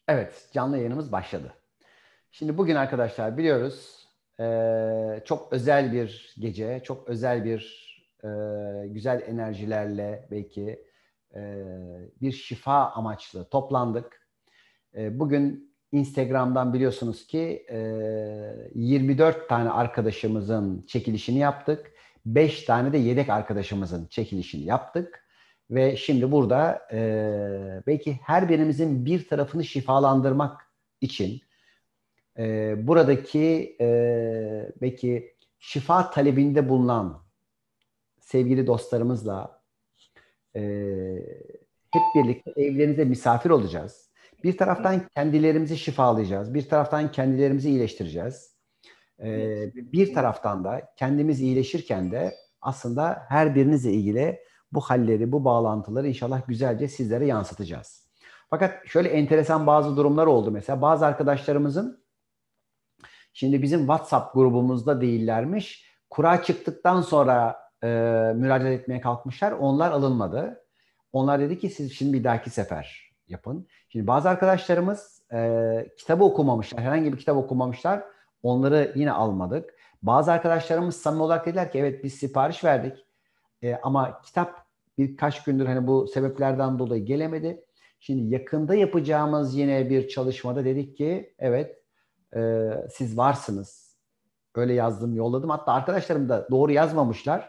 Evet, canlı yayınımız başladı. Şimdi bugün arkadaşlar biliyoruz çok özel bir gece, çok özel bir güzel enerjilerle belki bir şifa amaçlı toplandık. Bugün Instagram'dan biliyorsunuz ki 24 tane arkadaşımızın çekilişini yaptık. 5 tane de yedek arkadaşımızın çekilişini yaptık. Ve şimdi burada belki her birimizin bir tarafını şifalandırmak için buradaki belki şifa talebinde bulunan sevgili dostlarımızla e, hep birlikte evlerinize misafir olacağız. Bir taraftan kendilerimizi şifalayacağız. Bir taraftan kendilerimizi iyileştireceğiz. Evet. Bir taraftan da kendimiz iyileşirken de aslında her birinizle ilgili bu halleri, bu bağlantıları inşallah güzelce sizlere yansıtacağız. Fakat şöyle enteresan bazı durumlar oldu mesela. Bazı arkadaşlarımızın şimdi bizim WhatsApp grubumuzda değillermiş. Kura çıktıktan sonra müracaat etmeye kalkmışlar. Onlar alınmadı. Onlar dedi ki siz şimdi bir dahaki sefer yapın. Şimdi bazı arkadaşlarımız kitabı okumamışlar. Herhangi bir kitap okumamışlar. Onları yine almadık. Bazı arkadaşlarımız samimi olarak dediler ki evet biz sipariş verdik. Ama kitap birkaç gündür hani bu sebeplerden dolayı gelemedi. Şimdi yakında yapacağımız yine bir çalışmada dedik ki evet siz varsınız. Öyle yazdım, yolladım. Hatta arkadaşlarım da doğru yazmamışlar.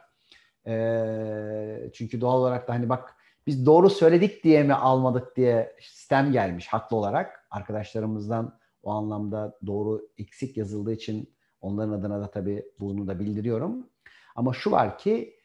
Çünkü doğal olarak da hani bak biz doğru söyledik diye mi almadık diye sistem gelmiş haklı olarak. Arkadaşlarımızdan o anlamda doğru eksik yazıldığı için onların adına da tabii bunu da bildiriyorum. Ama şu var ki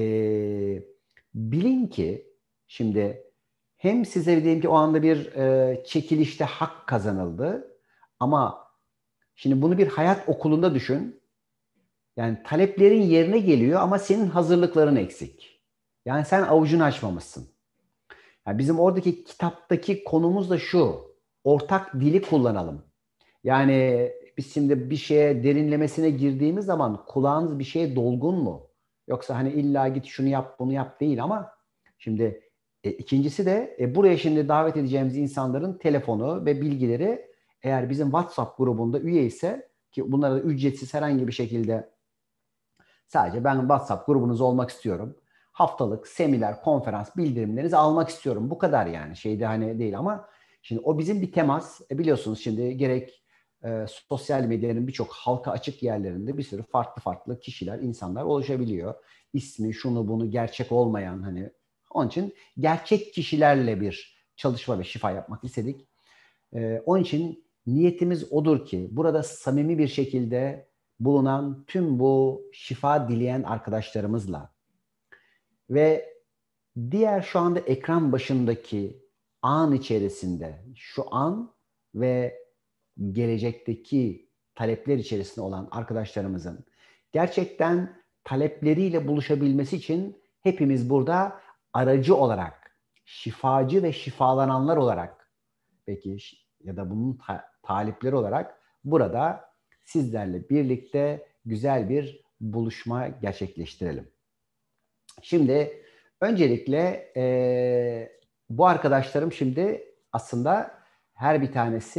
bilin ki şimdi hem size diyelim ki o anda bir çekilişte hak kazanıldı ama şimdi bunu bir hayat okulunda düşün. Yani taleplerin yerine geliyor ama senin hazırlıkların eksik. Yani sen avucunu açmamışsın. Yani bizim oradaki kitaptaki konumuz da şu. Ortak dili kullanalım. Yani biz şimdi bir şeye derinlemesine girdiğimiz zaman kulağınız bir şeye dolgun mu? Yoksa hani illa git şunu yap bunu yap değil ama şimdi ikincisi de buraya şimdi davet edeceğimiz insanların telefonu ve bilgileri eğer bizim WhatsApp grubunda üye ise ki bunlara da ücretsiz herhangi bir şekilde sadece ben WhatsApp grubunuz olmak istiyorum. Haftalık seminer, konferans bildirimlerinizi almak istiyorum. Bu kadar yani. Şeyde hani değil ama şimdi o bizim bir temas. Biliyorsunuz şimdi gerek sosyal medyanın birçok halka açık yerlerinde bir sürü farklı farklı kişiler, insanlar oluşabiliyor. İsmi, şunu bunu gerçek olmayan hani onun için gerçek kişilerle bir çalışma ve şifa yapmak istedik. Onun için niyetimiz odur ki burada samimi bir şekilde bulunan tüm bu şifa dileyen arkadaşlarımızla ve diğer şu anda ekran başındaki an içerisinde şu an ve gelecekteki talepler içerisinde olan arkadaşlarımızın gerçekten talepleriyle buluşabilmesi için hepimiz burada aracı olarak, şifacı ve şifalananlar olarak peki ya da bunun talipleri olarak burada sizlerle birlikte güzel bir buluşma gerçekleştirelim. Şimdi öncelikle bu arkadaşlarım şimdi aslında her bir tanesi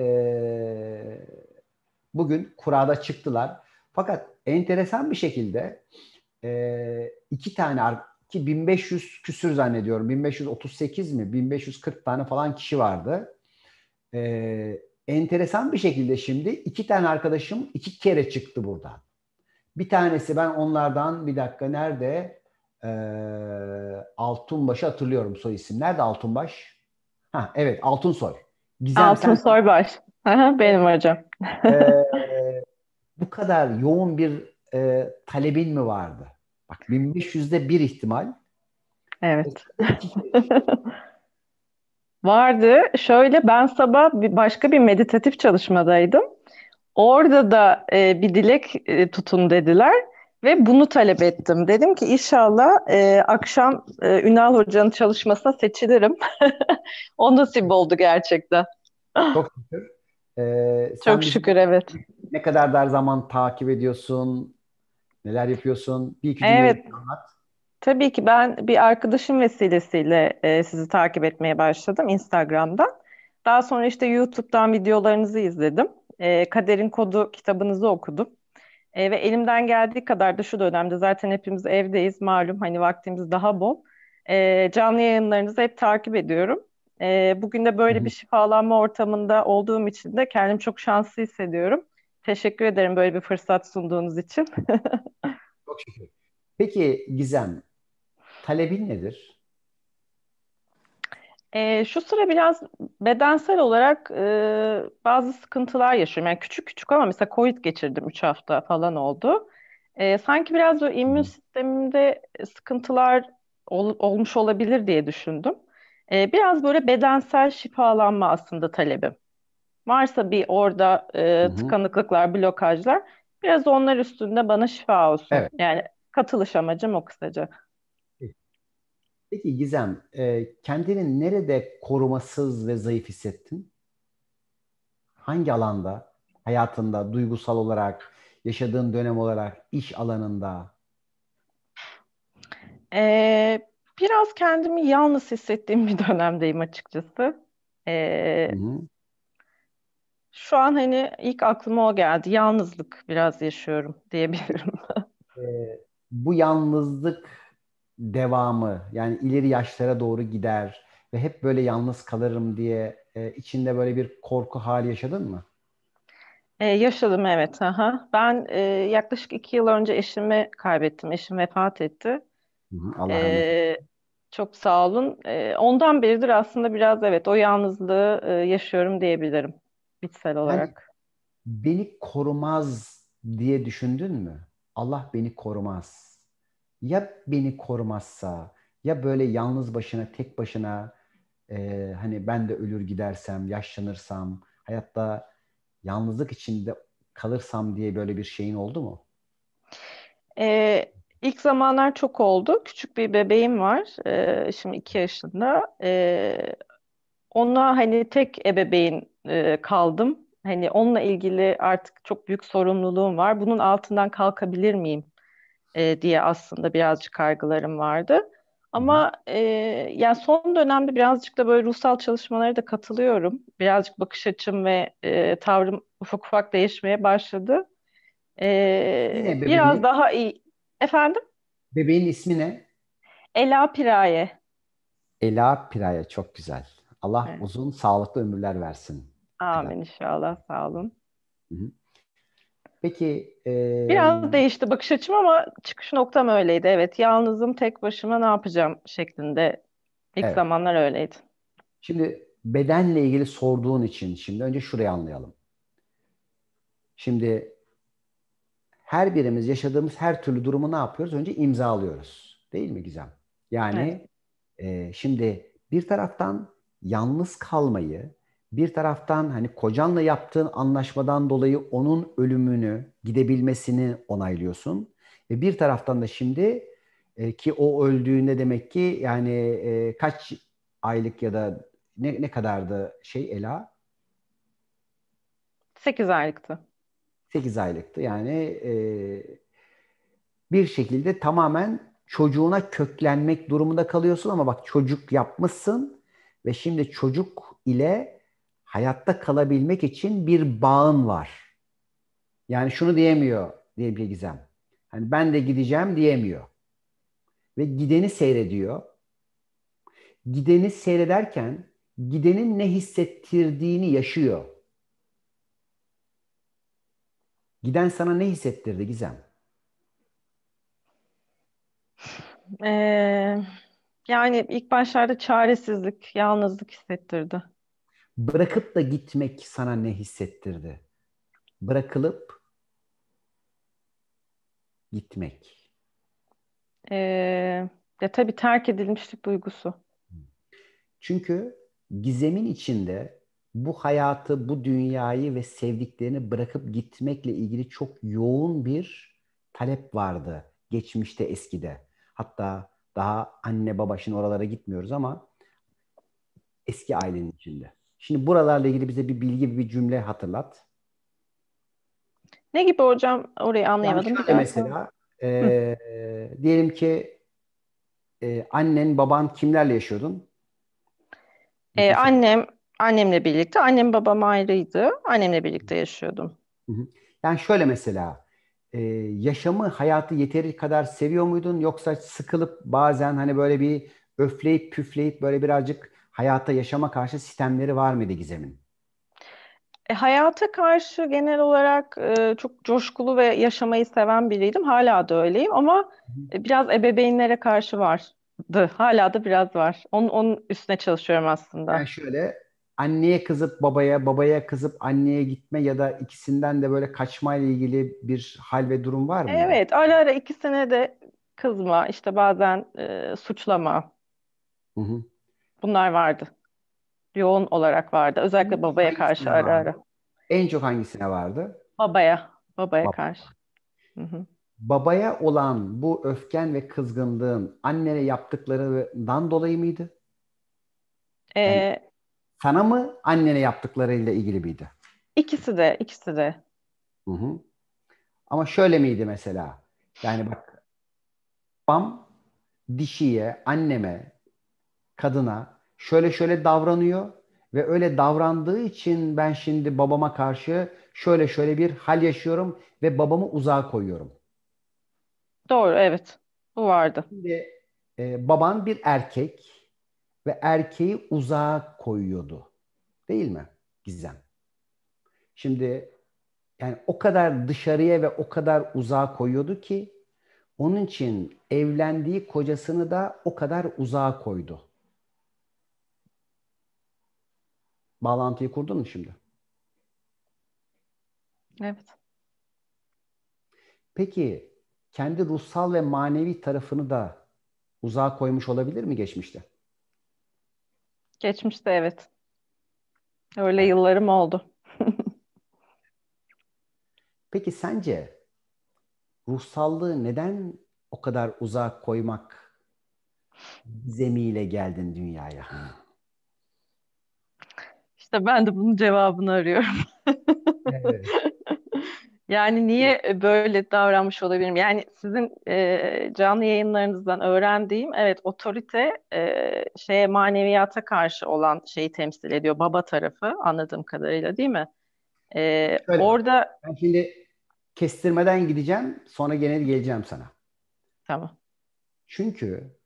bugün kurada çıktılar. Fakat enteresan bir şekilde iki tane ki 1500 küsür zannediyorum. 1538 mi? 1540 tane falan kişi vardı. Enteresan bir şekilde şimdi iki tane arkadaşım iki kere çıktı buradan. Bir tanesi ben onlardan bir dakika nerede? Altunbaş'ı hatırlıyorum soy isim. Nerede Altunbaş? Ha evet Altunsoy. Gizem Altın sen Sorbaş. Aha, benim hocam. bu kadar yoğun bir talebin mi vardı? Bak 1500'de bir ihtimal. Evet. İki kere. Vardı. Şöyle ben sabah başka bir meditatif çalışmadaydım. Orada da bir dilek tutun dediler ve bunu talep ettim. Dedim ki inşallah akşam Ünal Hoca'nın çalışmasına seçilirim. O nasip oldu gerçekten. Çok şükür. Çok Sen bizi şükür, evet. ne kadar dar zaman takip ediyorsun? Neler yapıyorsun? Bir iki cümleyle Evet, anlat. tabii ki ben bir arkadaşım vesilesiyle sizi takip etmeye başladım Instagram'dan. Daha sonra işte YouTube'dan videolarınızı izledim. Kaderin Kodu kitabınızı okudum. Ve elimden geldiği kadar da şu dönemde zaten hepimiz evdeyiz malum hani vaktimiz daha bol. Canlı yayınlarınızı hep takip ediyorum. Bugün de Hı böyle bir hı. şifalanma ortamında olduğum için de kendimi çok şanslı hissediyorum. Teşekkür ederim böyle bir fırsat sunduğunuz için. Çok şükür. Peki Gizem, talebin nedir? Şu sıra biraz bedensel olarak bazı sıkıntılar yaşıyorum. Yani küçük küçük ama mesela Covid geçirdim 3 hafta falan oldu. Sanki biraz o Hı immün hı. sistemimde sıkıntılar olmuş olabilir diye düşündüm. Biraz böyle bedensel şifalanma aslında talebim. Varsa bir orada Hı hı. tıkanıklıklar, blokajlar biraz onlar üstünde bana şifa olsun. Evet. Yani katılış amacım o kısaca. Peki Gizem, kendini nerede korumasız ve zayıf hissettin? Hangi alanda? Hayatında, duygusal olarak, yaşadığın dönem olarak, iş alanında? Biraz kendimi yalnız hissettiğim bir dönemdeyim açıkçası. Hı Ee, hı. Şu an hani ilk aklıma o geldi. Yalnızlık biraz yaşıyorum diyebilirim. E, Bu yalnızlık devamı, yani ileri yaşlara doğru gider ve hep böyle yalnız kalırım diye içinde böyle bir korku hali yaşadın mı? Yaşadım evet. Aha. Ben yaklaşık 2 yıl önce eşimi kaybettim. Eşim vefat etti. Hı hı. Allah rahmet eylesin. Ee, Çok sağ olun. Ondan beridir aslında biraz evet o yalnızlığı yaşıyorum diyebilirim içsel Yani olarak. beni korumaz diye düşündün mü? Allah beni korumaz. Ya beni korumazsa, ya böyle yalnız başına, tek başına hani ben de ölür gidersem, yaşlanırsam, hayatta yalnızlık içinde kalırsam diye böyle bir şeyin oldu mu? Ee, ilk zamanlar çok oldu. Küçük bir bebeğim var. Şimdi 2 yaşında. Ona hani tek ebeveyn kaldım. Hani onunla ilgili artık çok büyük sorumluluğum var. Bunun altından kalkabilir miyim diye aslında birazcık kaygılarım vardı. Hı hı. Ama yani son dönemde birazcık da böyle ruhsal çalışmalara da katılıyorum. Birazcık bakış açım ve tavrım ufak ufak değişmeye başladı. Yine Biraz bebeğin, daha iyi. Efendim? bebeğin ismi ne? Ela Piraye. Ela Piraya, çok güzel. Allah Evet. uzun, sağlıklı ömürler versin. Ela. Amin inşallah. Sağ olun. Hı hı. Peki Biraz değişti bakış açım ama çıkış noktam öyleydi. Evet, yalnızım, tek başıma ne yapacağım şeklinde. İlk evet. zamanlar öyleydi. Şimdi bedenle ilgili sorduğun için şimdi önce şurayı anlayalım. Şimdi her birimiz yaşadığımız her türlü durumu ne yapıyoruz? Önce imzalıyoruz. Değil mi Gizem? Evet. Yani şimdi bir taraftan yalnız kalmayı, bir taraftan hani kocanla yaptığın anlaşmadan dolayı onun ölümünü, gidebilmesini onaylıyorsun. Ve bir taraftan da şimdi ki o öldüğünde demek ki yani kaç aylık ya da ne kadardı şey Ela? 8 aylıktı. 8 aylıktı. Yani bir şekilde tamamen çocuğuna köklenmek durumunda kalıyorsun ama bak çocuk yapmışsın ve şimdi çocuk ile hayatta kalabilmek için bir bağın var. Yani şunu diyemiyor diye bir Gizem. Hani ben de gideceğim diyemiyor. Ve gideni seyrediyor. Gideni seyrederken gidenin ne hissettirdiğini yaşıyor. Giden sana ne hissettirdi Gizem? Ee, Yani ilk başlarda çaresizlik, yalnızlık hissettirdi. Bırakıp da gitmek sana ne hissettirdi? Bırakılıp gitmek. Ya tabii terk edilmişlik duygusu. Çünkü gizemin içinde bu hayatı, bu dünyayı ve sevdiklerini bırakıp gitmekle ilgili çok yoğun bir talep vardı geçmişte, eskide. Hatta daha anne baba, şimdi oralara gitmiyoruz ama eski ailenin içinde. Şimdi buralarla ilgili bize bir bilgi, bir cümle hatırlat. Ne gibi hocam? Orayı Yani anlayamadım. Bir şöyle daha sor. mesela Hı. diyelim ki annen, baban kimlerle yaşıyordun? Nüfus olarak. Annem, Annemle birlikte. Annem babam ayrıydı. Annemle birlikte yaşıyordum. Hı hı. Yani şöyle mesela yaşamı, hayatı yeteri kadar seviyor muydun? Yoksa sıkılıp bazen hani böyle bir öfleyip püfleyip böyle birazcık hayata, yaşama karşı sistemleri var mıydı Gizem'in? Hayata karşı genel olarak çok coşkulu ve yaşamayı seven biriydim. Hala da öyleyim ama biraz ebeveynlere karşı vardı. Hala da biraz var. Onun üstüne çalışıyorum Yani aslında. şöyle, anneye kızıp babaya, babaya kızıp anneye gitme ya da ikisinden de böyle kaçmayla ilgili bir hal ve durum var mıydı? Evet, ara ara ikisine de kızma, işte bazen suçlama. Hı hı. Bunlar vardı. Yoğun olarak vardı. En Özellikle çok babaya karşı hangisine ara ara. vardı? En çok hangisine vardı? Babaya Baba. karşı. Hı hı. Babaya olan bu öfken ve kızgınlığın annene yaptıklarından dolayı mıydı? Yani E, sana mı, annene yaptıklarıyla ilgili miydi? ikisi de. Hı hı. Ama şöyle miydi mesela? Yani bak, babam dişiye, anneme, kadına şöyle şöyle davranıyor ve öyle davrandığı için ben şimdi babama karşı şöyle şöyle bir hal yaşıyorum ve babamı uzağa koyuyorum. Doğru, evet. Bu vardı. Şimdi baban bir erkek ve erkeği uzağa koyuyordu. Değil mi Gizem? Şimdi yani o kadar dışarıya ve o kadar uzağa koyuyordu ki onun için evlendiği kocasını da o kadar uzağa koydu. Bağlantıyı kurdun mu şimdi? Evet. Peki kendi ruhsal ve manevi tarafını da uzağa koymuş olabilir mi geçmişte? Geçmişte evet. Öyle Evet. yıllarım oldu. Peki sence ruhsallığı neden o kadar uzağa koymak gizemiyle geldin dünyaya? İşte ben de bunun cevabını arıyorum. Evet. Yani niye böyle davranmış olabilirim? Yani sizin canlı yayınlarınızdan öğrendiğim, evet, otorite şeye, maneviyata karşı olan şeyi temsil ediyor. Baba tarafı, anladığım kadarıyla, değil mi? Şöyle bak. Orada Ben şimdi kestirmeden gideceğim, sonra gene geleceğim sana. tamam. Çünkü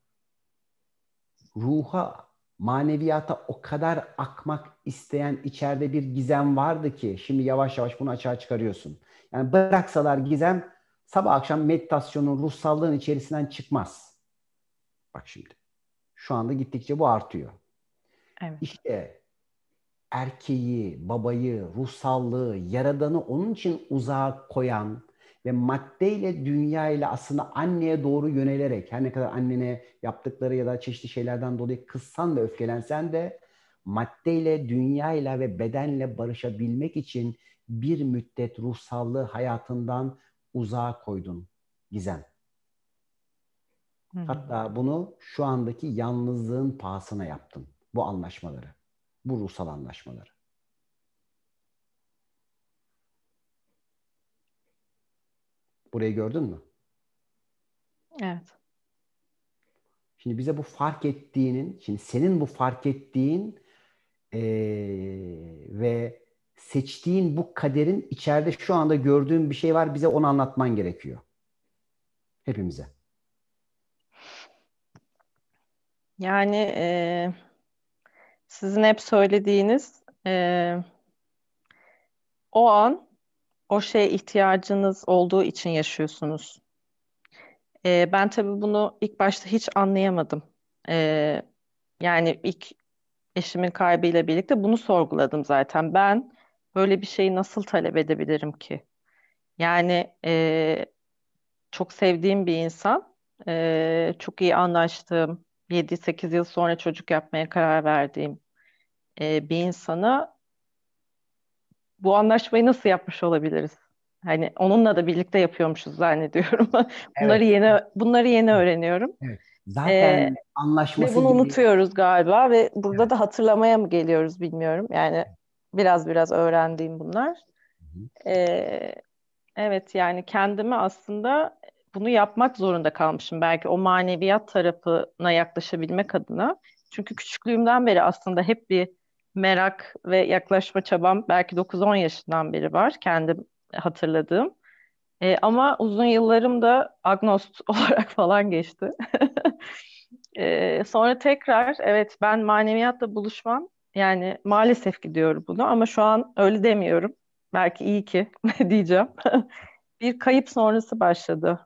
ruha, maneviyata o kadar akmak isteyen içeride bir gizem vardı ki şimdi yavaş yavaş bunu açığa çıkarıyorsun. Yani bıraksalar gizem sabah akşam meditasyonun, ruhsallığın içerisinden çıkmaz. Bak şimdi. Şu anda gittikçe bu artıyor. Evet. İşte erkeği, babayı, ruhsallığı, yaradanı onun için uzağa koyan ve maddeyle, dünyayla aslında anneye doğru yönelerek, her ne kadar annene yaptıkları ya da çeşitli şeylerden dolayı kızsan da öfkelensen de maddeyle, dünyayla ve bedenle barışabilmek için bir müddet ruhsallığı hayatından uzağa koydun Gizem. Hmm. Hatta bunu şu andaki yalnızlığın pahasına yaptın. Bu anlaşmaları, bu ruhsal anlaşmaları. Burayı gördün mü? Evet. Şimdi bize bu fark ettiğinin, şimdi senin bu fark ettiğin ve seçtiğin bu kaderin içeride şu anda gördüğün bir şey var. Bize onu anlatman gerekiyor. Hepimize. Yani sizin hep söylediğiniz, o an o şeye ihtiyacınız olduğu için yaşıyorsunuz. Ben tabii bunu ilk başta hiç anlayamadım. E, Yani ilk eşimin kaybıyla birlikte bunu sorguladım zaten. Ben böyle bir şeyi nasıl talep edebilirim ki? Yani çok sevdiğim bir insan, çok iyi anlaştığım, 7-8 yıl sonra çocuk yapmaya karar verdiğim bir insana bu anlaşmayı nasıl yapmış olabiliriz? Hani onunla da birlikte yapıyormuşuz zannediyorum. Evet. Bunları yeni öğreniyorum. Evet. E, Zaten Ve anlaşması bunu gereği. unutuyoruz galiba ve burada Evet. da hatırlamaya mı geliyoruz bilmiyorum. Yani biraz öğrendiğim bunlar. Ee, evet, yani kendimi aslında bunu yapmak zorunda kalmışım. Belki o maneviyat tarafına yaklaşabilmek adına. Çünkü küçüklüğümden beri aslında hep bir merak ve yaklaşma çabam belki 9-10 yaşından beri var, kendim hatırladığım. Ama uzun yıllarım da agnost olarak falan geçti. Sonra tekrar evet, ben maneviyatla buluşmam, yani maalesef gidiyorum bunu ama şu an öyle demiyorum. Belki iyi ki diyeceğim. Bir kayıp sonrası başladı.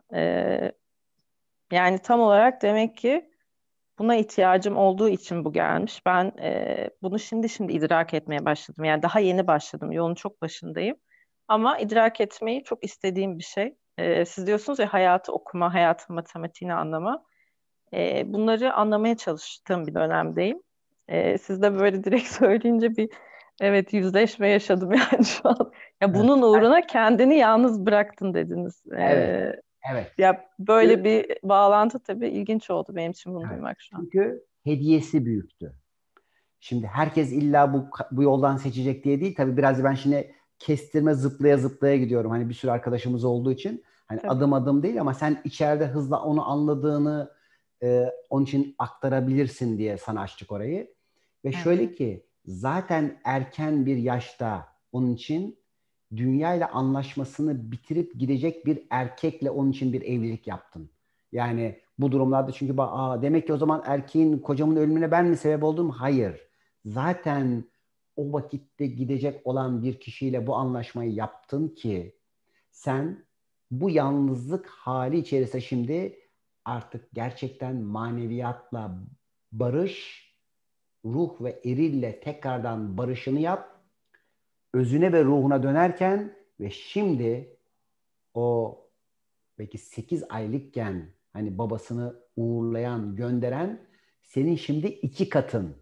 Yani tam olarak demek ki buna ihtiyacım olduğu için bu gelmiş. Ben bunu şimdi idrak etmeye başladım. Yani daha yeni başladım. Yolun çok başındayım. Ama idrak etmeyi çok istediğim bir şey. Siz diyorsunuz ya, hayatı okuma, hayatın matematiğini anlama. Bunları anlamaya çalıştığım bir dönemdeyim. Siz de böyle direkt söyleyince bir, evet, yüzleşme yaşadım yani şu an. Ya Evet. bunun uğruna kendini yalnız bıraktın dediniz. Evet. Evet. Ya böyle Çünkü, bir bağlantı tabii ilginç oldu benim için bunu evet. duymak şu an. Çünkü hediyesi büyüktü. Şimdi herkes illa bu yoldan seçecek diye değil. Tabii biraz ben şimdi kestirme zıplaya zıplaya gidiyorum. Hani bir sürü arkadaşımız olduğu için hani Tabii. adım adım değil ama sen içeride hızla onu anladığını onun için aktarabilirsin diye sana açtık orayı. Ve Evet. şöyle ki zaten erken bir yaşta onun için dünya ile anlaşmasını bitirip gidecek bir erkekle onun için bir evlilik yaptın. Yani bu durumlarda çünkü demek ki o zaman erkeğin kocamın ölümüne ben mi sebep oldum? Hayır. Zaten o vakitte gidecek olan bir kişiyle bu anlaşmayı yaptın ki sen bu yalnızlık hali içerisinde şimdi artık gerçekten maneviyatla barış, ruh ve erille tekrardan barışını yap, özüne ve ruhuna dönerken ve şimdi o belki 8 aylıkken hani babasını uğurlayan, gönderen senin şimdi iki katın.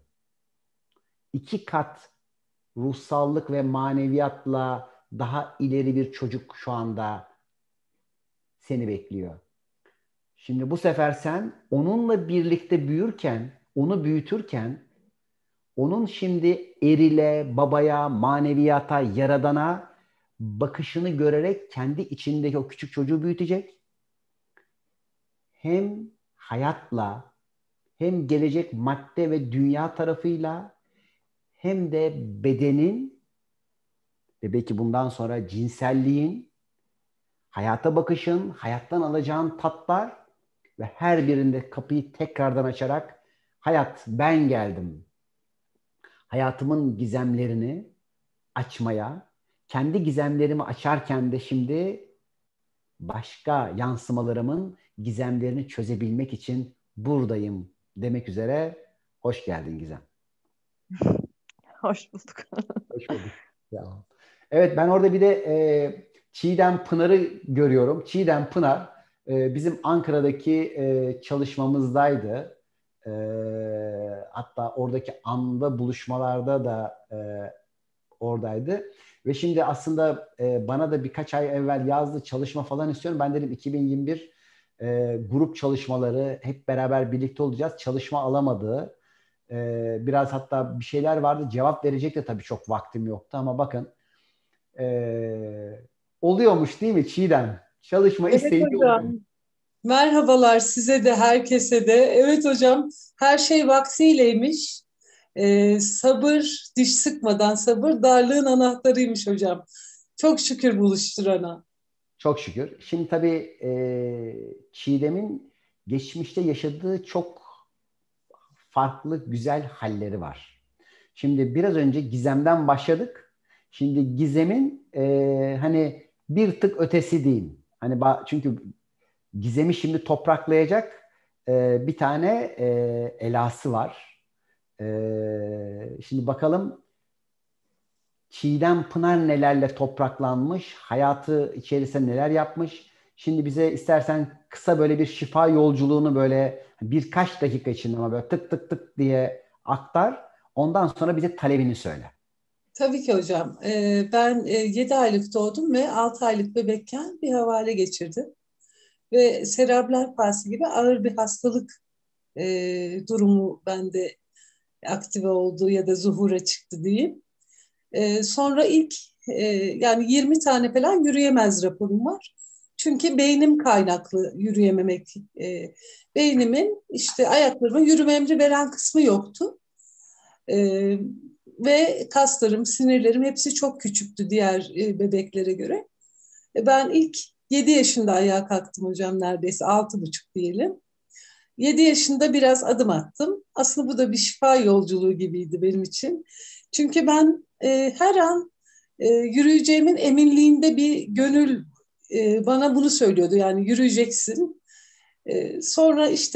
İki kat ruhsallık ve maneviyatla daha ileri bir çocuk şu anda seni bekliyor. Şimdi bu sefer sen onunla birlikte büyürken, onu büyütürken, onun şimdi erile, babaya, maneviyata, yaradana bakışını görerek kendi içindeki o küçük çocuğu büyütecek. Hem hayatla, hem gelecek madde ve dünya tarafıyla, hem de bedenin ve belki bundan sonra cinselliğin, hayata bakışın, hayattan alacağın tatlar ve her birinde kapıyı tekrardan açarak hayat ben geldim. Hayatımın gizemlerini açmaya, kendi gizemlerimi açarken de şimdi başka yansımalarımın gizemlerini çözebilmek için buradayım demek üzere. Hoş geldin Gizem. Hoş bulduk. Hoş bulduk. Evet, ben orada bir de Çiğdem Pınar'ı görüyorum. Çiğdem Pınar bizim Ankara'daki çalışmamızdaydı. E, Hatta oradaki anda buluşmalarda da oradaydı. Ve şimdi aslında bana da birkaç ay evvel yazdı, çalışma falan istiyorum. Ben dedim 2021 grup çalışmaları hep beraber birlikte olacağız. Çalışma alamadı. Biraz hatta bir şeyler vardı. Cevap verecek de tabii çok vaktim yoktu ama bakın oluyormuş değil mi Çiğdem? Çalışma Evet isteyince oluyor. hocam. Merhabalar size de herkese de. Evet hocam, her şey vaktiyleymiş. Sabır, diş sıkmadan sabır darlığın anahtarıymış hocam. Çok şükür buluşturana. Çok şükür. Şimdi tabii Çiğdem'in geçmişte yaşadığı çok farklı güzel halleri var. Şimdi biraz önce Gizem'den başladık. Şimdi Gizem'in hani bir tık ötesi diyeyim. Hani çünkü Gizem'i şimdi topraklayacak bir tane elası var. Şimdi bakalım Çiğdem Pınar nelerle topraklanmış, hayatı içerisinde neler yapmış. Şimdi bize istersen kısa böyle bir şifa yolculuğunu böyle birkaç dakika içinde ama böyle tık tık tık diye aktar. Ondan sonra bize talebini söyle. Tabii ki hocam. Ben 7 aylık doğdum ve 6 aylık bebekken bir havale geçirdim. Ve serebral palsi gibi ağır bir hastalık durumu bende aktive oldu ya da zuhura çıktı diyeyim. Sonra ilk yani 20 tane falan yürüyemez raporum var. Çünkü beynim kaynaklı yürüyememek. Beynimin işte ayaklarıma yürüme emri veren kısmı yoktu. E, ve kaslarım, sinirlerim hepsi çok küçüktü diğer bebeklere göre. Ben ilk 7 yaşında ayağa kalktım hocam, neredeyse 6,5 diyelim. 7 yaşında biraz adım attım. Aslında bu da bir şifa yolculuğu gibiydi benim için. Çünkü ben her an yürüyeceğimin eminliğinde bir gönül bana bunu söylüyordu. Yani yürüyeceksin. Sonra işte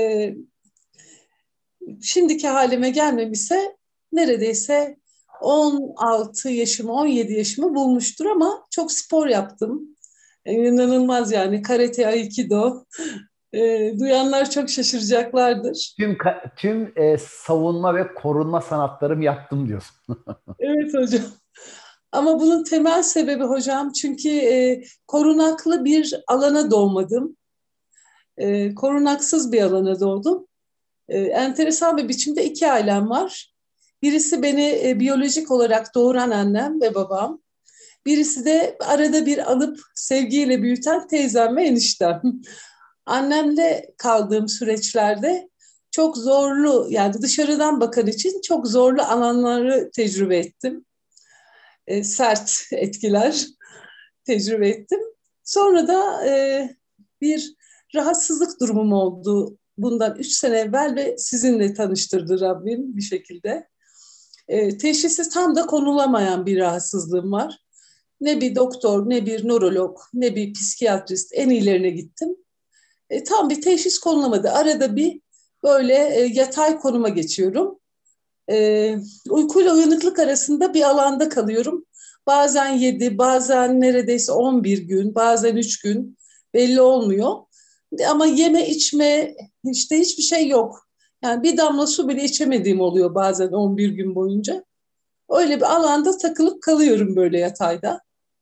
şimdiki halime gelmemişse neredeyse 16 yaşımı, 17 yaşımı bulmuştur ama çok spor yaptım. İnanılmaz yani, karate, aikido. Duyanlar çok şaşıracaklardır. Tüm savunma ve korunma sanatlarım yaptım diyorsun. Evet hocam. Ama bunun temel sebebi hocam, çünkü korunaklı bir alana doğmadım. Korunaksız bir alana doğdum. Enteresan bir biçimde iki ailem var. Birisi beni biyolojik olarak doğuran annem ve babam. Birisi de arada bir alıp sevgiyle büyüten teyzem ve eniştem. Annemle kaldığım süreçlerde çok zorlu, yani dışarıdan bakan için çok zorlu alanları tecrübe ettim. Sert etkiler tecrübe ettim. Sonra da bir rahatsızlık durumum oldu bundan 3 sene evvel ve sizinle tanıştırdı Rabbim bir şekilde. Teşhisi tam da konulamayan bir rahatsızlığım var. Ne bir doktor, ne bir nörolog, ne bir psikiyatrist, en iyilerine gittim. Tam bir teşhis konulamadı. Arada bir böyle yatay konuma geçiyorum. Uykuyla uyanıklık arasında bir alanda kalıyorum. Bazen 7, bazen neredeyse 11 gün, bazen 3 gün, belli olmuyor. Ama yeme içme işte hiçbir şey yok. Yani bir damla su bile içemediğim oluyor bazen 11 gün boyunca. Öyle bir alanda takılıp kalıyorum böyle yatayda.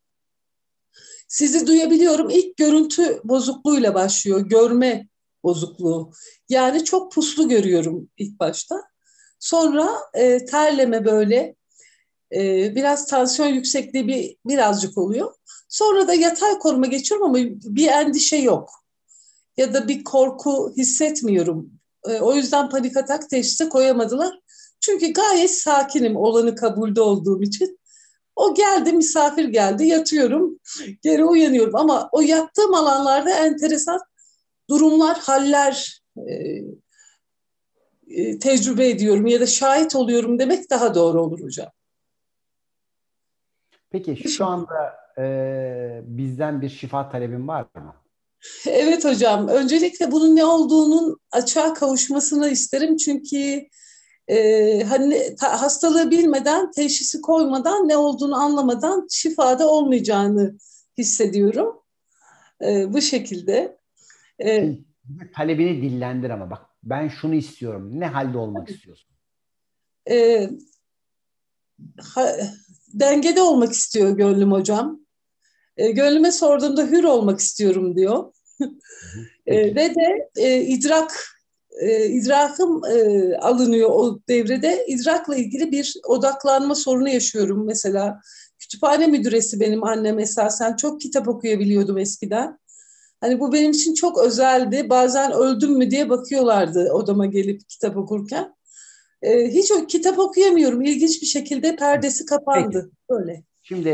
Sizi duyabiliyorum. İlk görüntü bozukluğuyla başlıyor. Görme bozukluğu. Yani çok puslu görüyorum ilk başta. Sonra terleme böyle, biraz tansiyon yüksekliği birazcık oluyor. Sonra da yatay koruma geçiyorum ama bir endişe yok. Ya da bir korku hissetmiyorum. O yüzden panik atak teşhisi koyamadılar. Çünkü gayet sakinim, olanı kabulde olduğum için. O geldi, misafir geldi, yatıyorum, geri uyanıyorum. Ama o yattığım alanlarda enteresan durumlar, haller tecrübe ediyorum ya da şahit oluyorum demek daha doğru olur hocam. Peki şu anda bizden bir şifa talebin var mı? Evet hocam, öncelikle bunun ne olduğunun açığa kavuşmasını isterim. Çünkü hani hastalığı bilmeden, teşhisi koymadan, ne olduğunu anlamadan şifada olmayacağını hissediyorum. Bu şekilde. Şimdi talebini dillendir ama bak, ben şunu istiyorum. Ne halde olmak istiyorsun? E, ha, Dengede olmak istiyor gönlüm hocam. Gönlüme sorduğumda hür olmak istiyorum diyor. Peki. Ve de idrakım alınıyor o devrede. İdrakla ilgili bir odaklanma sorunu yaşıyorum mesela. Kütüphane müdüresi benim annem esasen. Çok kitap okuyabiliyordum eskiden. Hani bu benim için çok özeldi. Bazen öldüm mü diye bakıyorlardı odama gelip kitap okurken. Hiç o kitap okuyamıyorum. İlginç bir şekilde perdesi Peki. kapandı. Böyle. Şimdi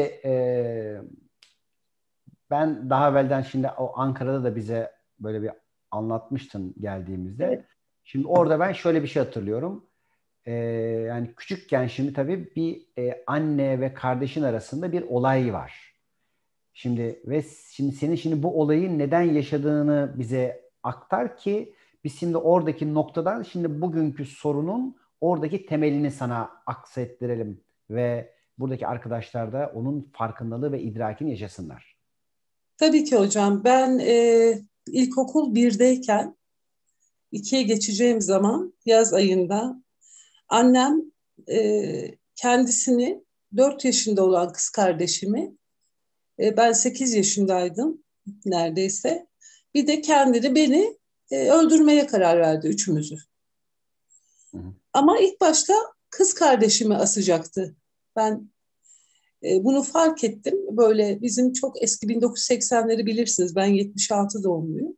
ben daha evvelden şimdi o Ankara'da da bize böyle bir anlatmıştın geldiğimizde. Evet. Şimdi orada ben şöyle bir şey hatırlıyorum. Yani küçükken şimdi tabii bir anne ve kardeşin arasında bir olay var. Şimdi senin şimdi bu olayı neden yaşadığını bize aktar ki biz şimdi oradaki noktadan şimdi bugünkü sorunun oradaki temelini sana aksettirelim ve buradaki arkadaşlar da onun farkındalığı ve idrakini yaşasınlar. Tabii ki hocam. Ben ilkokul 1'deyken 2'ye geçeceğim zaman yaz ayında annem kendisini 4 yaşında olan kız kardeşimi, ben 8 yaşındaydım neredeyse. Bir de kendini beni öldürmeye karar verdi, üçümüzü. Hı hı. Ama ilk başta kız kardeşimi asacaktı. Ben bunu fark ettim. Böyle bizim çok eski 1980'leri bilirsiniz. Ben 76 doğumluyum.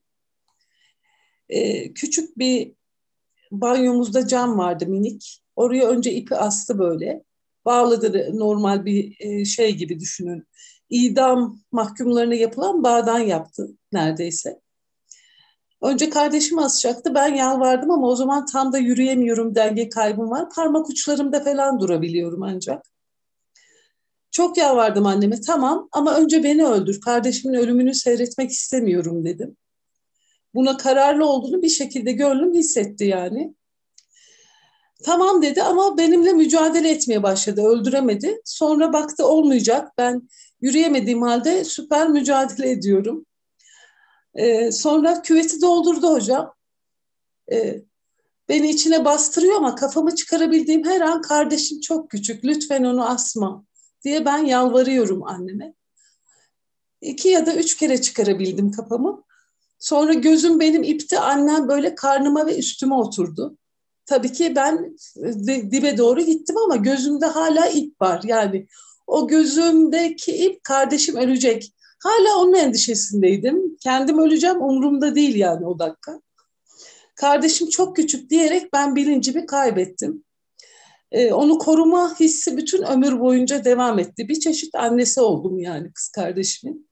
Küçük bir banyomuzda cam vardı, minik. Oraya önce ipi astı böyle. bağladı, normal bir şey gibi düşünün. İdam mahkumlarına yapılan bağdan yaptı neredeyse. Önce kardeşimi asacaktı. Ben yalvardım ama o zaman tam da yürüyemiyorum, denge kaybım var. Parmak uçlarımda falan durabiliyorum ancak. Çok yalvardım anneme, tamam ama önce beni öldür. Kardeşimin ölümünü seyretmek istemiyorum dedim. Buna kararlı olduğunu bir şekilde gönlüm hissetti yani. Tamam dedi ama benimle mücadele etmeye başladı. Öldüremedi. Sonra baktı olmayacak. Ben yürüyemediğim halde süper mücadele ediyorum. Sonra küveti doldurdu hocam. Ee, Beni içine bastırıyor ama kafamı çıkarabildiğim her an kardeşim çok küçük. Lütfen onu asma diye ben yalvarıyorum anneme. 2 ya da 3 kere çıkarabildim kafamı. Sonra gözüm benim ipti. Annem böyle karnıma ve üstüme oturdu. Tabii ki ben dibe doğru gittim ama gözümde hala ip var. Yani o gözümdeki ip kardeşim ölecek. Hala onun endişesindeydim. Kendim öleceğim umurumda değil yani o dakika. Kardeşim çok küçük diyerek ben bilincimi kaybettim. Onu koruma hissi bütün ömür boyunca devam etti. Bir çeşit annesi oldum yani kız kardeşimin.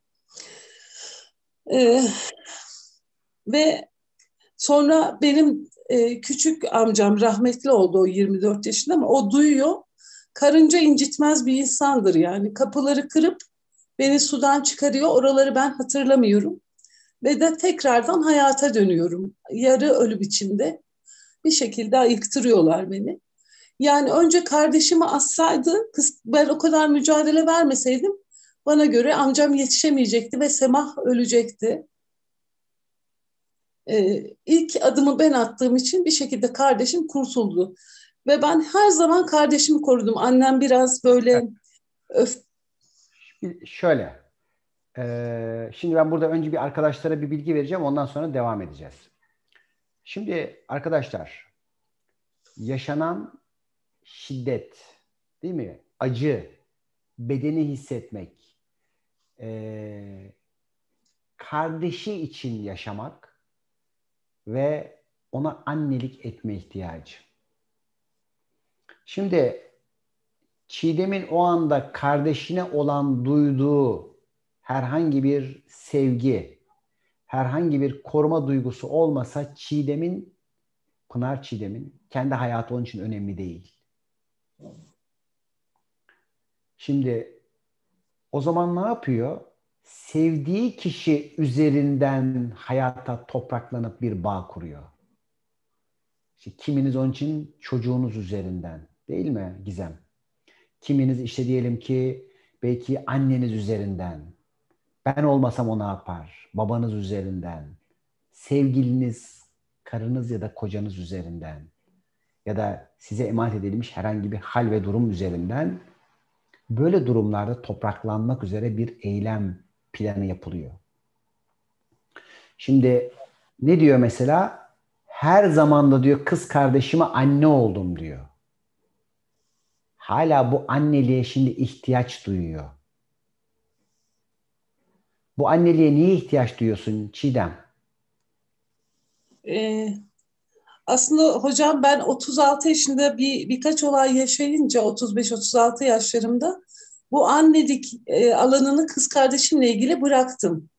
Ee, Ve sonra benim küçük amcam rahmetli oldu, o 24 yaşında, ama o duyuyor. Karınca incitmez bir insandır yani. Kapıları kırıp beni sudan çıkarıyor. Oraları ben hatırlamıyorum. Ve de tekrardan hayata dönüyorum. Yarı ölü biçimde bir şekilde ayıktırıyorlar beni. Yani önce kardeşimi assaydı, ben o kadar mücadele vermeseydim bana göre amcam yetişemeyecekti ve Semah ölecekti. İlk adımı ben attığım için bir şekilde kardeşim kurtuldu. Ve ben her zaman kardeşimi korudum. Annem biraz böyle öf. Şöyle, şimdi ben burada önce bir arkadaşlara bir bilgi vereceğim, ondan sonra devam edeceğiz. Şimdi arkadaşlar, yaşanan şiddet, değil mi? Acı, bedeni hissetmek, kardeşi için yaşamak ve ona annelik etme ihtiyacı. Şimdi Çiğdem'in o anda kardeşine olan duyduğu herhangi bir sevgi, herhangi bir koruma duygusu olmasa Pınar Çiğdem'in kendi hayatı onun için önemli değil. Şimdi o zaman ne yapıyor? Sevdiği kişi üzerinden hayata topraklanıp bir bağ kuruyor. İşte kiminiz onun için çocuğunuz üzerinden, değil mi Gizem? Kiminiz işte diyelim ki belki anneniz üzerinden. Ben olmasam o ne yapar? Babanız üzerinden. Sevgiliniz, karınız ya da kocanız üzerinden. Ya da size emanet edilmiş herhangi bir hal ve durum üzerinden. Böyle durumlarda topraklanmak üzere bir eylem planı yapılıyor. Şimdi ne diyor mesela? Her zaman da diyor kız kardeşime anne oldum diyor. Hala bu anneliğe şimdi ihtiyaç duyuyor. Bu anneliğe niye ihtiyaç duyuyorsun Çiğdem? e, Aslında hocam ben 36 yaşında birkaç olay yaşayınca 35-36 yaşlarımda bu annelik alanını kız kardeşimle ilgili bıraktım.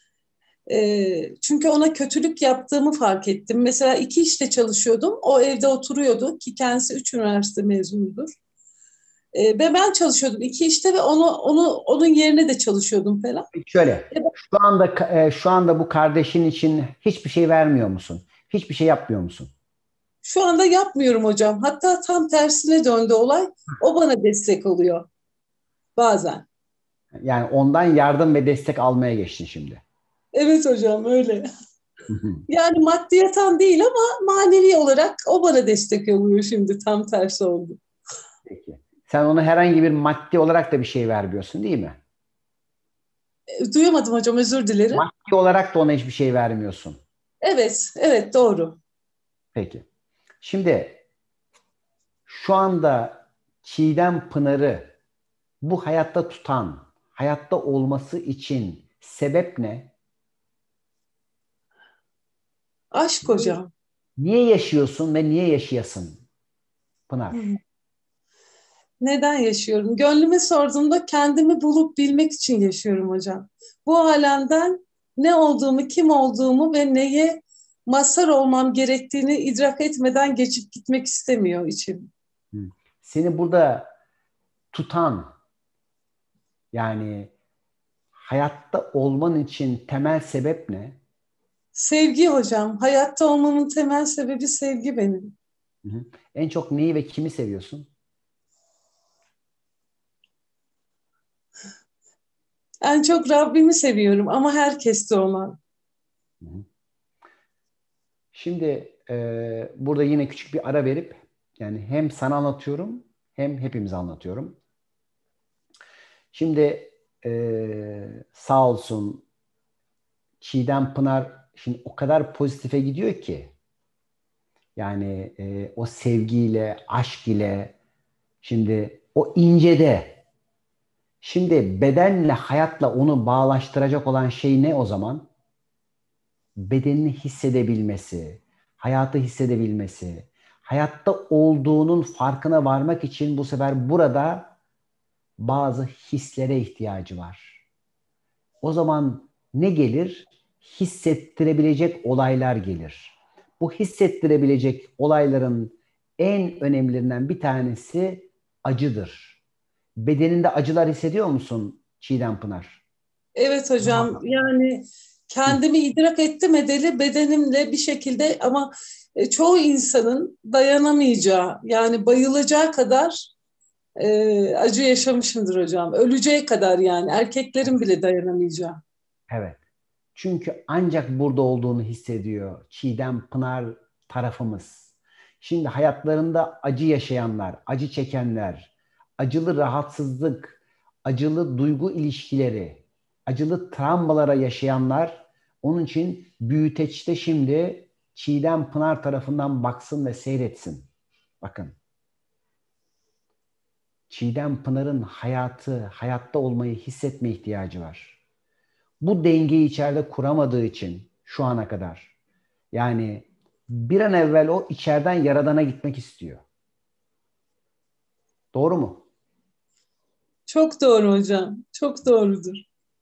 Çünkü ona kötülük yaptığımı fark ettim. Mesela 2 işte çalışıyordum. O evde oturuyordu ki kendisi 3 üniversite mezunudur. Ve ben çalışıyordum 2 işte ve onun yerine de çalışıyordum falan. Şöyle, şu anda bu kardeşin için hiçbir şey vermiyor musun? Hiçbir şey yapmıyor musun? Şu anda yapmıyorum hocam. Hatta tam tersine döndü olay. O bana destek oluyor bazen. Yani ondan yardım ve destek almaya geçtin şimdi. Evet hocam öyle. Yani maddiyatan değil ama manevi olarak o bana destek oluyor şimdi. Tam tersi oldu. Peki. Sen ona herhangi bir maddi olarak da bir şey vermiyorsun değil mi? Duyamadım hocam, özür dilerim. Maddi olarak da ona hiçbir şey vermiyorsun. Evet, evet doğru. Peki. Şimdi şu anda Çiğdem Pınar'ı bu hayatta tutan, hayatta olması için sebep ne? Aşk hocam. Niye yaşıyorsun ve niye yaşayasın Pınar? Neden yaşıyorum? Gönlüme sorduğumda kendimi bulup bilmek için yaşıyorum hocam. Bu alemden ne olduğumu, kim olduğumu ve neye mazhar olmam gerektiğini idrak etmeden geçip gitmek istemiyor içim. Seni burada tutan, yani hayatta olman için temel sebep ne? Sevgi hocam. Hayatta olmamın temel sebebi sevgi benim. Hı hı. En çok neyi ve kimi seviyorsun? En çok Rabbimi seviyorum ama herkeste olan. Hı hı. Şimdi burada yine küçük bir ara verip, yani hem sana anlatıyorum hem hepimize anlatıyorum. Şimdi sağ olsun Çiğdem Pınar şimdi o kadar pozitife gidiyor ki, yani o sevgiyle, aşk ile, şimdi o incede, şimdi bedenle, hayatla onu bağlaştıracak olan şey ne o zaman? Bedenini hissedebilmesi, hayatı hissedebilmesi, hayatta olduğunun farkına varmak için bu sefer burada bazı hislere ihtiyacı var. O zaman ne gelir? Hissettirebilecek olaylar gelir. Bu hissettirebilecek olayların en önemlilerinden bir tanesi acıdır. Bedeninde acılar hissediyor musun Çiğdem Pınar? Evet hocam, yani Hı. kendimi idrak ettim edeli bedenimle bir şekilde ama çoğu insanın dayanamayacağı, yani bayılacağı kadar acı yaşamışımdır hocam. Öleceği kadar, yani erkeklerin bile dayanamayacağı. Evet. Çünkü ancak burada olduğunu hissediyor Çiğdem Pınar tarafımız. Şimdi hayatlarında acı yaşayanlar, acı çekenler, acılı rahatsızlık, acılı duygu ilişkileri, acılı travmalara yaşayanlar, onun için büyüteçte şimdi Çiğdem Pınar tarafından baksın ve seyretsin. Bakın. Çiğdem Pınar'ın hayatta olmayı hissetme ihtiyacı var. Bu dengeyi içeride kuramadığı için şu ana kadar, yani bir an evvel o içeriden Yaradan'a gitmek istiyor. Doğru mu? Çok doğru hocam, çok doğrudur.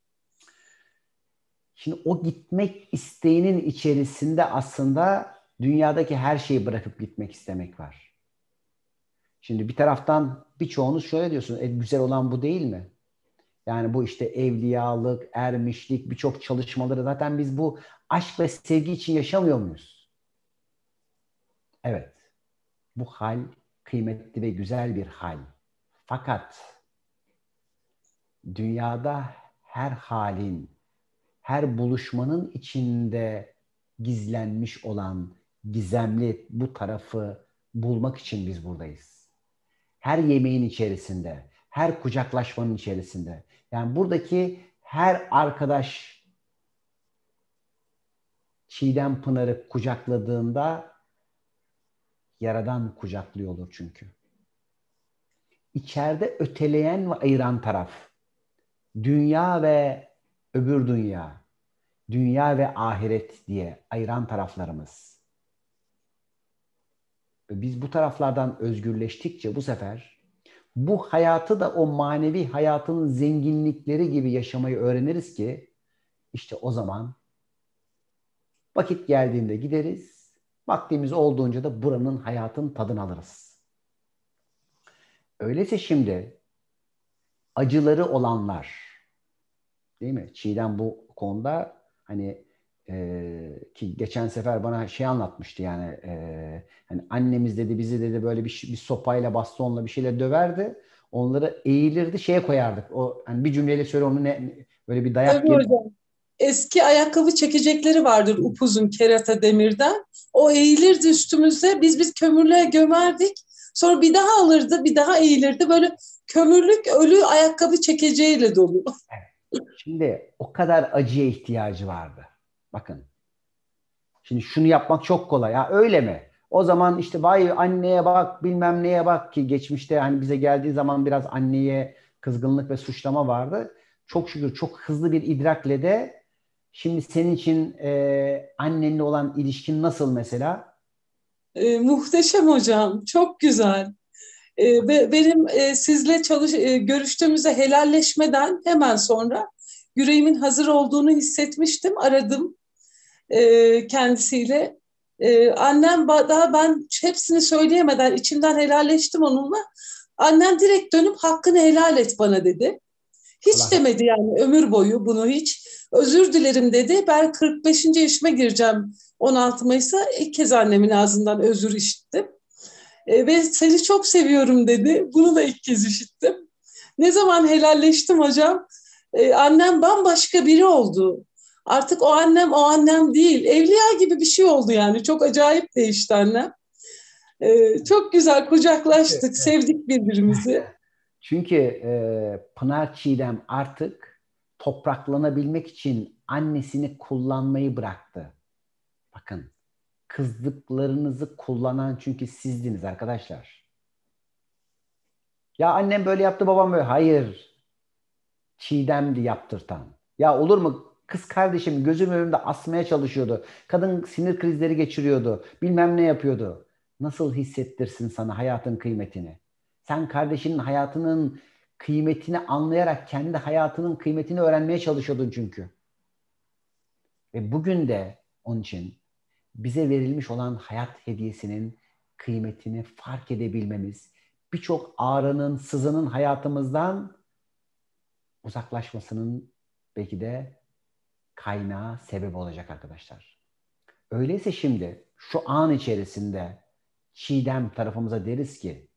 Şimdi o gitmek isteğinin içerisinde aslında dünyadaki her şeyi bırakıp gitmek istemek var. Şimdi bir taraftan birçoğunuz şöyle diyorsunuz, güzel olan bu değil mi? Yani bu işte evliyalık, ermişlik, birçok çalışmaları zaten biz bu aşk ve sevgi için yaşamıyor muyuz? Evet. Bu hal kıymetli ve güzel bir hal. Fakat dünyada her halin, her buluşmanın içinde gizlenmiş olan gizemli bu tarafı bulmak için biz buradayız. Her yemeğin içerisinde, her kucaklaşmanın içerisinde. Yani buradaki her arkadaş Çiğdem Pınar'ı kucakladığında Yaradan kucaklıyor olur çünkü. İçeride öteleyen ve ayıran taraf, dünya ve öbür dünya, dünya ve ahiret diye ayıran taraflarımız. Ve biz bu taraflardan özgürleştikçe bu sefer bu hayatı da o manevi hayatın zenginlikleri gibi yaşamayı öğreniriz ki işte o zaman vakit geldiğinde gideriz, vaktimiz olduğunca da buranın hayatın tadını alırız. Öyleyse şimdi acıları olanlar, değil mi? Çiğdem bu konuda hani ki geçen sefer bana şey anlatmıştı, yani hani annemiz dedi bizi dedi böyle bir sopayla bastonla bir şeyle döverdi. Onları eğilirdi şeye koyardık. O hani bir cümleyle söyle onu, böyle bir dayak Tabii gibi. hocam. Eski ayakkabı çekecekleri vardır upuzun kerata demirden. O eğilirdi üstümüzde. Biz kömürlüğe gömerdik. Sonra bir daha alırdı, bir daha eğilirdi. Böyle kömürlük ölü ayakkabı çekeceğiyle dolu. Şimdi o kadar acıya ihtiyacı vardı. Bakın. Şimdi şunu yapmak çok kolay. Ha öyle mi? O zaman işte vay anneye bak bilmem neye bak, ki geçmişte hani bize geldiği zaman biraz anneye kızgınlık ve suçlama vardı. Çok şükür çok hızlı bir idrakle de şimdi senin için annenle olan ilişkin nasıl mesela? Muhteşem hocam. Çok güzel. Ve benim sizle görüştüğümüzde helalleşmeden hemen sonra yüreğimin hazır olduğunu hissetmiştim. Aradım kendisiyle. Annem daha ben hepsini söyleyemeden içimden helalleştim onunla. Annem direkt dönüp hakkını helal et bana dedi. Hiç Allah demedi yani ömür boyu bunu hiç. Özür dilerim dedi. Ben 45. yaşıma gireceğim 16 Mayıs'a. İlk kez annemin ağzından özür işittim. Ve seni çok seviyorum dedi. Bunu da ilk kez işittim. Ne zaman helalleştim hocam? Annem bambaşka biri oldu. Artık o annem değil. Evliya gibi bir şey oldu yani. Çok acayip değişti annem. Çok güzel kucaklaştık, sevdik birbirimizi. Çünkü Pınar Çiğdem artık topraklanabilmek için annesini kullanmayı bıraktı. Bakın, kızdıklarınızı kullanan çünkü sizdiniz arkadaşlar. Ya annem böyle yaptı, babam böyle. Hayır. Çiğdem'di yaptırtan. Ya olur mu? Kız kardeşim gözüm önünde asmaya çalışıyordu. Kadın sinir krizleri geçiriyordu. Bilmem ne yapıyordu. Nasıl hissettirsin sana hayatın kıymetini? Sen kardeşinin hayatının kıymetini anlayarak kendi hayatının kıymetini öğrenmeye çalışıyordun çünkü. Ve bugün de onun için bize verilmiş olan hayat hediyesinin kıymetini fark edebilmemiz, birçok ağrının, sızının hayatımızdan uzaklaşmasının belki de kaynağı, sebep olacak arkadaşlar. Öyleyse şimdi şu an içerisinde Çiğdem tarafımıza deriz ki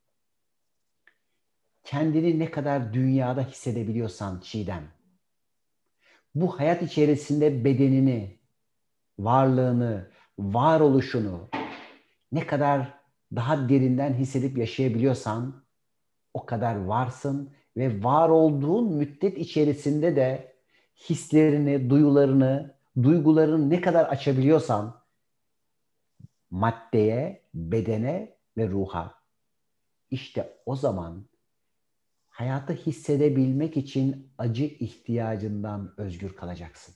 kendini ne kadar dünyada hissedebiliyorsan Çiğdem, bu hayat içerisinde bedenini, varlığını, varoluşunu ne kadar daha derinden hissedip yaşayabiliyorsan o kadar varsın ve var olduğun müddet içerisinde de hislerini, duygularını ne kadar açabiliyorsan maddeye, bedene ve ruha, işte o zaman hayatı hissedebilmek için acı ihtiyacından özgür kalacaksın.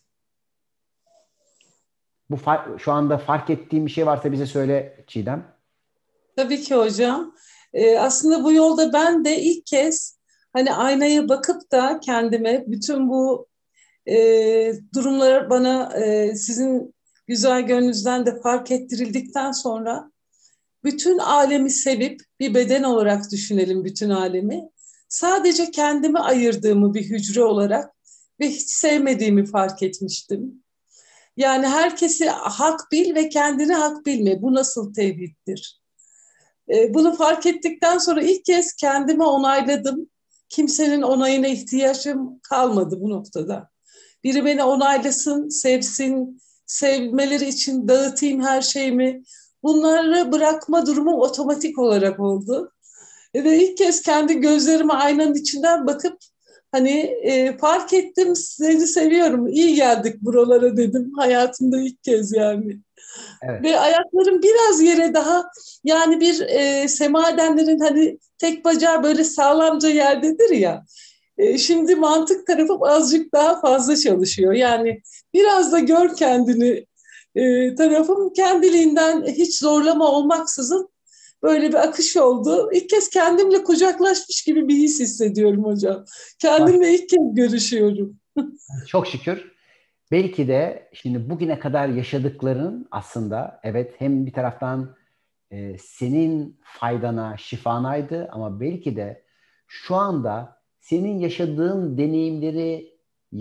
Şu anda fark ettiğim bir şey varsa bize söyle Çiğdem. Tabii ki hocam. Aslında bu yolda ben de ilk kez hani aynaya bakıp da kendime bütün bu durumlar bana sizin güzel gönlünüzden de fark ettirildikten sonra bütün alemi sevip bir beden olarak düşünelim bütün alemi. Sadece kendimi ayırdığımı bir hücre olarak ve hiç sevmediğimi fark etmiştim. Yani herkesi hak bil ve kendini hak bilme. Bu nasıl tevhiddir? Bunu fark ettikten sonra ilk kez kendimi onayladım. Kimsenin onayına ihtiyacım kalmadı bu noktada. Biri beni onaylasın, sevsin, sevmeleri için dağıtayım her şeyimi. Bunları bırakma durumum otomatik olarak oldu. Ve ilk kez kendi gözlerime aynanın içinden bakıp hani fark ettim, seni seviyorum, iyi geldik buralara dedim hayatımda ilk kez yani. Evet. Ve ayaklarım biraz yere daha yani bir semadenlerin hani tek bacağı böyle sağlamca yerdedir ya. Şimdi mantık tarafım azıcık daha fazla çalışıyor. Yani biraz da gör kendini tarafım kendiliğinden hiç zorlama olmaksızın böyle bir akış oldu. İlk kez kendimle kucaklaşmış gibi bir his hissediyorum hocam. Kendimle ilk kez görüşüyorum. Çok şükür. Belki de şimdi bugüne kadar yaşadıkların aslında evet hem bir taraftan senin faydana, şifanaydı ama belki de şu anda senin yaşadığın deneyimleri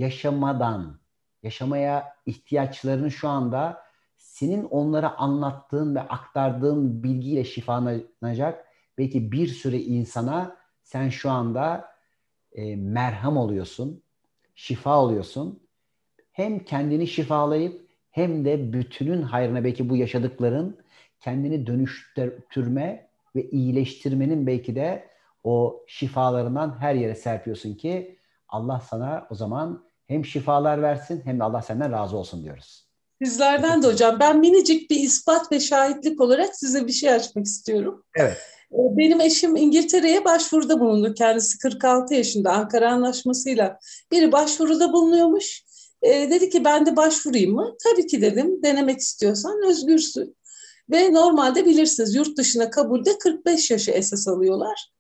yaşamaya ihtiyaçlarını şu anda senin onlara anlattığın ve aktardığın bilgiyle şifalanacak belki bir sürü insana sen şu anda merhem oluyorsun, şifa oluyorsun. Hem kendini şifalayıp hem de bütünün hayrına belki bu yaşadıkların kendini dönüştürme ve iyileştirmenin belki de o şifalarından her yere serpiyorsun ki Allah sana o zaman hem şifalar versin hem de Allah senden razı olsun diyoruz. Sizlerden de hocam. Ben minicik bir ispat ve şahitlik olarak size bir şey açmak istiyorum. Evet. Benim eşim İngiltere'ye başvuruda bulundu. Kendisi 46 yaşında Ankara Anlaşması'yla biri başvuruda bulunuyormuş. Dedi ki ben de başvurayım mı? Tabii ki dedim. Denemek istiyorsan özgürsün. Ve normalde bilirsiniz yurt dışına kabulde 45 yaşı esas alıyorlar.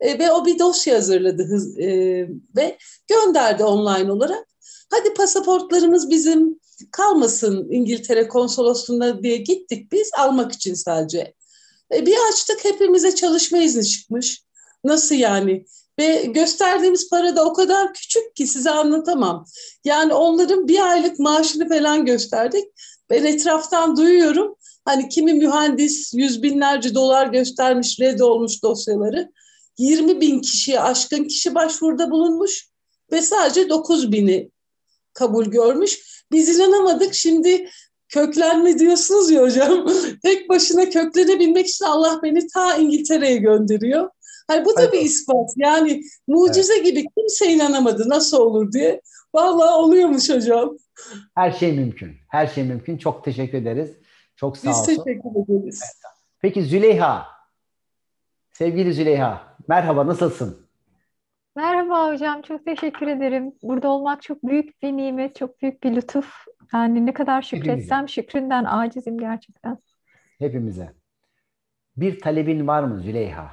Ve o bir dosya hazırladı ve gönderdi online olarak. Hadi pasaportlarımız bizim kalmasın İngiltere konsolosluğuna diye gittik biz almak için sadece. Bir açtık, hepimize çalışma izni çıkmış. Nasıl yani? Ve gösterdiğimiz para da o kadar küçük ki size anlatamam. Yani onların bir aylık maaşını falan gösterdik. Ben etraftan duyuyorum. Hani kimi mühendis yüz binlerce dolar göstermiş, red olmuş dosyaları. 20 bin kişiye aşkın kişi başvuruda bulunmuş ve sadece 9 bini kabul görmüş. Biz inanamadık. Şimdi köklenme diyorsunuz ya hocam. Tek başına köklenebilmek için Allah beni ta İngiltere'ye gönderiyor. Hani bu da bir Hayır. ispat. Yani Evet. mucize gibi kimse inanamadı nasıl olur diye. Vallahi oluyormuş hocam. Her şey mümkün. Her şey mümkün. Çok teşekkür ederiz. Çok sağ Biz olsun. teşekkür ederiz. Peki Züleyha, sevgili Züleyha, merhaba, nasılsın? Merhaba hocam, çok teşekkür ederim. Burada olmak çok büyük bir nimet, çok büyük bir lütuf. Yani ne kadar Hepimize, şükretsem şükründen acizim gerçekten. hepimize. Bir talebin var mı Züleyha?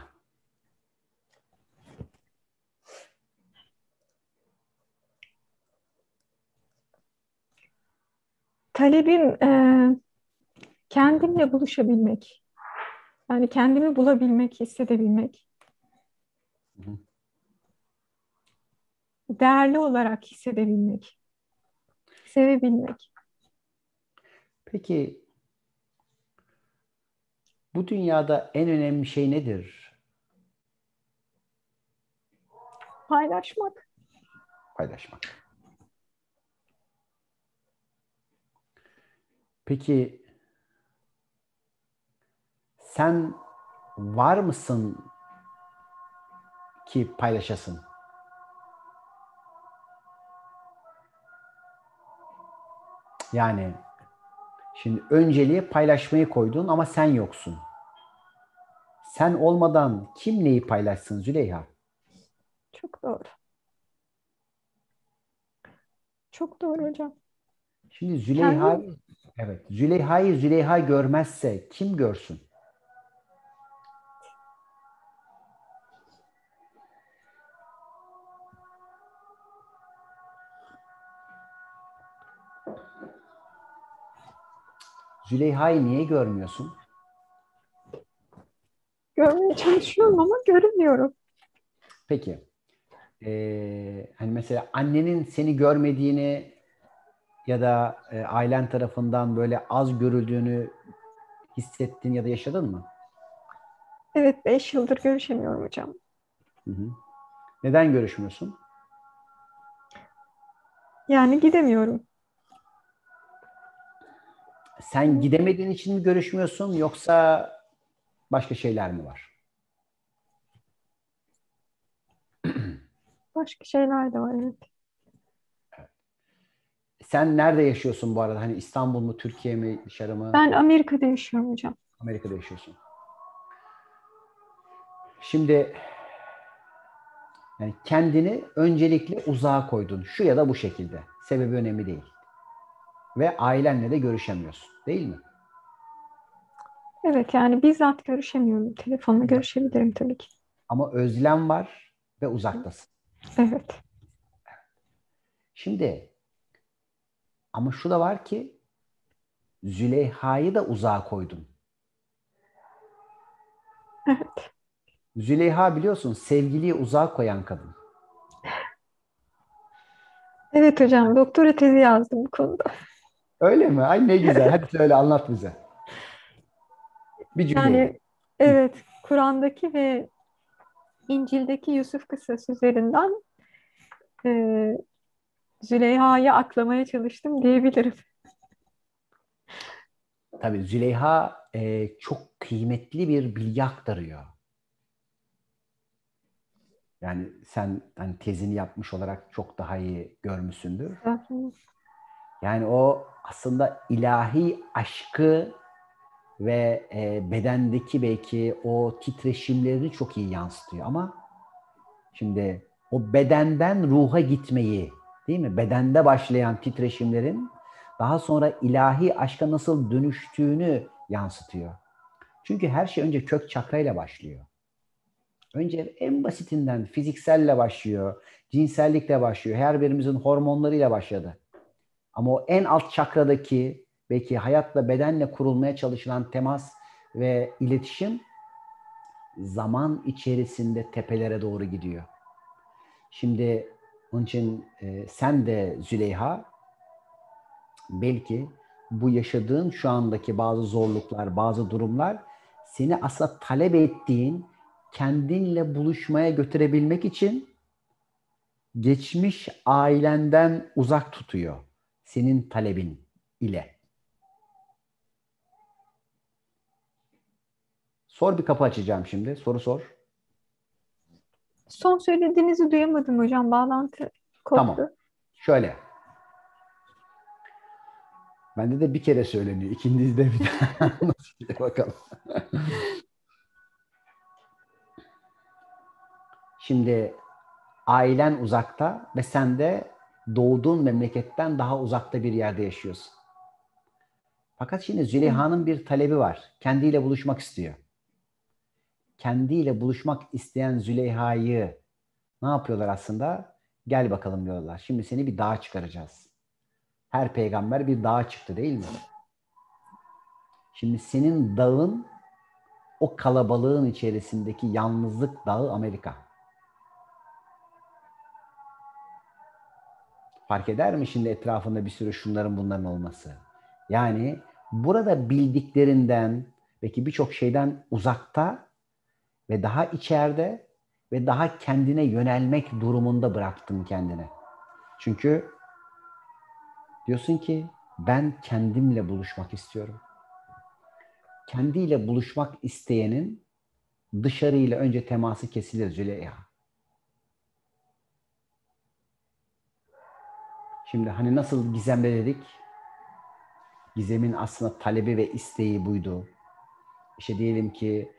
Talebim kendimle buluşabilmek. Yani kendimi bulabilmek, hissedebilmek. Hı hı. Değerli olarak hissedebilmek, sevebilmek. Peki bu dünyada en önemli şey nedir? Paylaşmak. Paylaşmak. Peki sen var mısın ki paylaşasın? Yani şimdi önceliğe paylaşmayı koydun ama sen yoksun. Sen olmadan kim neyi paylaşsın Züleyha? Çok doğru. Çok doğru hocam. Şimdi Kendim Züleyha'yı, evet, Züleyha'yı Züleyha görmezse kim görsün? Züleyha'yı niye görmüyorsun? görmeye çalışıyorum ama göremiyorum. Peki, hani mesela annenin seni görmediğini ya da ailen tarafından böyle az görüldüğünü hissettin ya da yaşadın mı? Evet, 5 yıldır görüşemiyorum hocam. Hı hı. Neden görüşmüyorsun? Yani gidemiyorum. Sen gidemediğin için mi görüşmüyorsun yoksa başka şeyler mi var? Başka şeyler de var, evet. Sen nerede yaşıyorsun bu arada? Hani İstanbul mu, Türkiye mi, dışarı mı? Ben Amerika'da yaşıyorum hocam. Amerika'da yaşıyorsun. Şimdi yani kendini öncelikle uzağa koydun. Şu ya da bu şekilde. Sebebi önemli değil. Ve ailenle de görüşemiyorsun. Değil mi? Evet, yani bizzat görüşemiyorum. Telefonla görüşebilirim tabii ki. Ama özlem var ve uzaktasın. Evet. Şimdi ama şu da var ki Züleyha'yı da uzağa koydun. Evet. Züleyha biliyorsun sevgiliyi uzağa koyan kadın. Evet hocam, doktora tezi yazdım bu konuda. Öyle mi? Ay ne güzel. Hadi söyle anlat bize. Bir cümleyle. Yani evet, Kur'an'daki ve İncil'deki Yusuf kıssası üzerinden e, Züleyha'yı aklamaya çalıştım diyebilirim. Tabii Züleyha çok kıymetli bir bilgi aktarıyor. Yani sen hani tezini yapmış olarak çok daha iyi görmüşsündür. Yani o aslında ilahi aşkı ve bedendeki belki o titreşimlerini çok iyi yansıtıyor. Ama şimdi o bedenden ruha gitmeyi, değil mi? Bedende başlayan titreşimlerin daha sonra ilahi aşka nasıl dönüştüğünü yansıtıyor. Çünkü her şey önce kök çakrayla başlıyor. Önce en basitinden fizikselle başlıyor, cinsellikle başlıyor. Her birimizin hormonlarıyla başladı. Ama o en alt çakradaki belki hayatla, bedenle kurulmaya çalışılan temas ve iletişim zaman içerisinde tepelere doğru gidiyor. Şimdi onun için sen de Züleyha belki bu yaşadığın şu andaki bazı zorluklar, bazı durumlar seni aslında talep ettiğin kendinle buluşmaya götürebilmek için geçmiş ailenden uzak tutuyor. Senin talebin ile. Sor, bir kapı açacağım şimdi. Soru sor. Son söylediğinizi duyamadım hocam. Bağlantı Tamam. koptu. Şöyle. Bende de bir kere söyleniyor. İkinizde bir daha. Nasıl bakalım. Şimdi ailen uzakta ve sen de doğduğun memleketten daha uzakta bir yerde yaşıyorsun. Fakat şimdi Züleyha'nın bir talebi var. Kendiyle buluşmak istiyor. Kendiyle buluşmak isteyen Züleyha'yı ne yapıyorlar aslında? Gel bakalım diyorlar. Şimdi seni bir dağa çıkaracağız. Her peygamber bir dağa çıktı değil mi? Şimdi senin dağın o kalabalığın içerisindeki yalnızlık dağı Amerika. Fark eder mi şimdi etrafında bir sürü şunların bunların olması? Yani burada bildiklerinden, belki birçok şeyden uzakta ve daha içeride ve daha kendine yönelmek durumunda bıraktın kendine. Çünkü diyorsun ki ben kendimle buluşmak istiyorum. Kendiyle buluşmak isteyenin dışarıyla önce teması kesilir Züleyha. Şimdi hani nasıl Gizem'de dedik? Gizem'in aslında talebi ve isteği buydu. İşte diyelim ki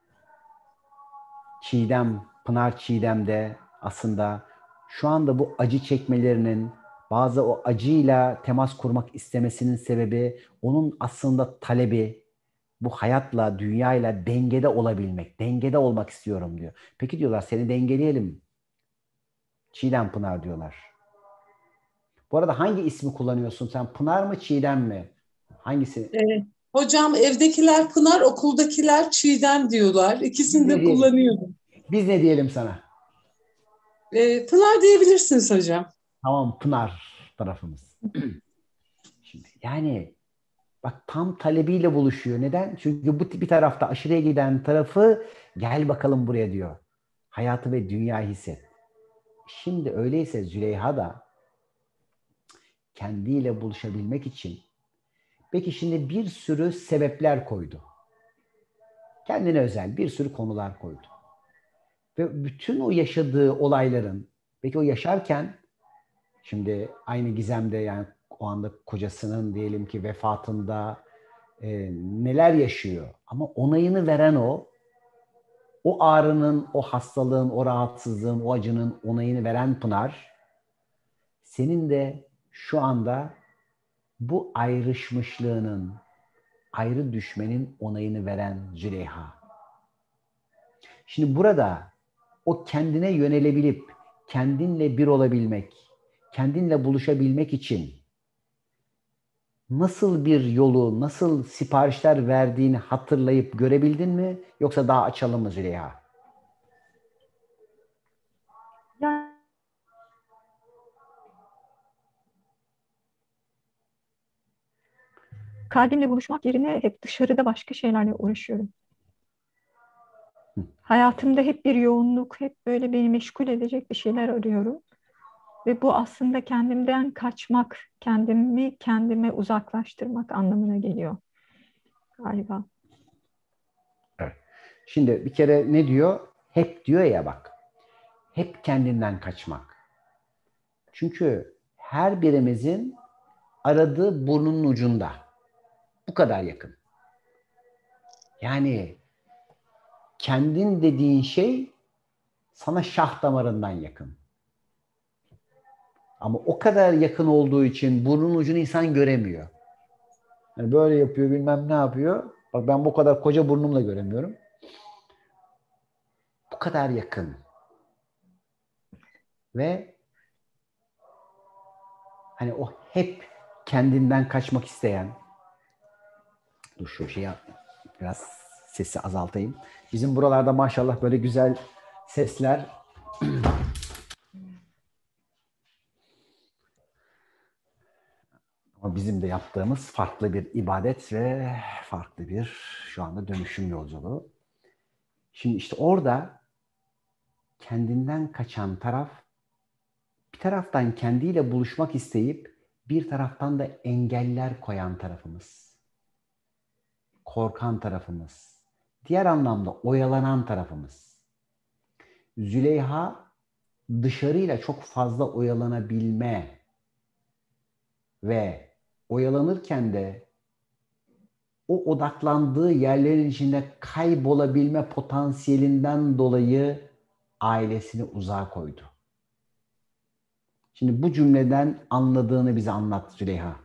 Çiğdem, Pınar Çiğdem'de aslında şu anda bu acı çekmelerinin, bazı o acıyla temas kurmak istemesinin sebebi onun aslında talebi bu hayatla, dünyayla dengede olabilmek. Dengede olmak istiyorum diyor. Peki diyorlar seni dengeleyelim. Çiğdem, Pınar diyorlar. Bu arada hangi ismi kullanıyorsun sen? Pınar mı, Çiğdem mi? Hangisi? Hocam evdekiler Pınar, okuldakiler Çiğdem diyorlar. İkisini de kullanıyorum. Biz ne diyelim sana? Pınar diyebilirsiniz hocam. Tamam, Pınar tarafımız. Şimdi yani bak tam talebiyle buluşuyor. Neden? Çünkü bu bir tarafta aşırıya giden tarafı gel bakalım buraya diyor. Hayatı ve dünyayı hisset. Şimdi öyleyse Züleyha da kendiyle buluşabilmek için peki şimdi bir sürü sebepler koydu. Kendine özel bir sürü konular koydu. Ve bütün o yaşadığı olayların, peki o yaşarken şimdi aynı Gizem'de yani o anda kocasının diyelim ki vefatında neler yaşıyor. Ama onayını veren o ağrının, o hastalığın, o rahatsızlığın, o acının onayını veren Pınar, senin de şu anda bu ayrışmışlığının, ayrı düşmenin onayını veren Züleyha. Şimdi burada o kendine yönelebilip, kendinle bir olabilmek, kendinle buluşabilmek için nasıl bir yolu, nasıl siparişler verdiğini hatırlayıp görebildin mi? Yoksa daha açalım mı Züleyha? Yani kalbimle buluşmak yerine hep dışarıda başka şeylerle uğraşıyorum. Hayatımda hep bir yoğunluk, hep böyle beni meşgul edecek bir şeyler arıyorum. Ve bu aslında kendimden kaçmak, kendimi kendime uzaklaştırmak anlamına geliyor galiba. Evet. Şimdi bir kere ne diyor? Hep diyor ya bak. Hep kendinden kaçmak. Çünkü her birimizin aradığı burnunun ucunda. Bu kadar yakın. Yani kendin dediğin şey sana şah damarından yakın. Ama o kadar yakın olduğu için burnun ucunu insan göremiyor. Yani böyle yapıyor bilmem ne yapıyor. Bak ben bu kadar koca burnumla göremiyorum. Bu kadar yakın ve hani o hep kendinden kaçmak isteyen, dur şu şeyi biraz sesi azaltayım. Bizim buralarda maşallah böyle güzel sesler. Ama bizim de yaptığımız farklı bir ibadet ve farklı bir şu anda dönüşüm yolculuğu. Şimdi işte orada kendinden kaçan taraf, bir taraftan kendiyle buluşmak isteyip bir taraftan da engeller koyan tarafımız. Korkan tarafımız. Diğer anlamda oyalanan tarafımız. Züleyha dışarıyla çok fazla oyalanabilme ve oyalanırken de o odaklandığı yerlerin içinde kaybolabilme potansiyelinden dolayı ailesini uzağa koydu. Şimdi bu cümleden anladığını bize anlat Züleyha.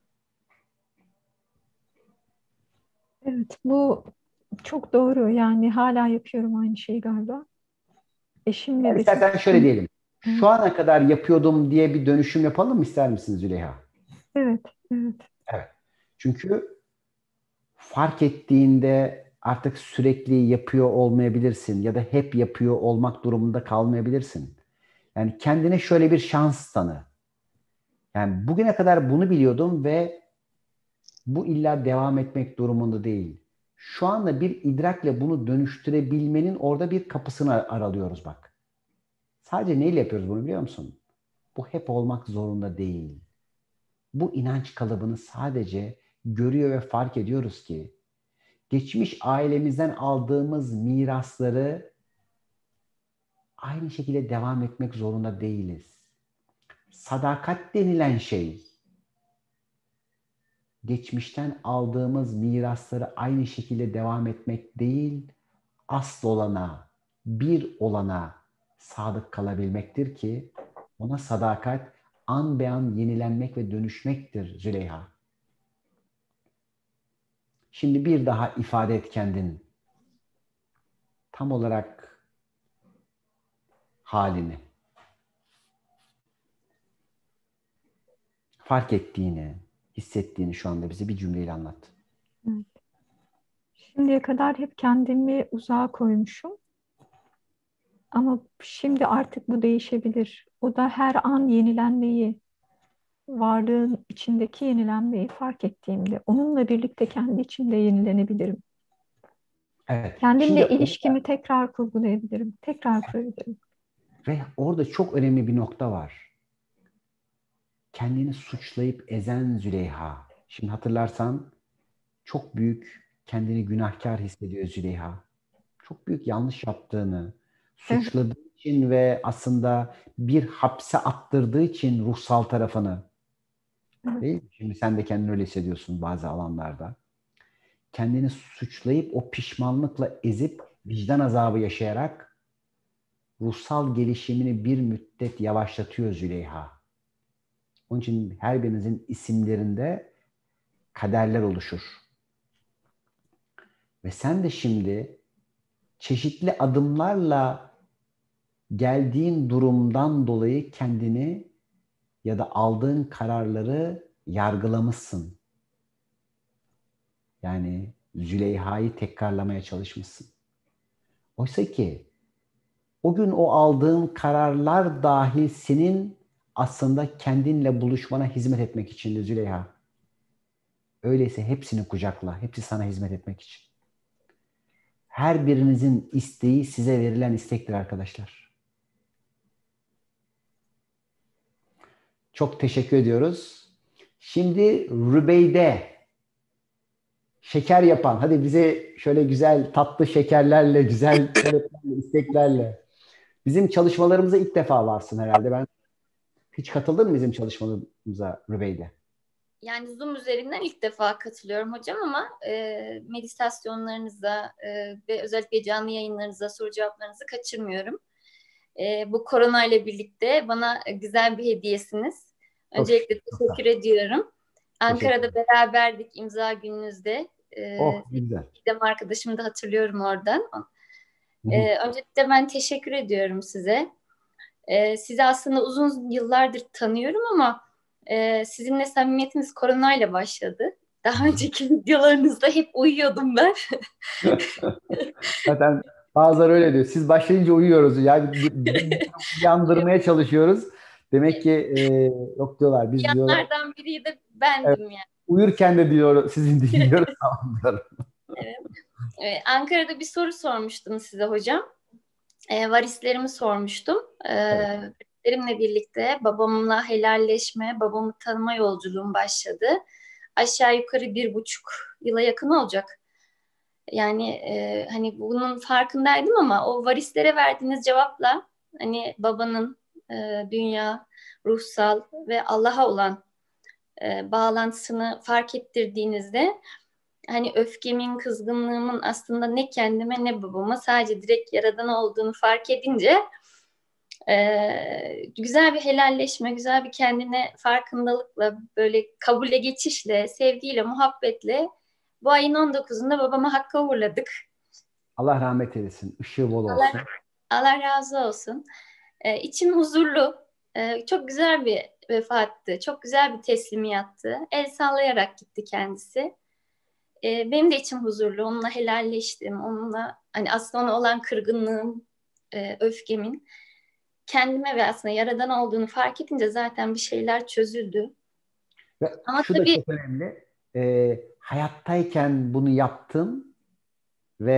Evet, bu çok doğru. Yani hala yapıyorum aynı şeyi galiba. Eşimle de İstersen şöyle diyelim. Evet. Şu ana kadar yapıyordum diye bir dönüşüm yapalım mı ister misin Züleyha? Evet, evet. Evet. Çünkü fark ettiğinde artık sürekli yapıyor olmayabilirsin ya da hep yapıyor olmak durumunda kalmayabilirsin. Yani kendine şöyle bir şans tanı. Yani bugüne kadar bunu biliyordum ve bu illa devam etmek durumunda değil. Şu anda bir idrakle bunu dönüştürebilmenin orada bir kapısını aralıyoruz bak. Sadece neyle yapıyoruz bunu biliyor musun? Bu hep olmak zorunda değil. Bu inanç kalıbını sadece görüyor ve fark ediyoruz ki geçmiş ailemizden aldığımız mirasları aynı şekilde devam etmek zorunda değiliz. Sadakat denilen şey geçmişten aldığımız mirasları aynı şekilde devam etmek değil, asıl olana, bir olana sadık kalabilmektir ki ona sadakat an be an yenilenmek ve dönüşmektir Züleyha. Şimdi bir daha ifade et kendin. Tam olarak halini. Fark ettiğini, hissettiğini şu anda bize bir cümleyle anlat. Evet. Şimdiye kadar hep kendimi uzağa koymuşum. Ama şimdi artık bu değişebilir. O da her an yenilenmeyi, varlığın içindeki yenilenmeyi fark ettiğimde onunla birlikte kendi içimde yenilenebilirim. Evet. Kendimle Şimdi ilişkimi tekrar kurgulayabilirim, tekrar kurabilirim. ve orada çok önemli bir nokta var. Kendini suçlayıp ezen Züleyha. Şimdi hatırlarsan çok büyük kendini günahkar hissediyor Züleyha. Çok büyük yanlış yaptığını, Evet, suçladığı için ve aslında bir hapse attırdığı için ruhsal tarafını. evet, Değil mi? Şimdi sen de kendini öyle hissediyorsun bazı alanlarda. Kendini suçlayıp o pişmanlıkla ezip vicdan azabı yaşayarak ruhsal gelişimini bir müddet yavaşlatıyor Züleyha. Onun için her birinizin isimlerinde kaderler oluşur. Ve sen de şimdi çeşitli adımlarla geldiğin durumdan dolayı kendini ya da aldığın kararları yargılamışsın. Yani Züleyha'yı tekrarlamaya çalışmışsın. Oysa ki o gün o aldığın kararlar dahi senin aslında kendinle buluşmana hizmet etmek içindi Züleyha. Öyleyse hepsini kucakla, hepsi sana hizmet etmek için. Her birinizin isteği size verilen istektir arkadaşlar. Çok teşekkür ediyoruz. Şimdi Rübeyde, şeker yapan, hadi bize şöyle güzel tatlı şekerlerle, güzel taleplerle, isteklerle. Bizim çalışmalarımıza ilk defa varsın herhalde. Ben hiç katıldın mı bizim çalışmalarımıza Rübeyde? Yani Zoom üzerinden ilk defa katılıyorum hocam ama meditasyonlarınıza ve özellikle canlı yayınlarınıza, soru cevaplarınızı kaçırmıyorum. Bu korona ile birlikte bana güzel bir hediyesiniz. Öncelikle teşekkür ediyorum. Ankara'da beraberdik imza gününüzde. Oh, güzel. Gidem arkadaşımı da hatırlıyorum oradan. Öncelikle ben teşekkür ediyorum size. Sizi aslında uzun yıllardır tanıyorum ama sizinle samimiyetiniz koronayla başladı. Daha önceki videolarınızda hep uyuyordum ben. Zaten bazıları öyle diyor. Siz başlayınca uyuyoruz. Yani uyandırmaya çalışıyoruz. Demek ki yok diyorlar. Biz diyorlar. Yanlardan biri de Evet, bendim yani. uyurken de diyor sizin dinliyoruz. Tamam diyorum. Evet. Ankara'da bir soru sormuştum size hocam. Varislerimi sormuştum. Evet. Varislerimle birlikte babamla helalleşme, babamı tanıma yolculuğum başladı. Aşağı yukarı 1,5 yıla yakın olacak. Yani hani bunun farkındaydım ama o varislere verdiğiniz cevapla hani babanın dünya, ruhsal ve Allah'a olan bağlantısını fark ettirdiğinizde hani öfkemin, kızgınlığımın aslında ne kendime ne babama sadece direkt Yaradan olduğunu fark edince güzel bir helalleşme, güzel bir kendine farkındalıkla, böyle kabule geçişle, sevgiyle, muhabbetle bu ayın 19'unda babama Hakk'a uğurladık. Allah rahmet eylesin. Işığı bol Allah, olsun. Allah razı olsun. İçim huzurlu. Çok güzel bir vefattı. Çok güzel bir teslimiyattı. El sallayarak gitti kendisi. Benim de içim huzurlu. Onunla helalleştim. Onunla hani aslında ona olan kırgınlığım, öfkemin kendime ve aslında Yaradan olduğunu fark edince zaten bir şeyler çözüldü. Ve Ama şu da tabii çok önemli. Hayattayken bunu yaptın ve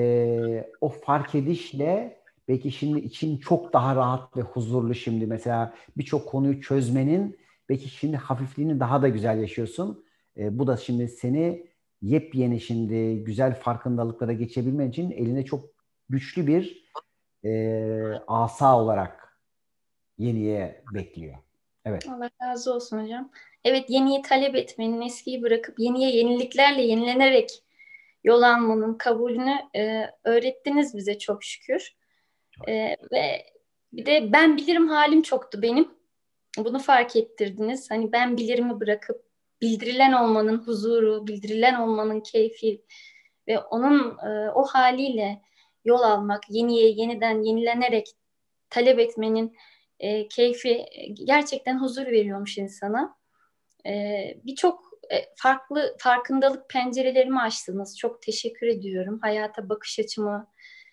o fark edişle belki şimdi için çok daha rahat ve huzurlu şimdi. Mesela birçok konuyu çözmenin belki şimdi hafifliğini daha da güzel yaşıyorsun. Bu da şimdi seni yepyeni şimdi güzel farkındalıklara geçebilmen için eline çok güçlü bir asa olarak yeniye bekliyor. Evet. Allah razı olsun hocam. Evet, yeniyi talep etmenin, eskiyi bırakıp yeniye yeniliklerle yenilenerek yol almanın kabulünü öğrettiniz bize çok şükür. Ve bir de ben bilirim halim çoktu benim. Bunu fark ettirdiniz. Hani ben bilirimi bırakıp bildirilen olmanın huzuru, bildirilen olmanın keyfi ve onun o haliyle yol almak, yeniye yeniden yenilenerek talep etmenin keyfi gerçekten huzur veriyormuş insana. Birçok farklı farkındalık pencerelerimi açtınız. Çok teşekkür ediyorum. Hayata bakış açımı,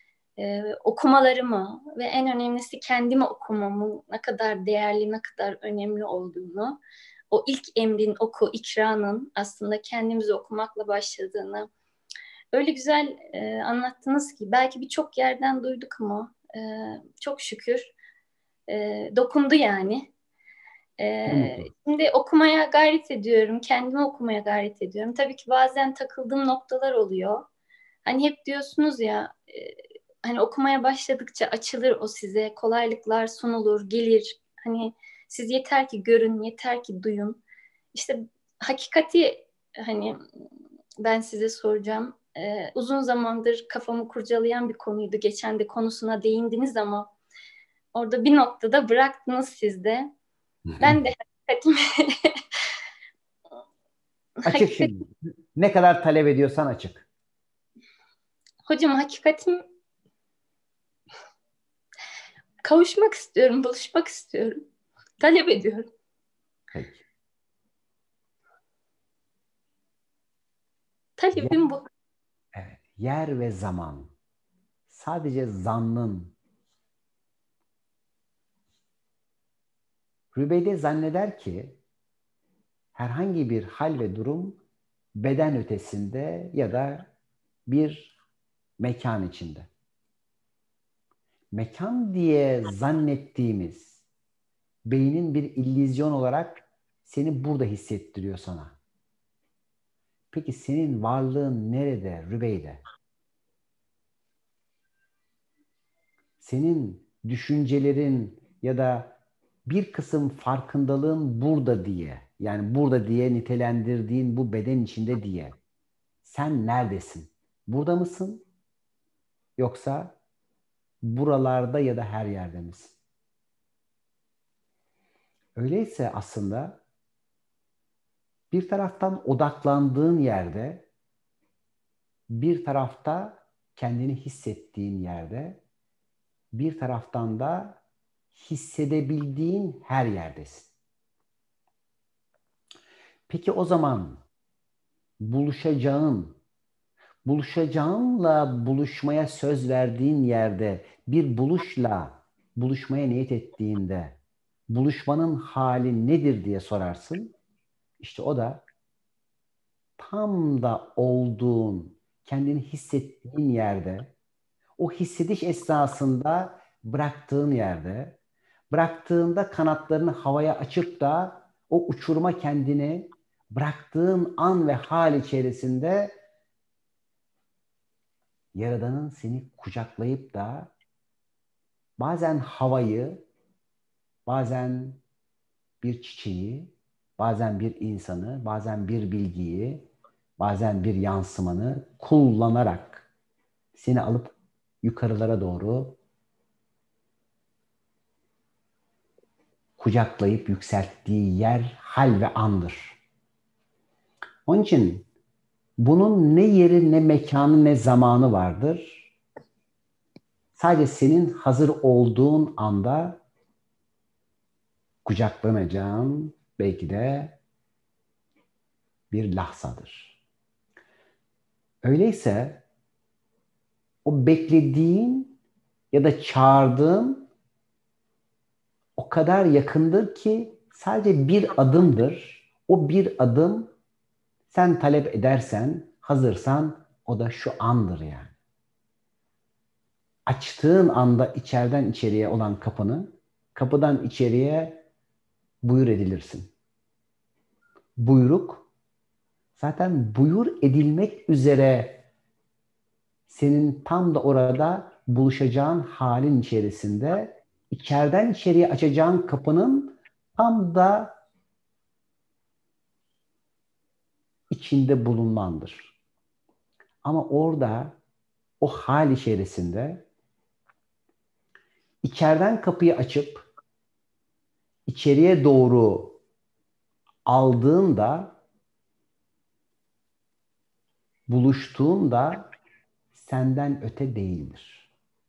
okumalarımı ve en önemlisi kendimi okumamın ne kadar değerli, ne kadar önemli olduğunu, o ilk emrin oku, ikranın aslında kendimizi okumakla başladığını öyle güzel anlattınız ki belki birçok yerden duyduk ama çok şükür dokundu yani. Şimdi okumaya gayret ediyorum, kendimi okumaya gayret ediyorum. Tabii ki bazen takıldığım noktalar oluyor. Hani hep diyorsunuz ya, hani okumaya başladıkça açılır o size, kolaylıklar sunulur, gelir. Hani siz yeter ki görün, yeter ki duyun. İşte hakikati hani ben size soracağım. Uzun zamandır kafamı kurcalayan bir konuydu. Geçen de konusuna değindiniz ama orada bir noktada bıraktınız siz de. Ben de hakikatimi Açık şimdi. Ne kadar talep ediyorsan açık. hocam hakikatim kavuşmak istiyorum, buluşmak istiyorum. Talep ediyorum. Peki. Talebim bu. Evet. Yer ve zaman. Sadece zannın. Rübeyde zanneder ki herhangi bir hal ve durum beden ötesinde ya da bir mekan içinde. Mekan diye zannettiğimiz beynin bir illüzyon olarak seni burada hissettiriyor sana. Peki senin varlığın nerede Rübeyde? Senin düşüncelerin ya da bir kısım farkındalığın burada diye, yani burada diye nitelendirdiğin bu beden içinde diye. Sen neredesin? Burada mısın? Yoksa buralarda ya da her yerde misin? Öyleyse aslında bir taraftan odaklandığın yerde, bir tarafta kendini hissettiğin yerde, bir taraftan da hissedebildiğin her yerdesin. Peki o zaman buluşacağınla buluşmaya söz verdiğin yerde, bir buluşla buluşmaya niyet ettiğinde buluşmanın hali nedir diye sorarsın. İşte o da tam da olduğun, kendini hissettiğin yerde, o hissediş esnasında bıraktığın yerde, bıraktığında kanatlarını havaya açıp da o uçuruma kendini bıraktığın an ve hal içerisinde Yaradan'ın seni kucaklayıp da bazen havayı, bazen bir çiçeği, bazen bir insanı, bazen bir bilgiyi, bazen bir yansımanı kullanarak seni alıp yukarılara doğru kucaklayıp yükselttiği yer hal ve andır. Onun için bunun ne yeri, ne mekanı, ne zamanı vardır. Sadece senin hazır olduğun anda kucaklanacağın belki de bir lahzadır. Öyleyse o beklediğin ya da çağırdığın o kadar yakındır ki sadece bir adımdır. O bir adım sen talep edersen, hazırsan o da şu andır yani. Açtığın anda içeriden içeriye olan kapını, kapıdan içeriye buyur edilirsin. Buyruk, zaten buyur edilmek üzere senin tam da orada buluşacağın halin içerisinde içeriden içeriye açacağın kapının tam da içinde bulunmandır. Ama orada o hal içerisinde içeriden kapıyı açıp içeriye doğru aldığında, buluştuğunda senden öte değildir.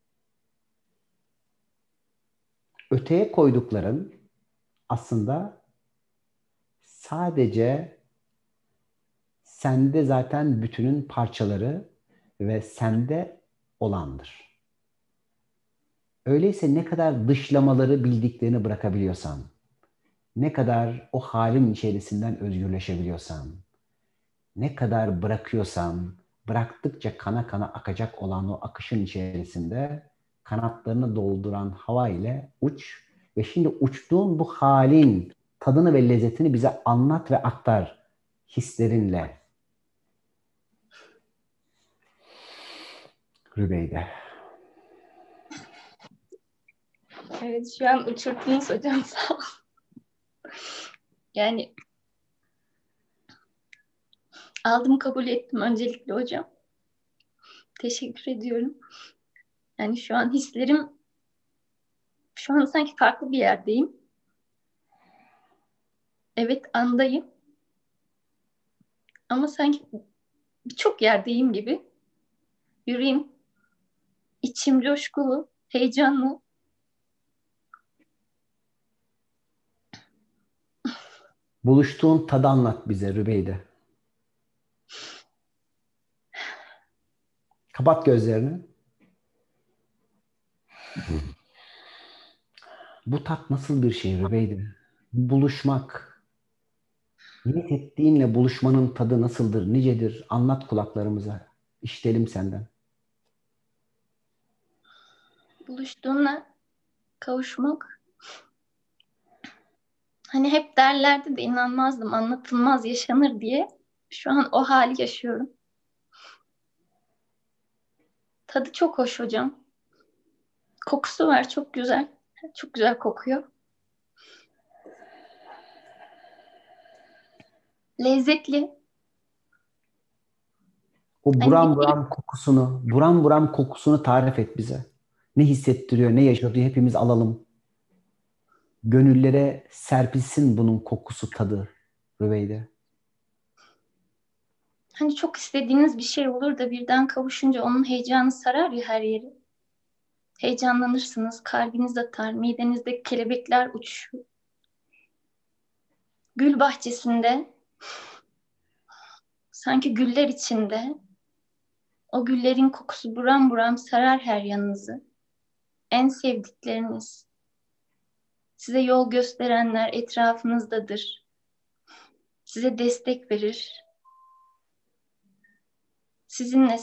Öteye koydukların aslında sadece sende zaten bütünün parçaları ve sende olandır. Öyleyse ne kadar dışlamaları bildiklerini bırakabiliyorsan, ne kadar o halin içerisinden özgürleşebiliyorsan, ne kadar bırakıyorsan, bıraktıkça kana kana akacak olan o akışın içerisinde kanatlarını dolduran hava ile uç ve şimdi uçtuğun bu halin tadını ve lezzetini bize anlat ve aktar hislerinle. Rübeyde. Evet, şu an uçurttunuz hocam, sağ olun. Yani aldım, kabul ettim öncelikle hocam. Teşekkür ediyorum. Yani şu an hislerim, şu an sanki farklı bir yerdeyim. Evet, andayım. Ama sanki birçok yerdeyim gibi. Yüreğim, içim coşkulu, heyecanlı. Buluştuğun tadı anlat bize Rübeyde. Kapat gözlerini. Bu tat nasıl bir şey Rübeyde? Buluşmak. Niyet ettiğinle buluşmanın tadı nasıldır, nicedir? Anlat kulaklarımıza. İşitelim senden. Buluştuğumla kavuşmak. Hani hep derlerdi de inanmazdım, anlatılmaz yaşanır diye. Şu an o hali yaşıyorum. Tadı çok hoş hocam. Kokusu var, çok güzel. Çok güzel kokuyor. Lezzetli. O buram buram kokusunu, buram buram kokusunu tarif et bize. Ne hissettiriyor, ne yaşatıyor hepimiz alalım. Gönüllere serpilsin bunun kokusu, tadı Rübeyde. Hani çok istediğiniz bir şey olur da birden kavuşunca onun heyecanı sarar ya her yeri. Heyecanlanırsınız, kalbiniz atar, midenizde kelebekler uçuşur. Gül bahçesinde, sanki güller içinde, o güllerin kokusu buram buram sarar her yanınızı. En sevdikleriniz, size yol gösterenler etrafınızdadır. Size destek verir. Sizinle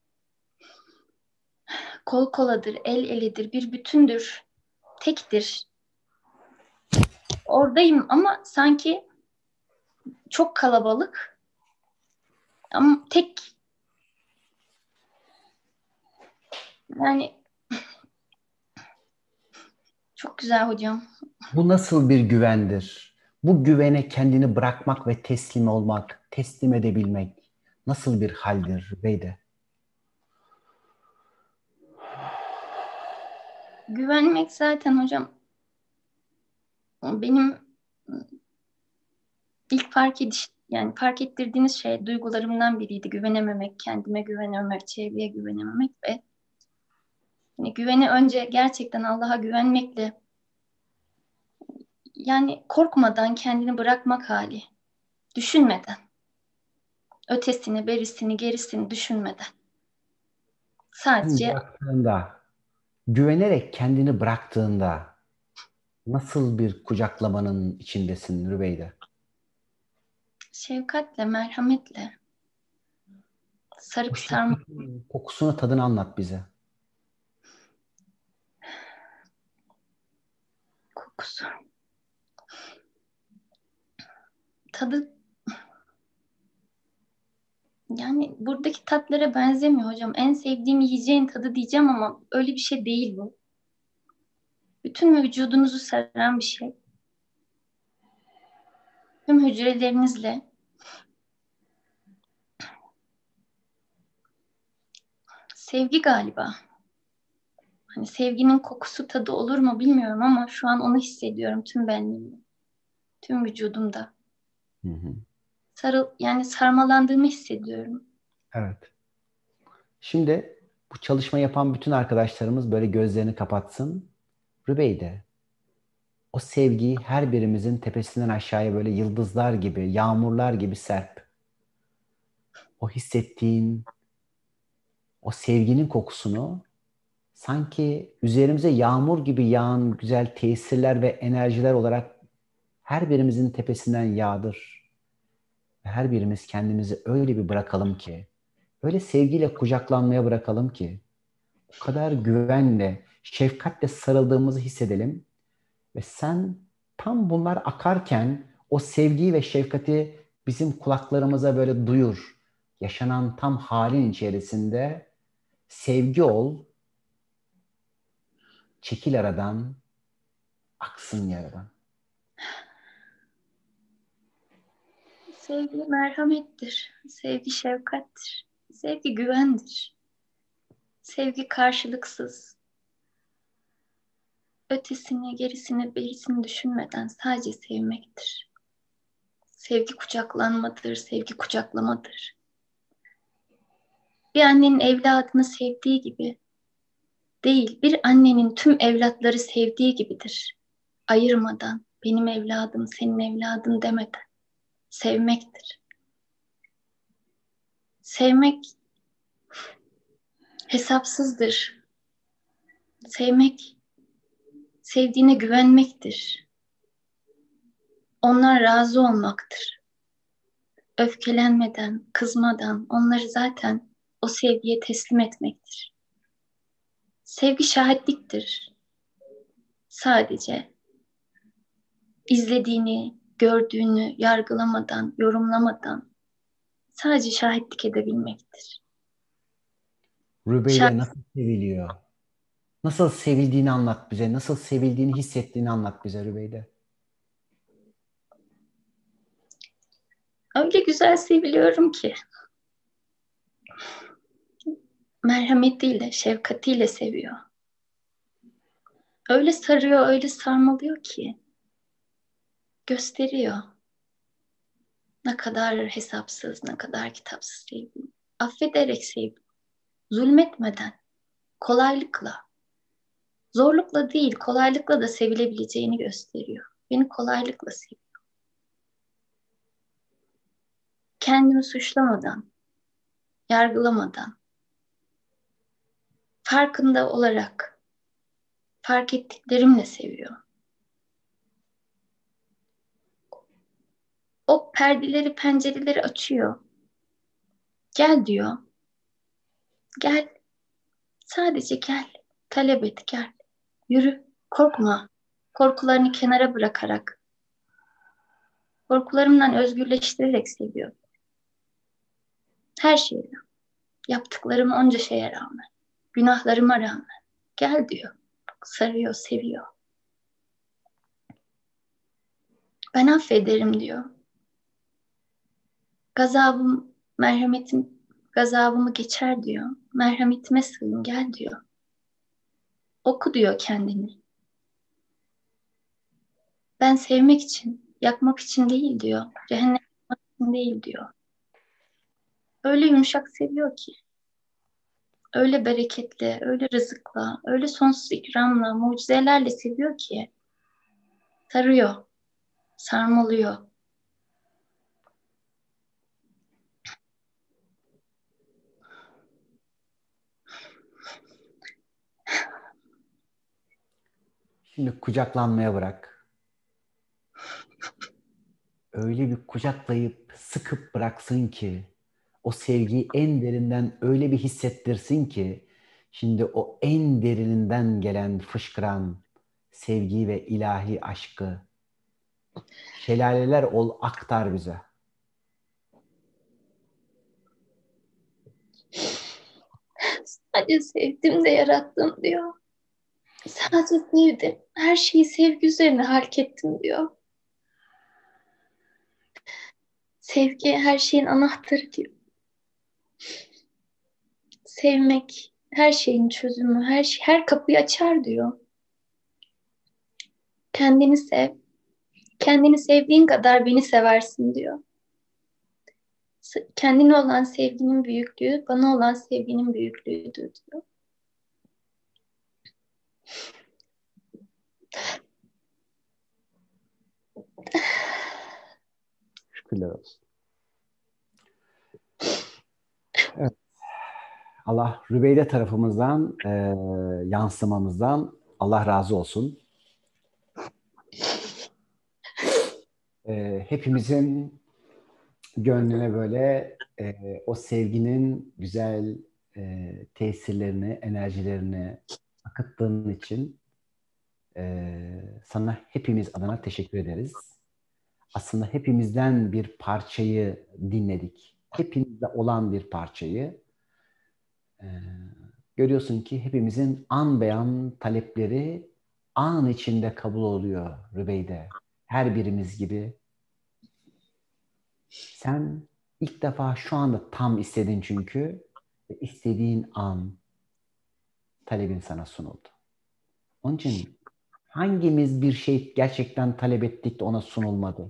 kol koladır, el eledir, bir bütündür, tektir. Oradayım ama sanki çok kalabalık ama tek, yani çok güzel hocam. Bu nasıl bir güvendir? Bu güvene kendini bırakmak ve teslim olmak, teslim edebilmek nasıl bir haldir Rübeyde? Güvenmek zaten hocam benim ilk yani fark ettirdiğiniz şey duygularımdan biriydi. Güvenememek, kendime güvenememek, çevreye güvenememek ve yani güveni önce gerçekten Allah'a güvenmekle, yani korkmadan kendini bırakmak hali. Düşünmeden. Ötesini, berisini, gerisini düşünmeden. Sen Sadece bıraktığında, güvenerek kendini bıraktığında nasıl bir kucaklamanın içindesin Rübeyde? şefkatle, merhametle O sarıp sarma şefkatin kokusunu, tadını anlat bize. kokusu. Tadı, yani buradaki tatlara benzemiyor hocam. En sevdiğim yiyeceğin tadı diyeceğim ama öyle bir şey değil bu. Bütün vücudunuzu saran bir şey. Tüm hücrelerinizle sevgi galiba. Hani sevginin kokusu tadı olur mu bilmiyorum ama şu an onu hissediyorum tüm benliğimle. Tüm vücudumda. Hı hı. Yani sarmalandığımı hissediyorum. Evet. Şimdi bu çalışma yapan bütün arkadaşlarımız böyle gözlerini kapatsın. Rübeyde, o sevgiyi her birimizin tepesinden aşağıya böyle yıldızlar gibi, yağmurlar gibi serp. O hissettiğin, o sevginin kokusunu sanki üzerimize yağmur gibi yağan güzel tesirler ve enerjiler olarak her birimizin tepesinden yağdır. Ve her birimiz kendimizi öyle bir bırakalım ki, öyle sevgiyle kucaklanmaya bırakalım ki, o kadar güvenle, şefkatle sarıldığımızı hissedelim. Ve sen tam bunlar akarken o sevgiyi ve şefkati bizim kulaklarımıza böyle duyur. Yaşanan tam halin içerisinde sevgi ol, çekil aradan, aksın yaradan. Sevgi merhamettir. Sevgi şefkattir. Sevgi güvendir. Sevgi karşılıksız. Ötesini, gerisini, berisini düşünmeden sadece sevmektir. Sevgi kucaklanmadır, sevgi kucaklamadır. Bir annenin evladını sevdiği gibi değil, bir annenin tüm evlatları sevdiği gibidir. Ayırmadan, benim evladım, senin evladın demeden sevmektir. Sevmek hesapsızdır. Sevmek, sevdiğine güvenmektir. Onlar razı olmaktır. Öfkelenmeden, kızmadan onları zaten o sevgiye teslim etmektir. Sevgi şahitliktir. Sadece izlediğini, gördüğünü yargılamadan, yorumlamadan sadece şahitlik edebilmektir. Rübeyde nasıl seviliyor? Nasıl sevildiğini anlat bize. Nasıl sevildiğini hissettiğini anlat bize Rübeyde. Öyle güzel seviliyorum ki merhametiyle, şefkatiyle seviyor. Öyle sarıyor, öyle sarmalıyor ki gösteriyor. Ne kadar hesapsız, ne kadar kitapsız sevdim. Affederek sevdim. Zulmetmeden, kolaylıkla. Zorlukla değil, kolaylıkla da sevilebileceğini gösteriyor. Beni kolaylıkla seviyor. Kendimi suçlamadan, yargılamadan, farkında olarak, fark ettiklerimle seviyor. O perdeleri, pencereleri açıyor. Gel diyor. Gel. Sadece gel. Talep et, gel. Yürü. Korkma. Korkularını kenara bırakarak, korkularımdan özgürleştirerek seviyor. Her şeyle. Yaptıklarım onca şeye rağmen. Günahlarıma rağmen. Gel diyor. Sarıyor, seviyor. Ben affederim diyor. Gazabımı geçer diyor. Merhametime sığın, gel diyor. Oku diyor kendini. Ben sevmek için, yakmak için değil diyor. Cehennem yapmak için değil diyor. Öyle yumuşak seviyor ki. Öyle bereketli, öyle rızıkla, öyle sonsuz ikramla, mucizelerle seviyor ki. Sarıyor, sarmalıyor. Şimdi kucaklanmaya bırak. Öyle bir kucaklayıp sıkıp bıraksın ki o sevgiyi en derinden öyle bir hissettirsin ki şimdi o en derininden gelen fışkıran sevgiyi ve ilahi aşkı şelaleler ol aktar bize. Sadece sevdim de yarattım diyor. Sadece sevdim. Her şeyi sevgi üzerine halk ettim diyor. Sevgi her şeyin anahtarı diyor. Sevmek her şeyin çözümü, her kapıyı açar diyor. Kendini sev. Kendini sevdiğin kadar beni seversin diyor. Kendine olan sevginin büyüklüğü, bana olan sevginin büyüklüğüdür diyor. Şükürler olsun. Evet. Allah Rübeyde tarafımızdan, yansımamızdan Allah razı olsun. Hepimizin gönlüne böyle o sevginin güzel tesirlerini, enerjilerini akıttığın için sana hepimiz adına teşekkür ederiz. Aslında hepimizden bir parçayı dinledik. Hepimizde olan bir parçayı. Görüyorsun ki hepimizin an beyan talepleri an içinde kabul oluyor Rübeyde. Her birimiz gibi. Sen ilk defa şu anda tam istedin çünkü ve istediğin an talebin sana sunuldu. Onun için hangimiz bir şey gerçekten talep ettik de ona sunulmadı?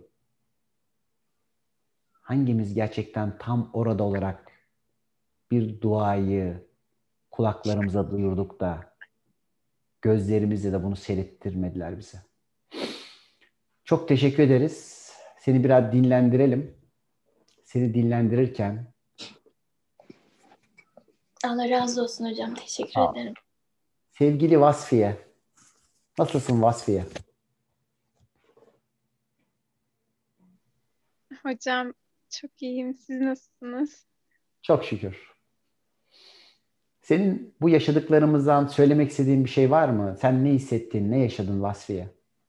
Hangimiz gerçekten tam orada olarak bir duayı kulaklarımıza duyurduk da gözlerimizle de bunu seyrettirmediler bize? Çok teşekkür ederiz. Seni biraz dinlendirelim. Seni dinlendirirken Allah razı olsun hocam. Teşekkür ederim. sevgili Vasfiye, nasılsın Vasfiye? Hocam çok iyiyim. Siz nasılsınız? Çok şükür. Senin bu yaşadıklarımızdan söylemek istediğin bir şey var mı? Sen ne hissettin, ne yaşadın Vasfiye?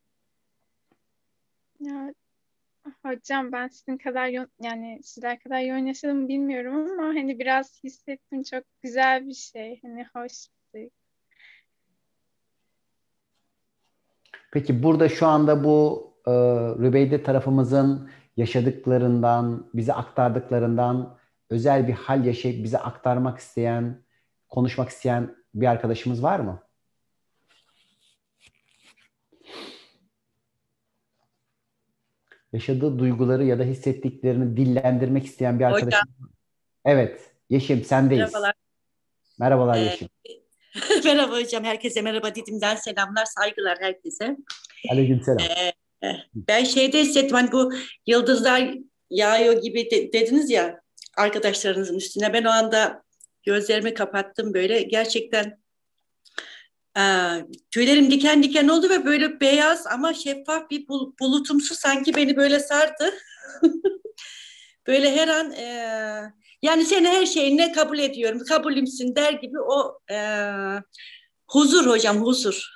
Ya hocam ben sizler kadar yoğun yaşadım bilmiyorum ama hani biraz hissettim, çok güzel bir şey. Hani hoş bir şey. Peki burada şu anda bu Rübeyde tarafımızın yaşadıklarından, bize aktardıklarından özel bir hal yaşayıp bize aktarmak isteyen, konuşmak isteyen bir arkadaşımız var mı? yaşadığı duyguları ya da hissettiklerini dillendirmek isteyen bir Hocam arkadaşım. Evet, Yeşim sendeyiz. merhabalar. Merhabalar Ee, Yeşim. Merhaba hocam. Herkese merhaba. Didim'den selamlar, saygılar herkese. Aleykümselam. Ee, Ben şeyde hissettim hani bu yıldızlar yağıyor gibi dediniz ya arkadaşlarınızın üstüne. Ben o anda gözlerimi kapattım böyle. Gerçekten tüylerim diken diken oldu ve böyle beyaz ama şeffaf bir bulutumsu sanki beni böyle sardı. Böyle her an yani seni her şeyine kabul ediyorum, kabulümsün der gibi o huzur hocam, huzur.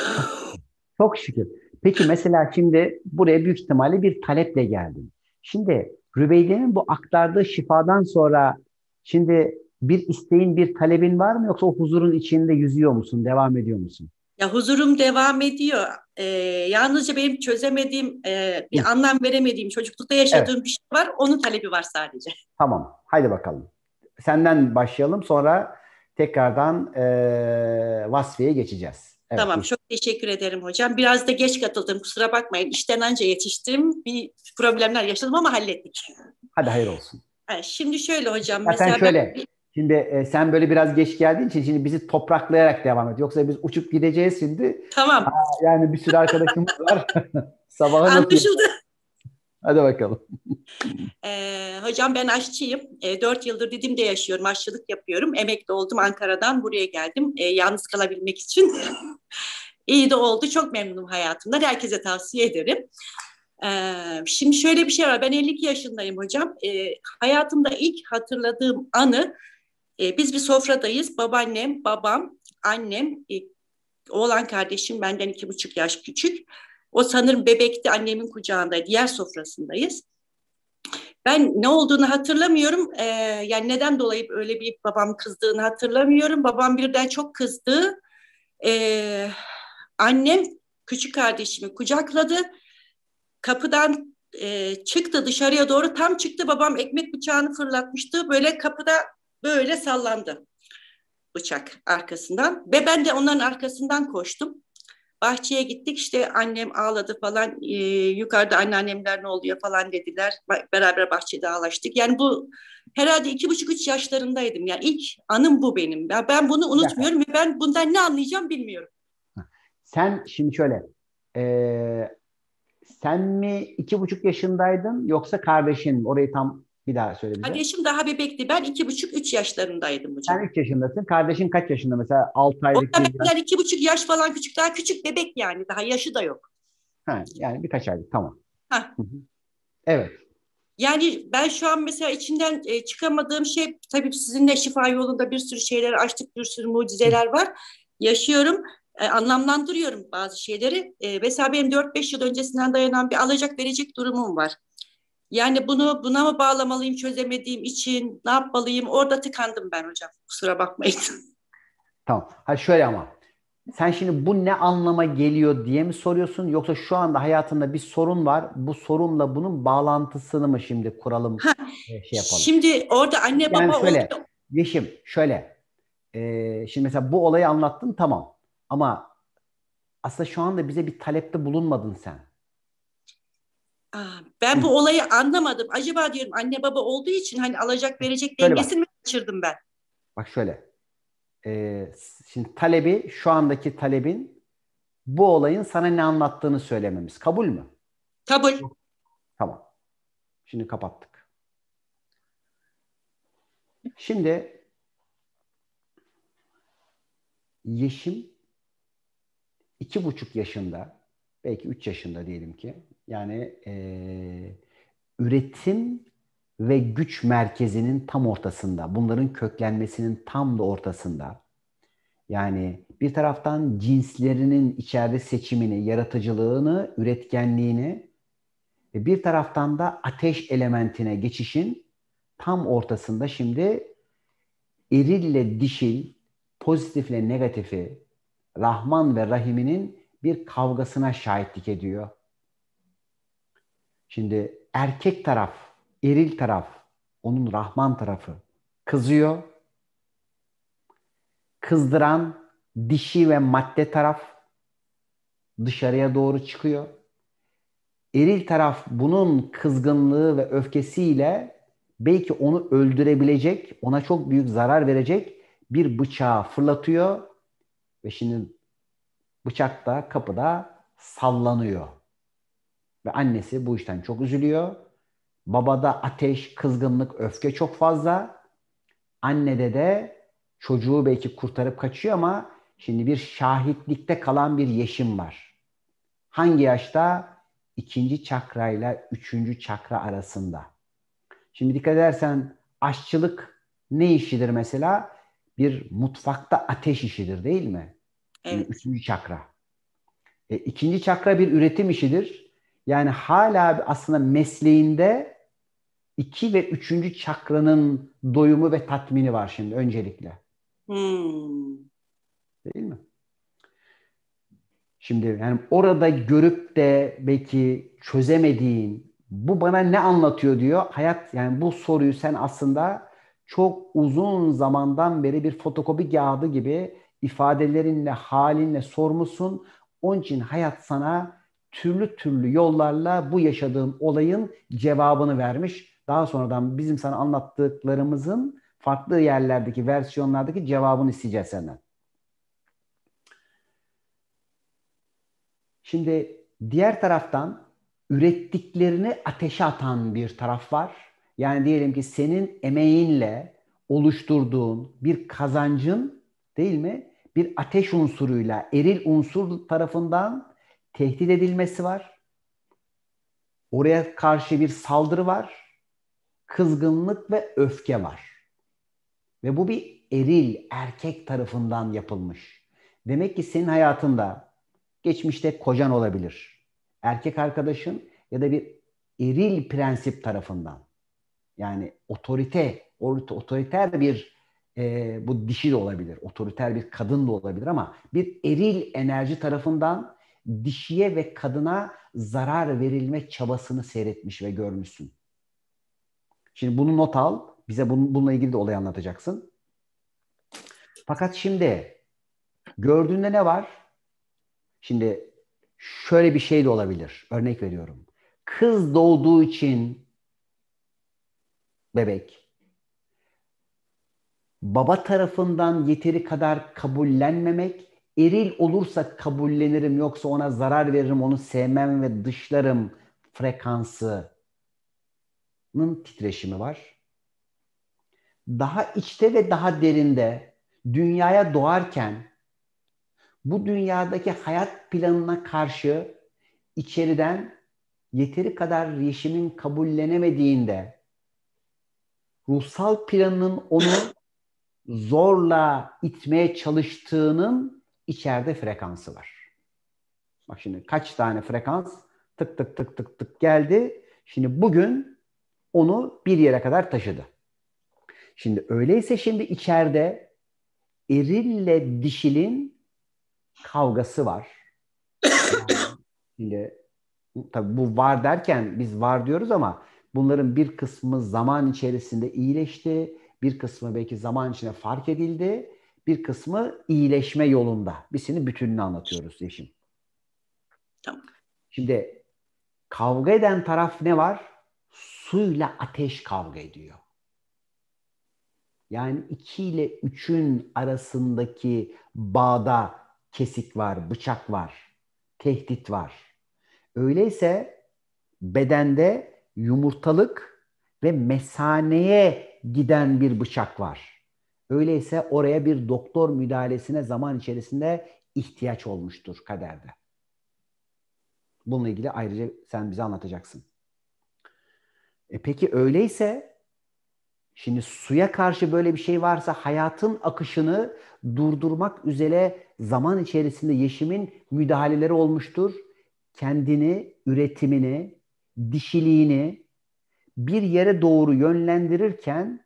Çok şükür. Peki mesela şimdi buraya büyük ihtimalle bir taleple geldin. Şimdi Rüveyde'nin bu aktardığı şifadan sonra şimdi bir isteğin, bir talebin var mı yoksa o huzurun içinde yüzüyor musun, devam ediyor musun? Ya huzurum devam ediyor. Yalnızca benim çözemediğim, Hı, bir anlam veremediğim, çocuklukta evet, yaşadığım bir şey var. Onun talebi var sadece. tamam. Haydi bakalım. Senden başlayalım sonra tekrardan Vasfiye'ye geçeceğiz. Evet, Tamam, çok teşekkür ederim hocam. Biraz da geç katıldım, kusura bakmayın. İşten anca yetiştim. Bir problemler yaşadım ama hallettik. hadi hayır olsun. Şimdi şöyle hocam, Zaten mesela ben... şöyle, şimdi sen böyle biraz geç geldiğin için şimdi bizi topraklayarak devam et. Yoksa biz uçup gideceğiz şimdi. Tamam, Yani bir sürü arkadaşımız var. Sabahı nasıl yapacağız? anlaşıldı. Hadi bakalım. Hocam ben aşçıyım. 4 yıldır Didim'de yaşıyorum. Aşçılık yapıyorum. Emekli oldum. Ankara'dan buraya geldim. Yalnız kalabilmek için. İyi de oldu. Çok memnunum hayatımdan. Herkese tavsiye ederim. Şimdi şöyle bir şey var. Ben 52 yaşındayım hocam. Hayatımda ilk hatırladığım anı, biz bir sofradayız. Babaannem, babam, annem, oğlan kardeşim benden 2,5 yaş küçük. O sanırım bebekti, annemin kucağındaydı. Yer sofrasındayız. Ben ne olduğunu hatırlamıyorum. Yani neden dolayı öyle bir babam kızdığını hatırlamıyorum. Babam birden çok kızdı. Ee, Annem küçük kardeşimi kucakladı. Kapıdan çıktı dışarıya doğru. Tam çıktı, babam ekmek bıçağını fırlatmıştı. Böyle kapıda böyle sallandı bıçak arkasından. Ve ben de onların arkasından koştum. Bahçeye gittik, işte annem ağladı falan, yukarıda anneannemler ne oluyor falan dediler. Beraber bahçede ağlaştık. Yani bu herhalde 2,5-3 yaşlarındaydım. Yani ilk anım bu benim. Ben bunu Bir dakika. unutmuyorum ve ben bundan ne anlayacağım bilmiyorum. Sen şimdi şöyle, sen mi 2,5 yaşındaydın yoksa kardeşin mi? Orayı tam bir daha söyle bize. Kardeşim daha bebekti. Ben 2,5-3 yaşlarındaydım hocam. Sen 3 yaşındasın. Kardeşin kaç yaşında? Mesela 6 O aylık, da 1 yaş. benden 2,5 yaş falan küçük. Daha küçük bebek yani. Daha yaşı da yok. Yani birkaç aylık. Tamam. Heh. Hı hı. Evet. Yani ben şu an mesela içinden çıkamadığım şey, tabii sizinle şifa yolunda bir sürü şeyler açtık, bir sürü mucizeler var. Yaşıyorum, anlamlandırıyorum bazı şeyleri. Mesela benim 4-5 yıl öncesinden dayanan bir alacak verecek durumum var. Yani buna mı bağlamalıyım çözemediğim için, ne yapmalıyım? Orada tıkandım ben hocam. Kusura bakmayın. Tamam. Hadi şöyle ama. Sen şimdi bu ne anlama geliyor diye mi soruyorsun yoksa şu anda hayatında bir sorun var. Bu sorunla bunun bağlantısını mı şimdi kuralım, şey yapalım? Şimdi orada anne Yani baba şöyle, oldu. Yeşim şöyle. Şimdi mesela bu olayı anlattın tamam. Ama aslında şu anda bize bir talepte bulunmadın sen. Ben bu olayı anlamadım. Acaba diyorum anne baba olduğu için hani alacak verecek Şöyle bak. dengesini mi kaçırdım ben? Bak şöyle. Şimdi talebi, şu andaki talebin bu olayın sana ne anlattığını söylememiz. Kabul mü? Kabul. Tamam. Şimdi kapattık. Şimdi Yeşim 2,5 yaşında, belki 3 yaşında diyelim ki. Yani üretim ve güç merkezinin tam ortasında. Bunların köklenmesinin tam da ortasında. Yani bir taraftan cinslerinin içeride seçimini, yaratıcılığını, üretkenliğini ve bir taraftan da ateş elementine geçişin tam ortasında şimdi erille dişil, pozitifle negatifi, Rahman ve Rahim'inin bir kavgasına şahitlik ediyor. Şimdi erkek taraf, eril taraf, onun Rahman tarafı kızıyor. Kızdıran dişi ve madde taraf dışarıya doğru çıkıyor. Eril taraf bunun kızgınlığı ve öfkesiyle belki onu öldürebilecek, ona çok büyük zarar verecek bir bıçağı fırlatıyor ve şimdi bıçak da kapıda sallanıyor. Ve annesi bu işten çok üzülüyor. Babada ateş, kızgınlık, öfke çok fazla. Annede de çocuğu belki kurtarıp kaçıyor ama şimdi bir şahitlikte kalan bir Yeşim var. Hangi yaşta? 2. çakrayla 3. çakra arasında. Şimdi dikkat edersen aşçılık ne işidir mesela? Bir mutfakta ateş işidir değil mi? Evet. 3. çakra. 2. çakra bir üretim işidir. Yani hala aslında mesleğinde 2 ve 3. çakranın doyumu ve tatmini var şimdi öncelikle. Değil mi? Şimdi yani orada görüp de belki çözemediğin, bu bana ne anlatıyor diyor. Hayat, yani bu soruyu sen aslında çok uzun zamandan beri bir fotokopi kağıdı gibi ifadelerinle, halinle sormuşsun. Onun için hayat sana türlü türlü yollarla bu yaşadığın olayın cevabını vermiş. Daha sonradan bizim sana anlattıklarımızın farklı yerlerdeki versiyonlardaki cevabını isteyeceğiz senden. Şimdi diğer taraftan ürettiklerini ateşe atan bir taraf var. Yani diyelim ki senin emeğinle oluşturduğun bir kazancın, değil mi, bir ateş unsuruyla eril unsur tarafından tehdit edilmesi var. Oraya karşı bir saldırı var. Kızgınlık ve öfke var. Ve bu bir eril, erkek tarafından yapılmış. Demek ki senin hayatında geçmişte kocan olabilir, erkek arkadaşın ya da bir eril prensip tarafından. Yani otoriter bir bu dişi de olabilir, otoriter bir kadın da olabilir ama bir eril enerji tarafından dişiye ve kadına zarar verilme çabasını seyretmiş ve görmüşsün. Şimdi bunu not al, bize bununla ilgili de olayı anlatacaksın. Fakat şimdi gördüğünde ne var? Şimdi şöyle bir şey de olabilir. Örnek veriyorum. Kız doğduğu için bebek baba tarafından yeteri kadar kabullenmemek, eril olursa kabullenirim yoksa ona zarar veririm, onu sevmem ve dışlarım frekansının titreşimi var. Daha içte ve daha derinde dünyaya doğarken bu dünyadaki hayat planına karşı içeriden yeteri kadar Yeşim'in kabullenemediğinde ruhsal planının onu zorla itmeye çalıştığının içeride frekansı var. Bak şimdi kaç tane frekans tık tık tık tık tık geldi. Şimdi bugün onu bir yere kadar taşıdı. Şimdi öyleyse şimdi içeride erille dişilin kavgası var. Yani şimdi tabii bu var derken biz var diyoruz ama bunların bir kısmı zaman içerisinde iyileşti, bir kısmı belki zaman içinde fark edildi, bir kısmı iyileşme yolunda. Biz senin bütününü anlatıyoruz Yeşim. Tamam. Şimdi kavga eden taraf ne var? Suyla ateş kavga ediyor. Yani 2 ile 3'ün arasındaki bağda kesik var, bıçak var, tehdit var. Öyleyse bedende yumurtalık ve mesaneye giden bir bıçak var. Öyleyse oraya bir doktor müdahalesine zaman içerisinde ihtiyaç olmuştur kaderde. Bununla ilgili ayrıca sen bize anlatacaksın. Peki öyleyse şimdi suya karşı böyle bir şey varsa hayatın akışını durdurmak üzere zaman içerisinde Yeşim'in müdahaleleri olmuştur. Kendini, üretimini, dişiliğini bir yere doğru yönlendirirken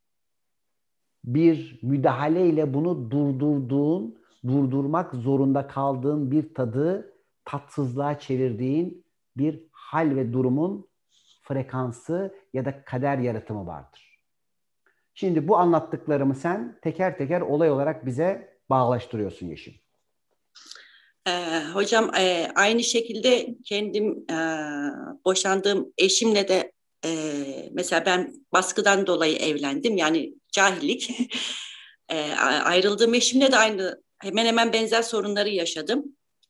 bir müdahaleyle bunu durdurmak zorunda kaldığın bir tadı tatsızlığa çevirdiğin bir hal ve durumun frekansı ya da kader yaratımı vardır. Şimdi bu anlattıklarımı sen teker teker olay olarak bize bağlaştırıyorsun Yeşim. Hocam aynı şekilde kendim boşandığım eşimle de mesela ben baskıdan dolayı evlendim. Yani cahillik. Ayrıldığım eşimle de aynı hemen hemen benzer sorunları yaşadım.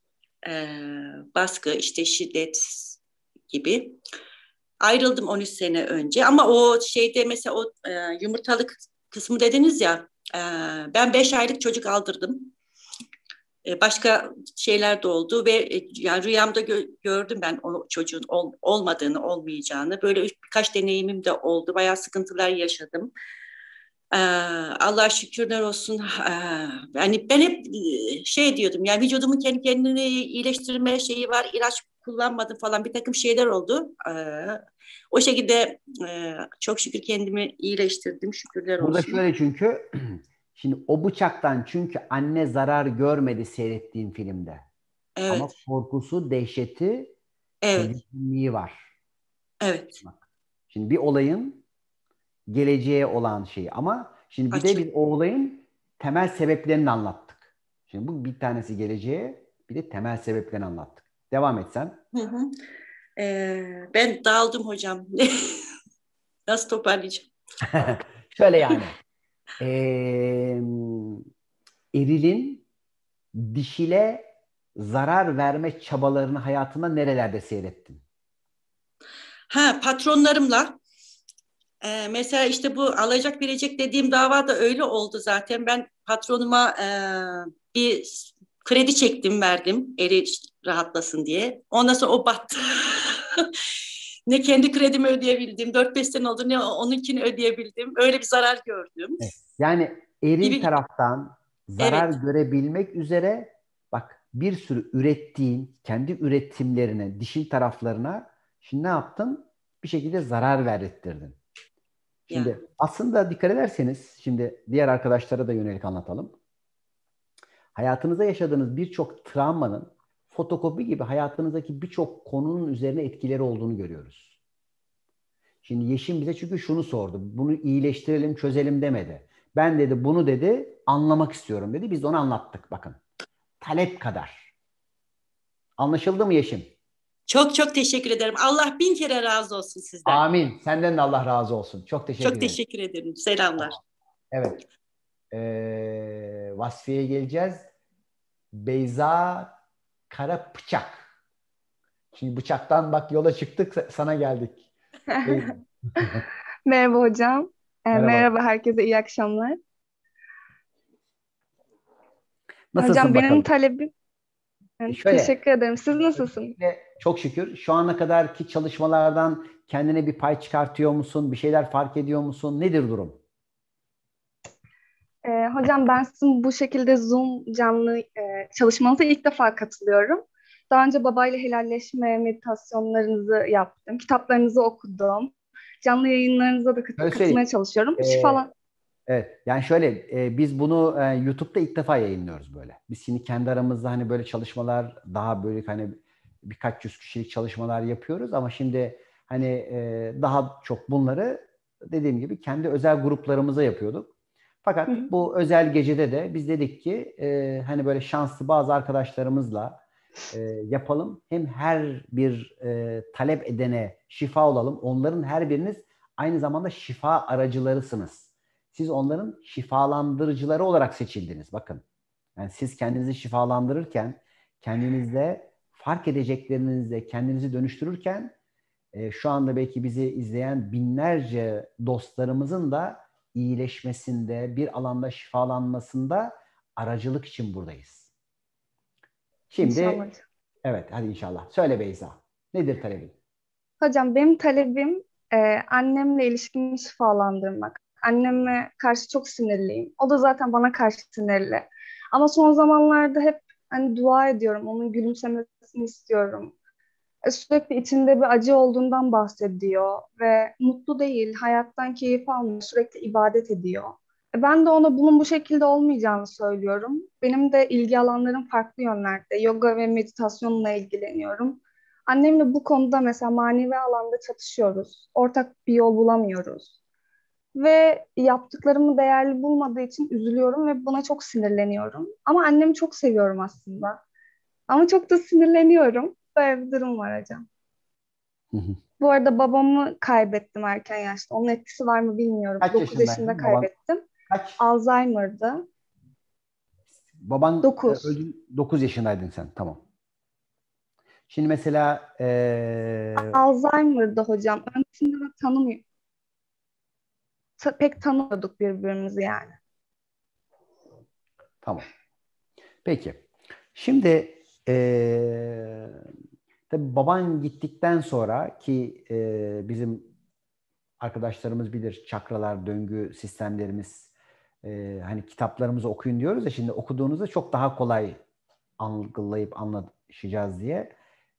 Baskı, işte şiddet gibi. Ayrıldım 13 sene önce ama o şeyde mesela o yumurtalık kısmı dediniz ya, ben 5 aylık çocuk aldırdım. Başka şeyler de oldu ve yani rüyamda gördüm ben o çocuğun olmadığını, olmayacağını. Böyle birkaç deneyimim de oldu. Bayağı sıkıntılar yaşadım. Allah şükürler olsun. Yani ben hep şey diyordum, yani vücudumun kendi kendini iyileştirme şeyi var, ilaç kullanmadım falan, bir takım şeyler oldu. O şekilde çok şükür kendimi iyileştirdim, şükürler Burada olsun. şöyle çünkü şimdi o bıçaktan çünkü anne zarar görmedi seyrettiğin filmde. Ama Evet, korkusu, dehşeti, evet, tedirginliği var. evet. Bak, şimdi bir olayın geleceğe olan şeyi ama şimdi bir de Açık. biz o olayın temel sebeplerini anlattık. Şimdi bu bir tanesi geleceğe, bir de temel sebeplerini anlattık. Devam etsen. Hı hı. Ben dağıldım hocam. Nasıl toparlayacağım? Şöyle yani. Ee, erilin dişile zarar verme çabalarını hayatında nerelerde seyrettin? Patronlarımla mesela işte bu alacak verecek dediğim dava da öyle oldu zaten. Ben patronuma bir kredi çektim, verdim eli rahatlasın diye. Ondan sonra o battı. Ne kendi kredimi ödeyebildim. 4-5 sene oldu, ne onunkini ödeyebildim. Öyle bir zarar gördüm. Evet. Yani eril Gibi. taraftan zarar Evet. görebilmek üzere bak bir sürü ürettiğin kendi üretimlerine, dişil taraflarına şimdi ne yaptın? Bir şekilde zarar verdirttirdin. Ya. Şimdi aslında dikkat ederseniz şimdi diğer arkadaşlara da yönelik anlatalım. Hayatınızda yaşadığınız birçok travmanın fotokopi gibi hayatınızdaki birçok konunun üzerine etkileri olduğunu görüyoruz. Şimdi Yeşim bize çünkü şunu sordu. Bunu iyileştirelim, çözelim demedi. Ben dedi bunu dedi anlamak istiyorum dedi. Biz de onu anlattık bakın. Talep kadar. Anlaşıldı mı Yeşim? Çok çok teşekkür ederim. Allah bin kere razı olsun sizden. Amin. Senden de Allah razı olsun. Çok teşekkür Çok ederim. teşekkür ederim. Selamlar. Evet. Vasfiye'ye geleceğiz. Beyza Karapıçak. Şimdi bıçaktan bak yola çıktık sana geldik. Beyza. Merhaba hocam. Merhaba. Merhaba herkese, iyi akşamlar. Nasılsın Hocam benim bakalım? talebim, Şöyle. teşekkür ederim. Siz nasılsınız? Çok şükür. Şu ana kadarki çalışmalardan kendine bir pay çıkartıyor musun? Bir şeyler fark ediyor musun? Nedir durum? Hocam ben sizin bu şekilde Zoom canlı çalışmanıza ilk defa katılıyorum. Daha önce babayla helalleşme meditasyonlarınızı yaptım. Kitaplarınızı okudum. Canlı yayınlarınıza da Şöyle katılmaya söyleyeyim. çalışıyorum. Ee, evet. Yani şöyle biz bunu YouTube'da ilk defa yayınlıyoruz böyle. Biz şimdi kendi aramızda hani böyle çalışmalar daha böyle hani birkaç yüz kişilik çalışmalar yapıyoruz ama şimdi hani daha çok bunları dediğim gibi kendi özel gruplarımıza yapıyorduk. Fakat bu özel gecede de biz dedik ki hani böyle şanslı bazı arkadaşlarımızla yapalım. Hem her bir talep edene şifa olalım. Onların her biriniz aynı zamanda şifa aracılarısınız. Siz onların şifalandırıcıları olarak seçildiniz. Bakın. Yani siz kendinizi şifalandırırken, kendinizde fark edeceklerinizde kendinizi dönüştürürken şu anda belki bizi izleyen binlerce dostlarımızın da iyileşmesinde, bir alanda şifalanmasında aracılık için buradayız. Şimdi İnşallah. evet hadi inşallah. Söyle Beyza. Nedir talebin? Hocam benim talebim annemle ilişkimi şifalandırmak. Anneme karşı çok sinirliyim. O da zaten bana karşı sinirli. Ama son zamanlarda hep hani dua ediyorum. Onun gülümsemesini istiyorum. Sürekli içinde bir acı olduğundan bahsediyor ve mutlu değil, hayattan keyif almıyor, sürekli ibadet ediyor. Ben de ona bunun bu şekilde olmayacağını söylüyorum. Benim de ilgi alanlarım farklı yönlerde. Yoga ve meditasyonla ilgileniyorum. Annemle bu konuda mesela manevi alanda çatışıyoruz. Ortak bir yol bulamıyoruz. Ve yaptıklarımı değerli bulmadığı için üzülüyorum ve buna çok sinirleniyorum. Ama annemi çok seviyorum aslında. Ama çok da sinirleniyorum. Böyle bir durum var hocam. Hı hı. Bu arada babamı kaybettim erken yaşta. Onun etkisi var mı bilmiyorum. Kaç 9 yaşında yaşındaydın? Baban kaybettim. kaç? Alzheimer'dı. Baban 9. öldü. 9 yaşındaydın sen. Tamam. Şimdi mesela Alzheimer'dı hocam. Öncesinde de pek tanımıyorduk birbirimizi yani. tamam. Peki. Şimdi tabii baban gittikten sonra ki bizim arkadaşlarımız bilir çakralar, döngü sistemlerimiz hani kitaplarımızı okuyun diyoruz ya şimdi okuduğunuzda çok daha kolay algılayıp anlaşacağız diye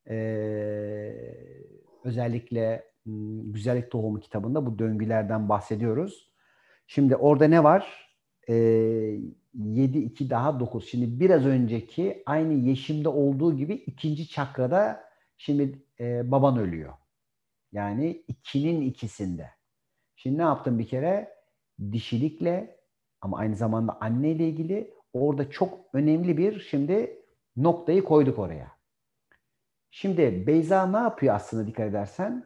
özellikle Güzellik Tohumu kitabında bu döngülerden bahsediyoruz. Şimdi orada ne var? 7, 2 daha 9. Şimdi biraz önceki aynı Yeşim'de olduğu gibi ikinci çakrada şimdi baban ölüyor. Yani 2'nin ikisinde. Şimdi ne yaptım bir kere? Dişilikle ama aynı zamanda anneyle ilgili orada çok önemli bir şimdi noktayı koyduk oraya. Şimdi Beyza ne yapıyor aslında dikkat edersen?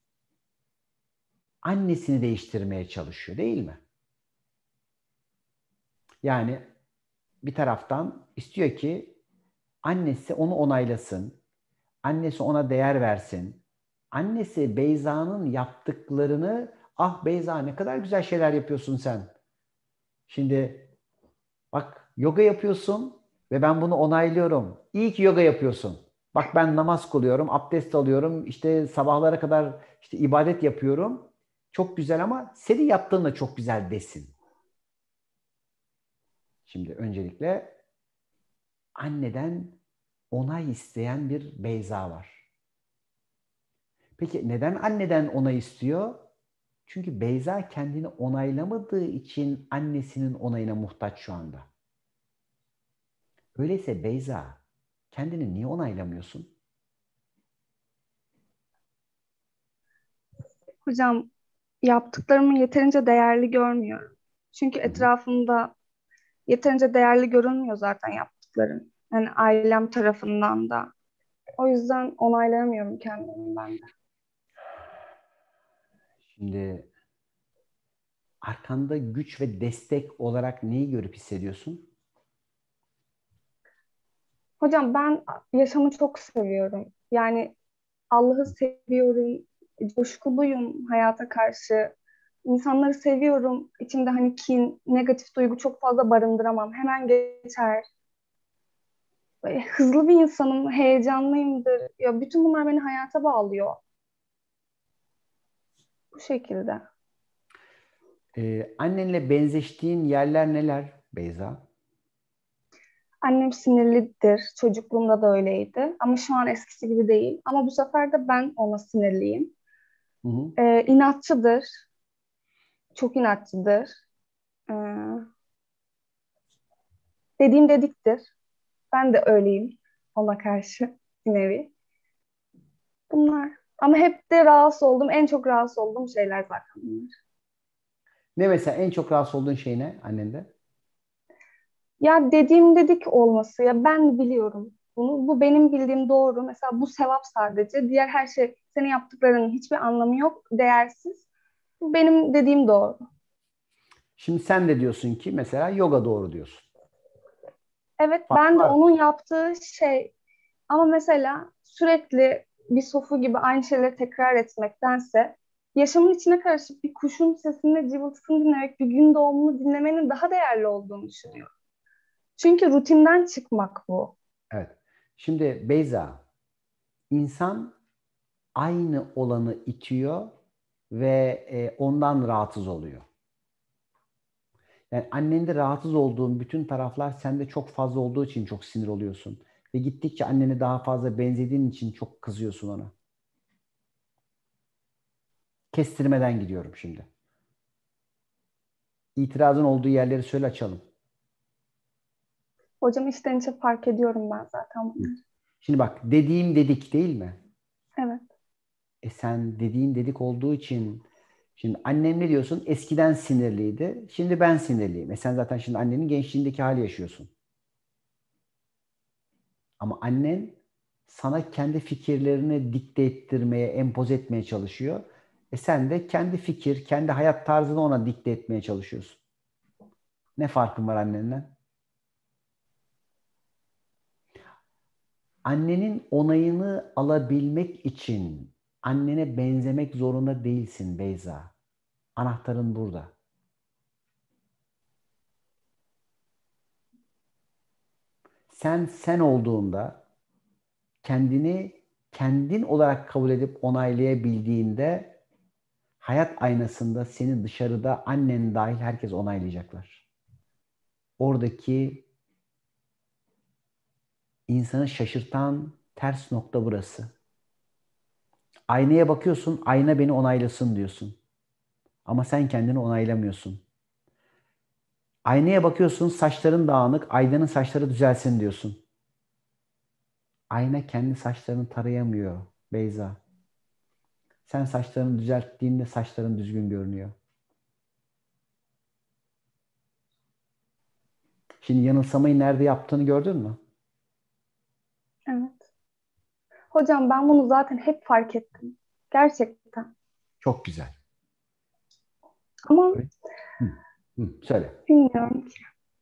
Annesini değiştirmeye çalışıyor değil mi? Yani bir taraftan istiyor ki annesi onu onaylasın. Annesi ona değer versin. Annesi Beyza'nın yaptıklarını ah Beyza ne kadar güzel şeyler yapıyorsun sen. Şimdi bak yoga yapıyorsun ve ben bunu onaylıyorum. İyi ki yoga yapıyorsun. Bak ben namaz kılıyorum, abdest alıyorum, işte sabahlara kadar işte ibadet yapıyorum. Çok güzel ama senin yaptığın da çok güzel desin. Şimdi öncelikle anneden onay isteyen bir Beyza var. Peki neden anneden onay istiyor? Çünkü Beyza kendini onaylamadığı için annesinin onayına muhtaç şu anda. Öyleyse Beyza, kendini niye onaylamıyorsun? Hocam yaptıklarımı yeterince değerli görmüyorum. Çünkü Hı hı. etrafımda yeterince değerli görünmüyor zaten yaptıklarım. Yani ailem tarafından da. O yüzden onaylayamıyorum kendimi ben de. Şimdi arkanda güç ve destek olarak neyi görüp hissediyorsun? Hocam ben yaşamı çok seviyorum. Yani Allah'ı seviyorum, coşkuluyum hayata karşı. İnsanları seviyorum. İçimde hani kin, negatif duygu çok fazla barındıramam. Hemen geçer. Böyle hızlı bir insanım, heyecanlıyımdır. Ya bütün bunlar beni hayata bağlıyor. Bu şekilde. Annenle benzeştiğin yerler neler Beyza? Annem sinirlidir. Çocukluğumda da öyleydi. Ama şu an eskisi gibi değil. Ama bu sefer de ben ona sinirliyim. Hı hı. İnatçıdır. Çok inatçıdır. Ee, dediğim dediktir. Ben de öyleyim ona karşı bir nevi. Bunlar. Ama hep de rahatsız oldum. En çok rahatsız olduğum şeyler zaten bunlar. Ne mesela en çok rahatsız olduğun şey ne annende? Ya dediğim dedik olması. Ya ben biliyorum bunu. Bu benim bildiğim doğru. Mesela bu sevap sadece. Diğer her şey senin yaptıklarının hiçbir anlamı yok. Değersiz. Bu benim dediğim doğru. Şimdi sen de diyorsun ki mesela yoga doğru diyorsun. Evet Fark ben de var mı? onun yaptığı şey ama mesela sürekli bir sofu gibi aynı şeyleri tekrar etmektense yaşamın içine karışıp bir kuşun sesini, cıvıltısını dinlemek, bir gün doğumunu dinlemenin daha değerli olduğunu düşünüyorum. Çünkü rutinden çıkmak bu. Evet. Şimdi Beyza, insan aynı olanı itiyor ve ondan rahatsız oluyor. Yani annende rahatsız olduğun bütün taraflar sende çok fazla olduğu için çok sinir oluyorsun. Ve gittikçe annene daha fazla benzediğin için çok kızıyorsun ona. Kestirmeden gidiyorum şimdi. İtirazın olduğu yerleri söyle açalım. Hocam içten içe fark ediyorum ben zaten bunları. Şimdi bak dediğim dedik değil mi? Evet. Sen dediğin dedik olduğu için şimdi annem ne diyorsun? Eskiden sinirliydi. Şimdi ben sinirliyim. Sen zaten şimdi annenin gençliğindeki hali yaşıyorsun. Ama annen sana kendi fikirlerini dikte ettirmeye, empoze etmeye çalışıyor. Sen de kendi fikir, kendi hayat tarzını ona dikte etmeye çalışıyorsun. Ne farkın var annenden? Annenin onayını alabilmek için annene benzemek zorunda değilsin Beyza. Anahtarın burada. Sen olduğunda, kendini kendin olarak kabul edip onaylayabildiğinde hayat aynasında seni dışarıda annen dahil herkes onaylayacaklar. Oradaki insanı şaşırtan ters nokta burası. Aynaya bakıyorsun, ayna beni onaylasın diyorsun. Ama sen kendini onaylamıyorsun. Aynaya bakıyorsun, saçların dağınık, aynanın saçları düzelsin diyorsun. Ayna kendi saçlarını tarayamıyor Beyza. Sen saçlarını düzelttiğinde saçların düzgün görünüyor. Şimdi yanılsamayı nerede yaptığını gördün mü? Evet. Hocam ben bunu zaten hep fark ettim. Gerçekten. Çok güzel. Ama söyle. bilmiyorum ki.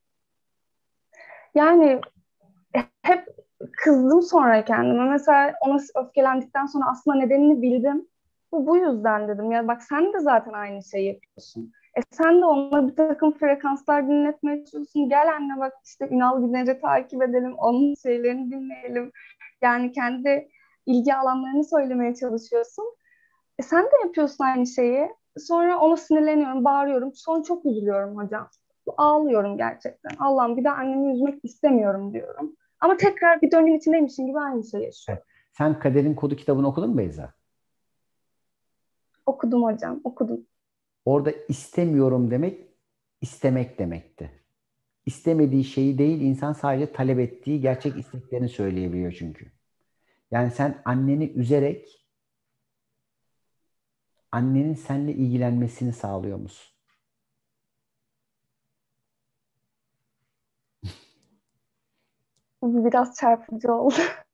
Yani hep kızdım sonra kendime. Mesela ona öfkelendikten sonra aslında nedenini bildim. Bu yüzden dedim. Ya bak sen de zaten aynı şeyi yapıyorsun. Sen de ona bir takım frekanslar dinletmeye çalışıyorsun. Gel anne bak işte Ünal Güner'i takip edelim. Onun şeylerini dinleyelim. Yani kendi ilgi alanlarını söylemeye çalışıyorsun. Sen de yapıyorsun aynı şeyi. Sonra ona sinirleniyorum, bağırıyorum. Sonra çok üzülüyorum hocam. Ağlıyorum gerçekten. Allah'ım bir daha annemi üzmek istemiyorum diyorum. Ama tekrar bir döngünün içindeymişim gibi aynı şeyi yaşıyorum. Sen Kaderin Kodu kitabını okudun mu Beyza? Okudum hocam, okudum. Orada istemiyorum demek, istemek demekti. İstemediği şeyi değil, insan sadece talep ettiği gerçek isteklerini söyleyebiliyor çünkü. Yani sen anneni üzerek annenin seninle ilgilenmesini sağlıyor musun? Bu biraz çarpıcı oldu.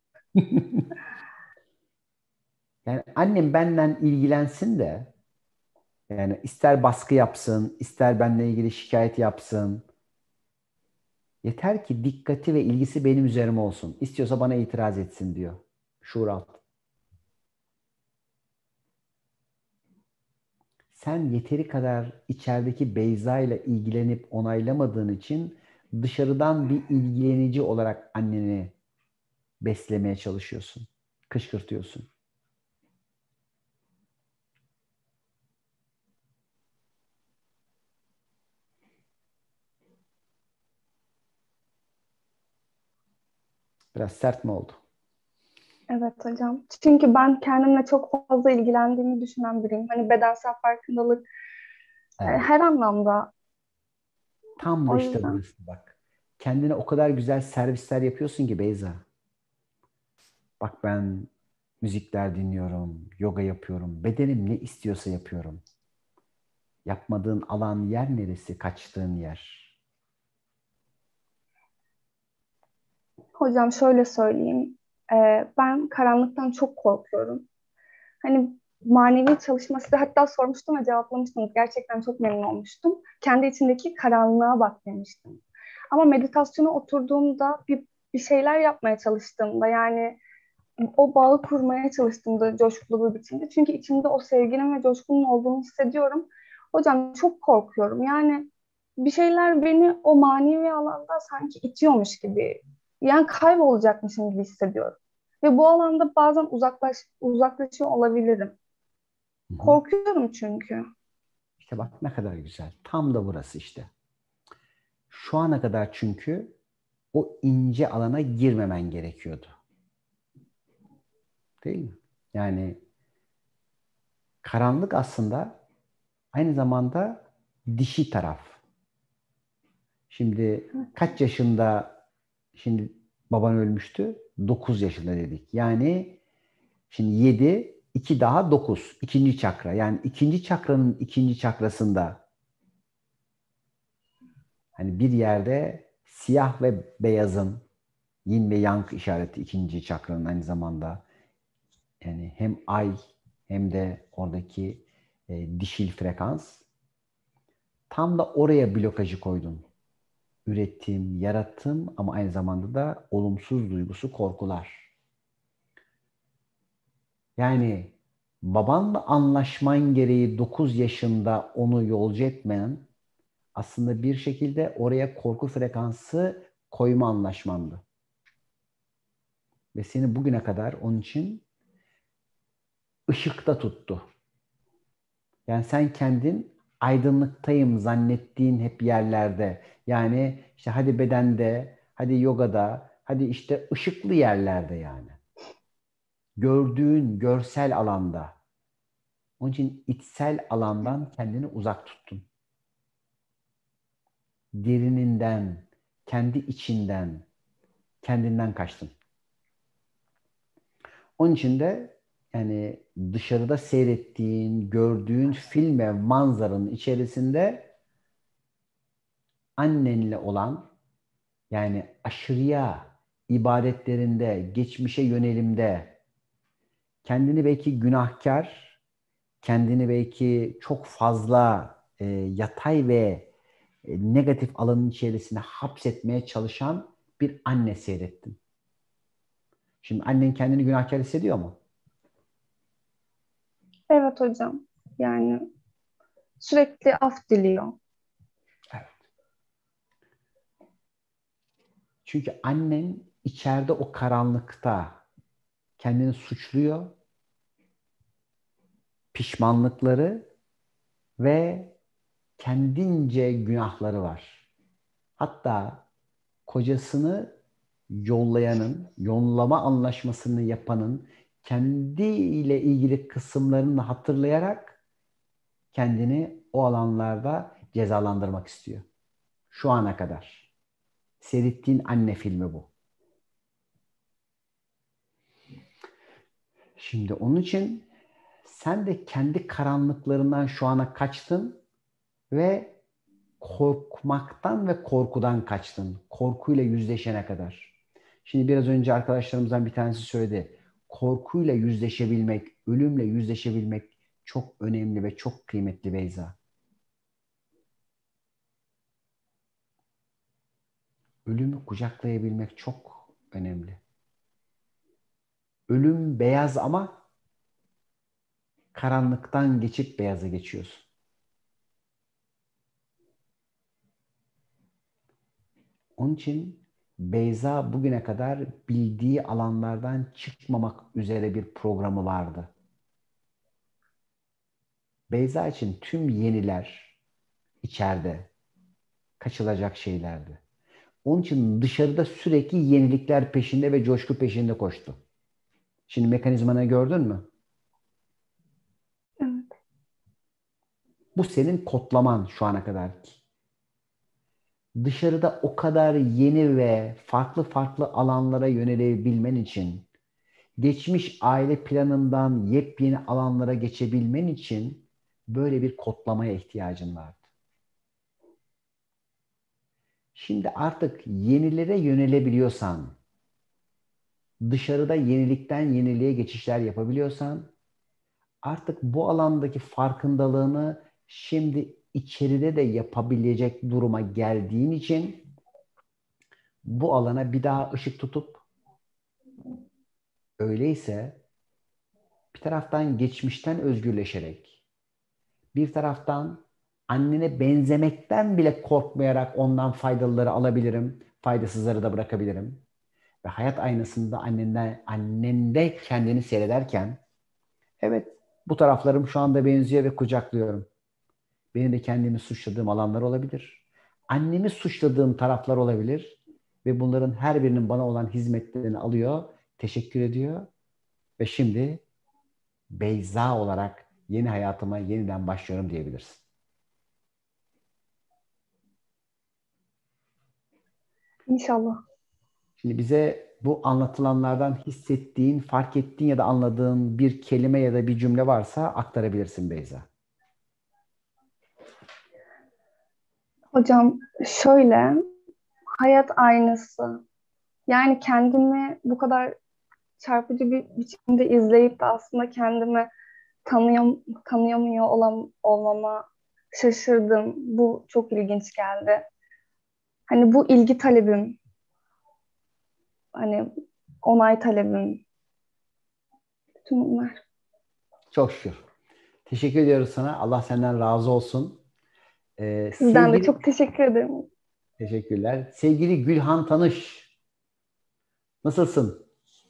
Yani annem benden ilgilensin de yani ister baskı yapsın, ister benimle ilgili şikayet yapsın. Yeter ki dikkati ve ilgisi benim üzerime olsun. İstiyorsa bana itiraz etsin diyor. Şuur alt. Sen yeteri kadar içerideki Beyza ile ilgilenip onaylamadığın için dışarıdan bir ilgilenici olarak anneni beslemeye çalışıyorsun. Kışkırtıyorsun. Biraz sert mi oldu? Evet hocam. Çünkü ben kendimle çok fazla ilgilendiğimi düşünen biriyim. Hani bedensel farkındalık Evet. her anlamda. Tam da O işte yüzden. burası bak. Kendine o kadar güzel servisler yapıyorsun ki Beyza. Bak ben müzikler dinliyorum, yoga yapıyorum. Bedenim ne istiyorsa yapıyorum. Yapmadığın alan yer neresi? Kaçtığın yer. Hocam şöyle söyleyeyim. Ben karanlıktan çok korkuyorum. Hani manevi çalışması hatta sormuştum ve cevaplamıştınız. Gerçekten çok memnun olmuştum. Kendi içindeki karanlığa bak demiştim. Ama meditasyona oturduğumda bir şeyler yapmaya çalıştığımda yani o bağı kurmaya çalıştığımda coşkulu bir biçimde. Çünkü içimde o sevginin ve coşkunun olduğunu hissediyorum. Hocam çok korkuyorum. Yani bir şeyler beni o manevi alanda sanki itiyormuş gibi. Yani kaybolacakmışım gibi hissediyorum. Ve bu alanda bazen uzaklaşıyor olabilirim. Hı hı. Korkuyorum çünkü. İşte bak ne kadar güzel. Tam da burası işte. Şu ana kadar çünkü o ince alana girmemen gerekiyordu. Değil mi? Yani karanlık aslında aynı zamanda dişi taraf. Şimdi kaç yaşında şimdi baban ölmüştü? 9 yaşında dedik. Yani şimdi 7, 2 daha 9. İkinci çakra. Yani ikinci çakranın ikinci çakrasında hani bir yerde siyah ve beyazın Yin ve Yang işareti ikinci çakranın aynı zamanda. Yani hem ay hem de oradaki dişil frekans. Tam da oraya blokajı koydun. Üretim, yaratım ama aynı zamanda da olumsuz duygusu, korkular. Yani babanla anlaşman gereği 9 yaşında onu yolcu etmeyen aslında bir şekilde oraya korku frekansı koyma anlaşmandı. Ve seni bugüne kadar onun için ışıkta tuttu. Yani sen kendin aydınlıktayım zannettiğin hep yerlerde. Yani işte hadi bedende, hadi yogada, hadi işte ışıklı yerlerde yani. Gördüğün görsel alanda. Onun için içsel alandan kendini uzak tuttun. Derininden, kendi içinden, kendinden kaçtın. Onun için de yani dışarıda seyrettiğin, gördüğün film ve manzaranın içerisinde annenle olan yani aşırıya ibadetlerinde, geçmişe yönelimde kendini belki günahkar, kendini belki çok fazla yatay ve negatif alanın içerisine hapsetmeye çalışan bir anne seyrettin. Şimdi annen kendini günahkar hissediyor mu? Evet hocam. Yani sürekli af diliyor. Evet. Çünkü annen içeride o karanlıkta kendini suçluyor, pişmanlıkları ve kendince günahları var. Hatta kocasını yollayanın, yollama anlaşmasını yapanın kendiyle ilgili kısımlarını hatırlayarak kendini o alanlarda cezalandırmak istiyor. Şu ana kadar. Seyrettiğin anne filmi bu. Şimdi onun için sen de kendi karanlıklarından şu ana kaçtın ve korkmaktan ve korkudan kaçtın. Korkuyla yüzleşene kadar. Şimdi biraz önce arkadaşlarımızdan bir tanesi söyledi. Korkuyla yüzleşebilmek, ölümle yüzleşebilmek çok önemli ve çok kıymetli Beyza. Ölümü kucaklayabilmek çok önemli. Ölüm beyaz ama karanlıktan geçip beyaza geçiyorsun. Onun için Beyza bugüne kadar bildiği alanlardan çıkmamak üzere bir programı vardı. Beyza için tüm yeniler içeride kaçılacak şeylerdi. Onun için dışarıda sürekli yenilikler peşinde ve coşku peşinde koştu. Şimdi mekanizmanı gördün mü? Evet. Bu senin kodlaman şu ana kadar. Dışarıda o kadar yeni ve farklı farklı alanlara yönelebilmen için, geçmiş aile planından yepyeni alanlara geçebilmen için böyle bir kodlamaya ihtiyacın vardı. Şimdi artık yenilere yönelebiliyorsan, dışarıda yenilikten yeniliğe geçişler yapabiliyorsan, artık bu alandaki farkındalığını şimdi içeride de yapabilecek duruma geldiğin için bu alana bir daha ışık tutup öyleyse bir taraftan geçmişten özgürleşerek, bir taraftan annene benzemekten bile korkmayarak ondan faydalıları alabilirim, faydasızları da bırakabilirim. Ve hayat aynasında annende kendini seyrederken evet bu taraflarım şu anda benziyor ve kucaklıyorum. Benim de kendimi suçladığım alanlar olabilir. Annemi suçladığım taraflar olabilir. Ve bunların her birinin bana olan hizmetlerini alıyor, teşekkür ediyor. Ve şimdi Beyza olarak yeni hayatıma yeniden başlıyorum diyebilirsin. İnşallah. Şimdi bize bu anlatılanlardan hissettiğin, fark ettiğin ya da anladığın bir kelime ya da bir cümle varsa aktarabilirsin Beyza. Hocam şöyle, hayat aynası. Yani kendimi bu kadar çarpıcı bir biçimde izleyip de aslında kendimi tanıyamıyor olmama şaşırdım. Bu çok ilginç geldi. Hani bu ilgi talebim, hani onay talebim, bütün bunlar. Çok şükür. Teşekkür ediyoruz sana. Allah senden razı olsun. Sizden de Sevgili çok teşekkür ederim. teşekkürler. Sevgili Gülhan Tanış, nasılsın?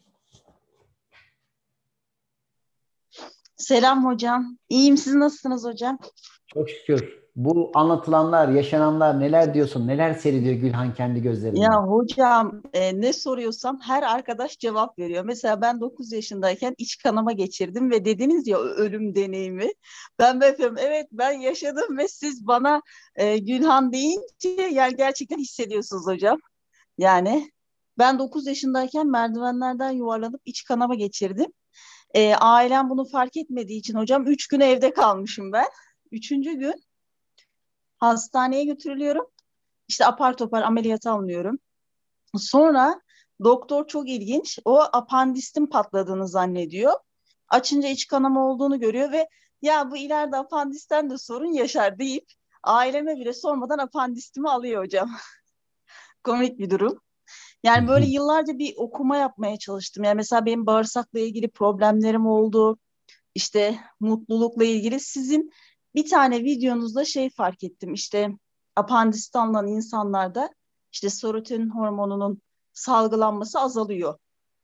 Selam hocam. İyiyim. Siz nasılsınız hocam? Çok şükür. Bu anlatılanlar, yaşananlar neler diyorsun? Neler seyrediyor Gülhan kendi gözlerinden? Ya hocam ne soruyorsam her arkadaş cevap veriyor. Mesela ben 9 yaşındayken iç kanama geçirdim ve dediniz ya ölüm deneyimi. Ben de efendim evet ben yaşadım ve siz bana Gülhan deyince yani gerçekten hissediyorsunuz hocam. Yani ben 9 yaşındayken merdivenlerden yuvarlanıp iç kanama geçirdim. Ailem bunu fark etmediği için hocam 3 gün evde kalmışım ben. Üçüncü gün hastaneye götürülüyorum. İşte apar topar ameliyat alınıyorum. Sonra doktor çok ilginç. O apandistin patladığını zannediyor. Açınca iç kanama olduğunu görüyor ve ya bu ileride apandisten de sorun yaşar deyip aileme bile sormadan apandistimi alıyor hocam. Komik bir durum. Yani böyle yıllarca bir okuma yapmaya çalıştım. Yani mesela benim bağırsakla ilgili problemlerim oldu. İşte mutlulukla ilgili sizin bir tane videonuzda şey fark ettim. İşte apandist alınan insanlarda işte serotonin hormonunun salgılanması azalıyor.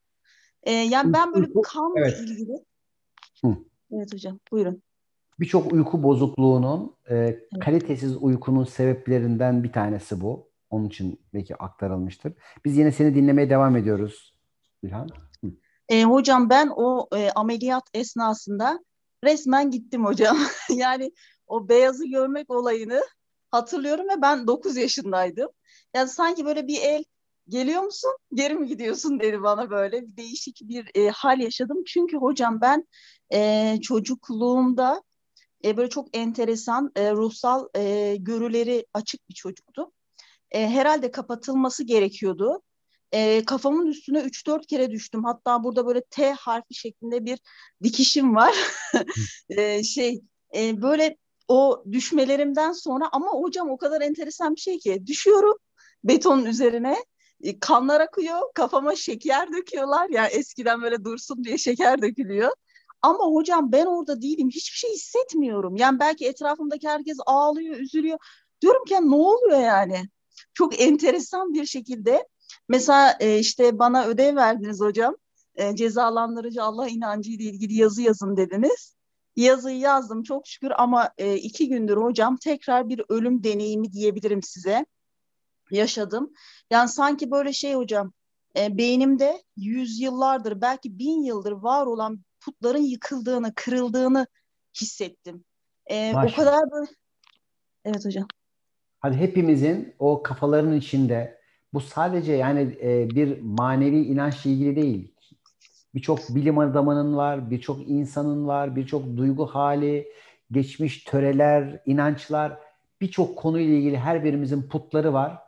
Yani ben böyle kanla Evet. ilgili. Hı. Evet hocam buyurun. Birçok uyku bozukluğunun, kalitesiz uykunun sebeplerinden bir tanesi bu. Onun için belki aktarılmıştır. Biz yine seni dinlemeye devam ediyoruz Gülhan. Hocam ben o ameliyat esnasında resmen gittim hocam. Yani o beyazı görmek olayını hatırlıyorum ve ben 9 yaşındaydım. Yani sanki böyle bir el geliyor musun, geri mi gidiyorsun dedi bana böyle. Bir değişik bir hal yaşadım. Çünkü hocam ben çocukluğumda böyle çok enteresan ruhsal görüleri açık bir çocuktum. Herhalde kapatılması gerekiyordu. Kafamın üstüne 3-4 kere düştüm. Hatta burada böyle T harfi şeklinde bir dikişim var. Böyle o düşmelerimden sonra ama hocam o kadar enteresan bir şey ki düşüyorum betonun üzerine. Kanlar akıyor, kafama şeker döküyorlar. Yani eskiden böyle dursun diye şeker dökülüyor. Ama hocam ben orada değilim. Hiçbir şey hissetmiyorum. Yani belki etrafımdaki herkes ağlıyor, üzülüyor. Diyorum ki ya ne oluyor yani? Çok enteresan bir şekilde. Mesela işte bana ödev verdiniz hocam. Cezalandırıcı Allah inancı ile ilgili yazı yazın dediniz. Yazıyı yazdım çok şükür ama 2 gündür hocam tekrar bir ölüm deneyimi diyebilirim size. Yaşadım. Yani sanki böyle şey hocam beynimde yüzyıllardır belki 1000 yıldır var olan putların yıkıldığını, kırıldığını hissettim. O Maşallah. kadar böyle... Evet hocam. Hadi hepimizin o kafalarının içinde bu sadece yani bir manevi inançla ilgili değil. Birçok bilim adamının var, birçok insanın var, birçok duygu hali, geçmiş töreler, inançlar, birçok konuyla ilgili her birimizin putları var.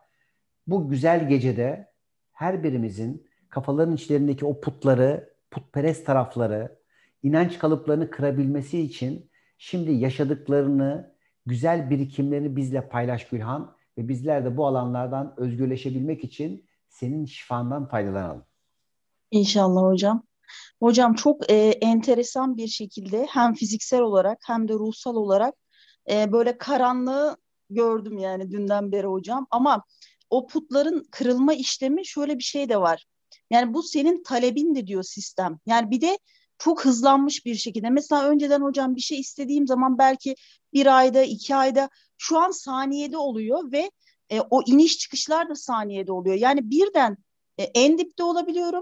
Bu güzel gecede her birimizin kafaların içlerindeki o putları, putperest tarafları, inanç kalıplarını kırabilmesi için şimdi yaşadıklarını, güzel birikimlerini bizle paylaş Gülhan ve bizler de bu alanlardan özgürleşebilmek için senin şifandan faydalanalım. İnşallah hocam. Hocam çok enteresan bir şekilde hem fiziksel olarak hem de ruhsal olarak böyle karanlığı gördüm yani dünden beri hocam. Ama o putların kırılma işlemi şöyle bir şey de var. Yani bu senin talebin de diyor sistem. Yani bir de çok hızlanmış bir şekilde. Mesela önceden hocam bir şey istediğim zaman belki 1 ayda 2 ayda şu an saniyede oluyor ve o iniş çıkışlar da saniyede oluyor. Yani birden en dipte olabiliyorum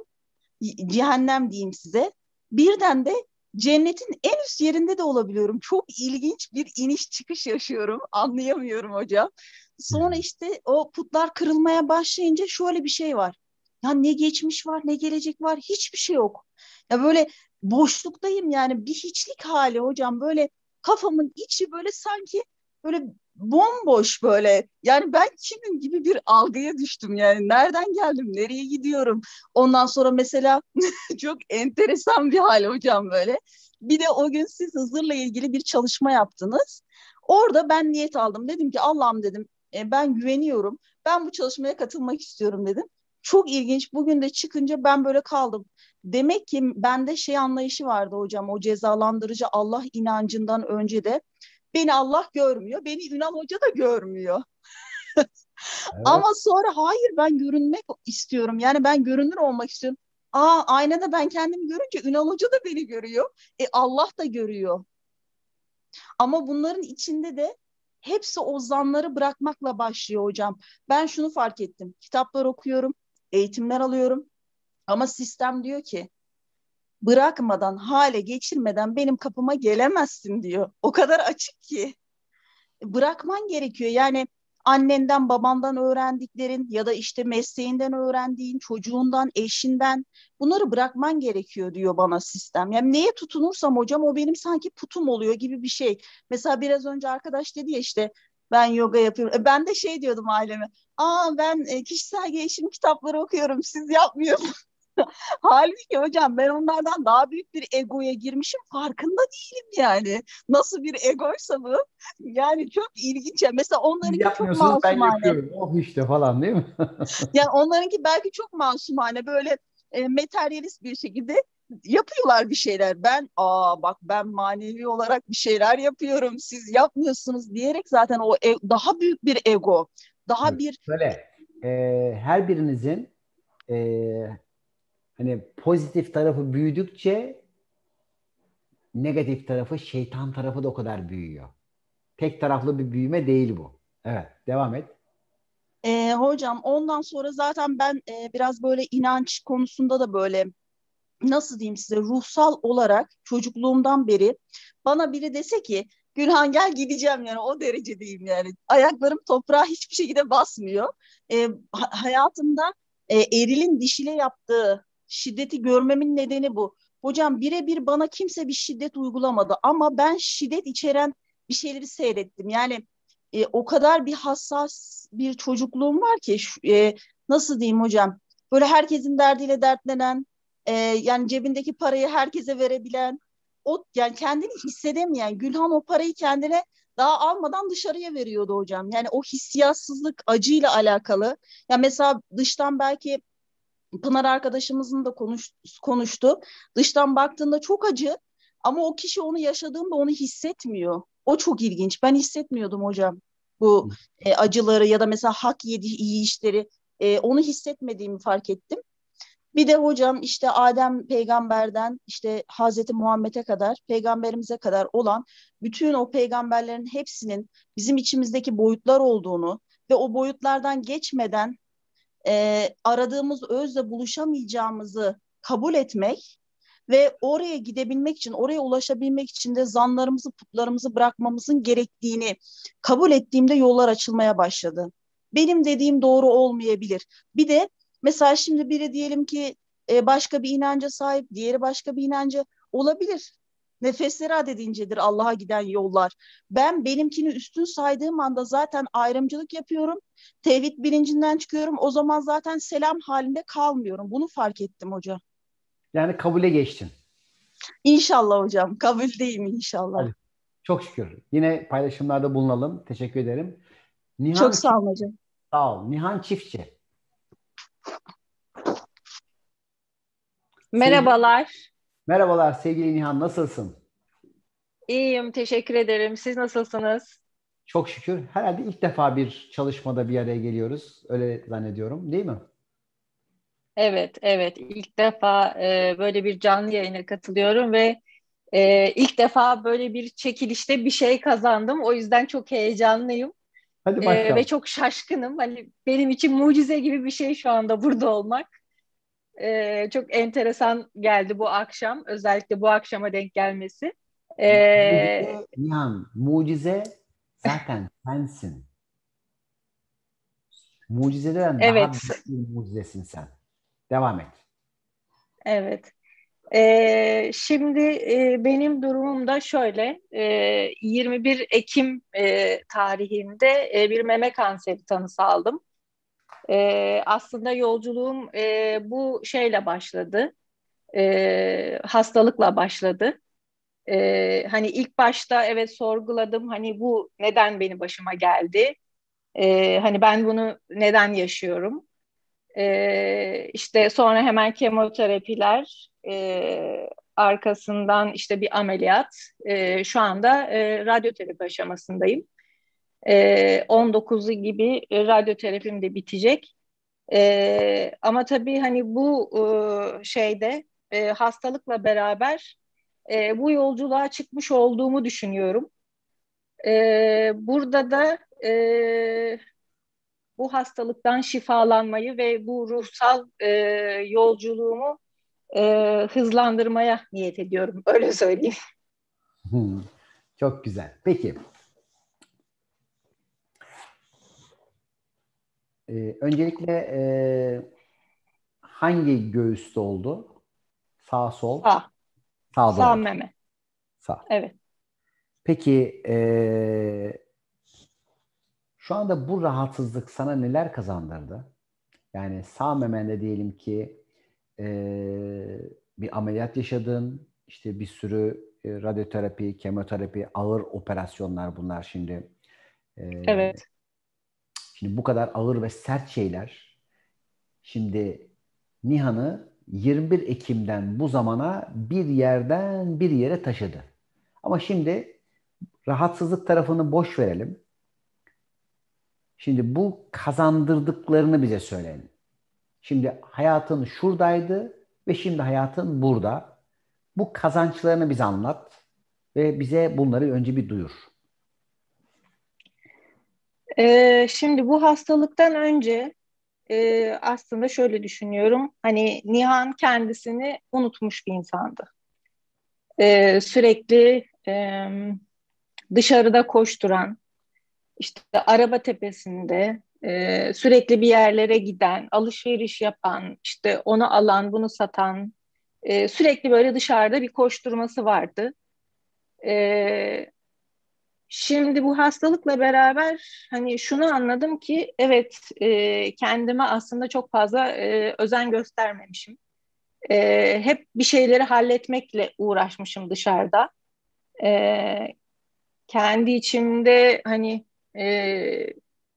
cehennem diyeyim size. Birden de cennetin en üst yerinde de olabiliyorum. Çok ilginç bir iniş çıkış yaşıyorum. Anlayamıyorum hocam. Sonra işte o putlar kırılmaya başlayınca şöyle bir şey var. Ya ne geçmiş var, ne gelecek var, hiçbir şey yok. Ya böyle boşluktayım yani bir hiçlik hali hocam. Böyle kafamın içi böyle sanki böyle bomboş böyle. Yani ben kimim gibi bir algıya düştüm. Yani nereden geldim, nereye gidiyorum? Ondan sonra mesela çok enteresan bir hal hocam böyle. Bir de o gün siz Hızır'la ilgili bir çalışma yaptınız. Orada ben niyet aldım. Dedim ki Allah'ım dedim, ben güveniyorum. Ben bu çalışmaya katılmak istiyorum dedim. Çok ilginç. Bugün de çıkınca ben böyle kaldım. Demek ki bende şey anlayışı vardı hocam. O cezalandırıcı Allah inancından önce de beni Allah görmüyor. Beni Ünal Hoca da görmüyor. Evet. Ama sonra hayır, ben görünmek istiyorum. Yani ben görünür olmak istiyorum. Aynada ben kendimi görünce Ünal Hoca da beni görüyor. Allah da görüyor. Ama bunların içinde de hepsi o zanları bırakmakla başlıyor hocam. Ben şunu fark ettim. Kitaplar okuyorum, eğitimler alıyorum. Ama sistem diyor ki bırakmadan, hale geçirmeden benim kapıma gelemezsin diyor. O kadar açık ki. Bırakman gerekiyor. Yani annenden, babandan öğrendiklerin ya da işte mesleğinden öğrendiğin, çocuğundan, eşinden bunları bırakman gerekiyor diyor bana sistem. Yani neye tutunursam hocam o benim sanki putum oluyor gibi bir şey. Mesela biraz önce arkadaş dedi ya işte ben yoga yapıyorum. Ben de şey diyordum aileme. Ben kişisel gelişim kitapları okuyorum. Siz yapmıyorsunuz. Halbuki hocam ben onlardan daha büyük bir egoya girmişim, farkında değilim yani. Nasıl bir egoysa bu. Yani çok ilginç. Mesela Siz onlarınki çok yapmıyorsunuz, ben masumane. yapıyorum. Oh işte falan değil mi? Yani onlarınki belki çok masumane, böyle materyalist bir şekilde yapıyorlar bir şeyler. Bak ben manevi olarak bir şeyler yapıyorum. Siz yapmıyorsunuz diyerek zaten o daha büyük bir ego. Daha Evet. bir Böyle her birinizin hani pozitif tarafı büyüdükçe negatif tarafı, şeytan tarafı da o kadar büyüyor. Tek taraflı bir büyüme değil bu. Evet, devam et. hocam ondan sonra zaten ben biraz böyle inanç konusunda da böyle nasıl diyeyim size, ruhsal olarak çocukluğumdan beri bana biri dese ki Gülhan gel, gideceğim yani, o derecedeyim yani. Ayaklarım toprağa hiçbir şekilde basmıyor. Hayatımda erilin dişile yaptığı şiddeti görmemin nedeni bu. Hocam birebir bana kimse bir şiddet uygulamadı ama ben şiddet içeren bir şeyleri seyrettim. Yani o kadar bir hassas bir çocukluğum var ki nasıl diyeyim hocam, böyle herkesin derdiyle dertlenen, yani cebindeki parayı herkese verebilen, o yani kendini hissedemeyen Gülhan o parayı kendine daha almadan dışarıya veriyordu hocam. Yani o hissiyatsızlık acıyla alakalı. Ya mesela dıştan belki Pınar arkadaşımızın da konuştu. Dıştan baktığında çok acı ama o kişi onu yaşadığında onu hissetmiyor. O çok ilginç. Ben hissetmiyordum hocam bu acıları ya da mesela hak yediği işleri, onu hissetmediğimi fark ettim. Bir de hocam işte Adem peygamberden işte Hazreti Muhammed'e kadar, peygamberimize kadar olan bütün o peygamberlerin hepsinin bizim içimizdeki boyutlar olduğunu ve o boyutlardan geçmeden aradığımız özle buluşamayacağımızı kabul etmek ve oraya gidebilmek için, oraya ulaşabilmek için de zanlarımızı, putlarımızı bırakmamızın gerektiğini kabul ettiğimde yollar açılmaya başladı. Benim dediğim doğru olmayabilir. Bir de mesela şimdi biri diyelim ki başka bir inanca sahip, diğeri başka bir inanca olabilir. Nefesleri adedincedir Allah'a giden yollar. Ben benimkini üstün saydığım anda zaten ayrımcılık yapıyorum. Tevhid bilincinden çıkıyorum. O zaman zaten selam halinde kalmıyorum. Bunu fark ettim hocam. Yani kabule geçtin. İnşallah hocam. Kabuldeyim inşallah. Hadi. Çok şükür. Yine paylaşımlarda bulunalım. Teşekkür ederim. Çok sağ olun hocam. Sağ ol. Nihan Çiftçi. Merhabalar. Merhabalar sevgili Nihan. Nasılsın? İyiyim, teşekkür ederim. Siz nasılsınız? Çok şükür. Herhalde ilk defa bir çalışmada bir araya geliyoruz. Öyle zannediyorum. Değil mi? Evet, evet. İlk defa böyle bir canlı yayına katılıyorum ve ilk defa böyle bir çekilişte bir şey kazandım. O yüzden çok heyecanlıyım Hadi ve başlayalım. çok şaşkınım. Hani benim için mucize gibi bir şey şu anda burada olmak. Çok enteresan geldi bu akşam. Özellikle bu akşama denk gelmesi. Nihan, mucize zaten sensin. Mucizeden daha Evet, büyük bir mucizesin sen. Devam et. evet. Şimdi benim durumum da şöyle. 21 Ekim tarihinde bir meme kanseri tanısı aldım. Aslında yolculuğum bu şeyle başladı. Hastalıkla başladı. Hani ilk başta evet sorguladım. Hani bu neden benim başıma geldi? Hani ben bunu neden yaşıyorum? İşte sonra hemen kemoterapiler, arkasından işte bir ameliyat. Şu anda radyoterapi aşamasındayım. 19'u gibi radyoterapim de bitecek. Ama tabii hani bu şeyde hastalıkla beraber bu yolculuğa çıkmış olduğumu düşünüyorum. Burada da bu hastalıktan şifalanmayı ve bu ruhsal yolculuğumu hızlandırmaya niyet ediyorum. Öyle söyleyeyim. Çok güzel. Peki. Öncelikle hangi göğüste oldu? Sağ, sol? Sağ. Sağda Sağ oldu. meme. Sağ. Evet. Peki şu anda bu rahatsızlık sana neler kazandırdı? Yani sağ memende diyelim ki bir ameliyat yaşadın, işte bir sürü radyoterapi, kemoterapi, ağır operasyonlar bunlar şimdi. Evet. Şimdi bu kadar ağır ve sert şeyler şimdi Nihan'ı 21 Ekim'den bu zamana bir yerden bir yere taşıdı. Ama şimdi rahatsızlık tarafını boş verelim. Şimdi bu kazandırdıklarını bize söyleyin. Şimdi hayatın şuradaydı ve şimdi hayatın burada. Bu kazançlarını bize anlat ve bize bunları önce bir duyur. Şimdi bu hastalıktan önce aslında şöyle düşünüyorum. Hani Nihan kendisini unutmuş bir insandı. Sürekli dışarıda koşturan, işte araba tepesinde sürekli bir yerlere giden, alışveriş yapan, işte onu alan, bunu satan, sürekli böyle dışarıda bir koşturması vardı. E, Şimdi bu hastalıkla beraber hani şunu anladım ki evet kendime aslında çok fazla özen göstermemişim. Hep bir şeyleri halletmekle uğraşmışım dışarıda. E, Kendi içimde hani e,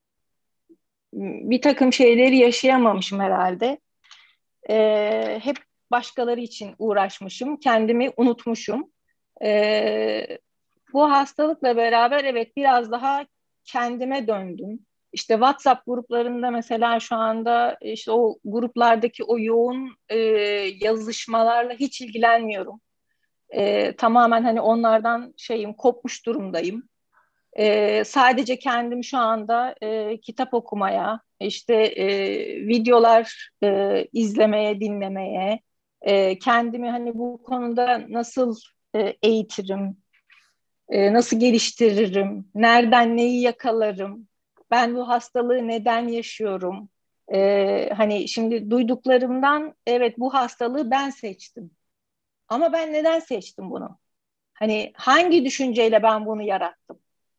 bir takım şeyleri yaşayamamışım herhalde. Hep başkaları için uğraşmışım, kendimi unutmuşum. E, Bu hastalıkla beraber evet biraz daha kendime döndüm. İşte WhatsApp gruplarında mesela şu anda işte o gruplardaki o yoğun yazışmalarla hiç ilgilenmiyorum. Tamamen hani onlardan şeyim kopmuş durumdayım. Sadece kendim şu anda kitap okumaya, işte videolar izlemeye, dinlemeye, kendimi hani bu konuda nasıl eğitirim, nasıl geliştiririm, nereden neyi yakalarım, ben bu hastalığı neden yaşıyorum? Hani şimdi duyduklarımdan evet bu hastalığı ben seçtim. Ama ben neden seçtim bunu? Hani hangi düşünceyle ben bunu yarattım?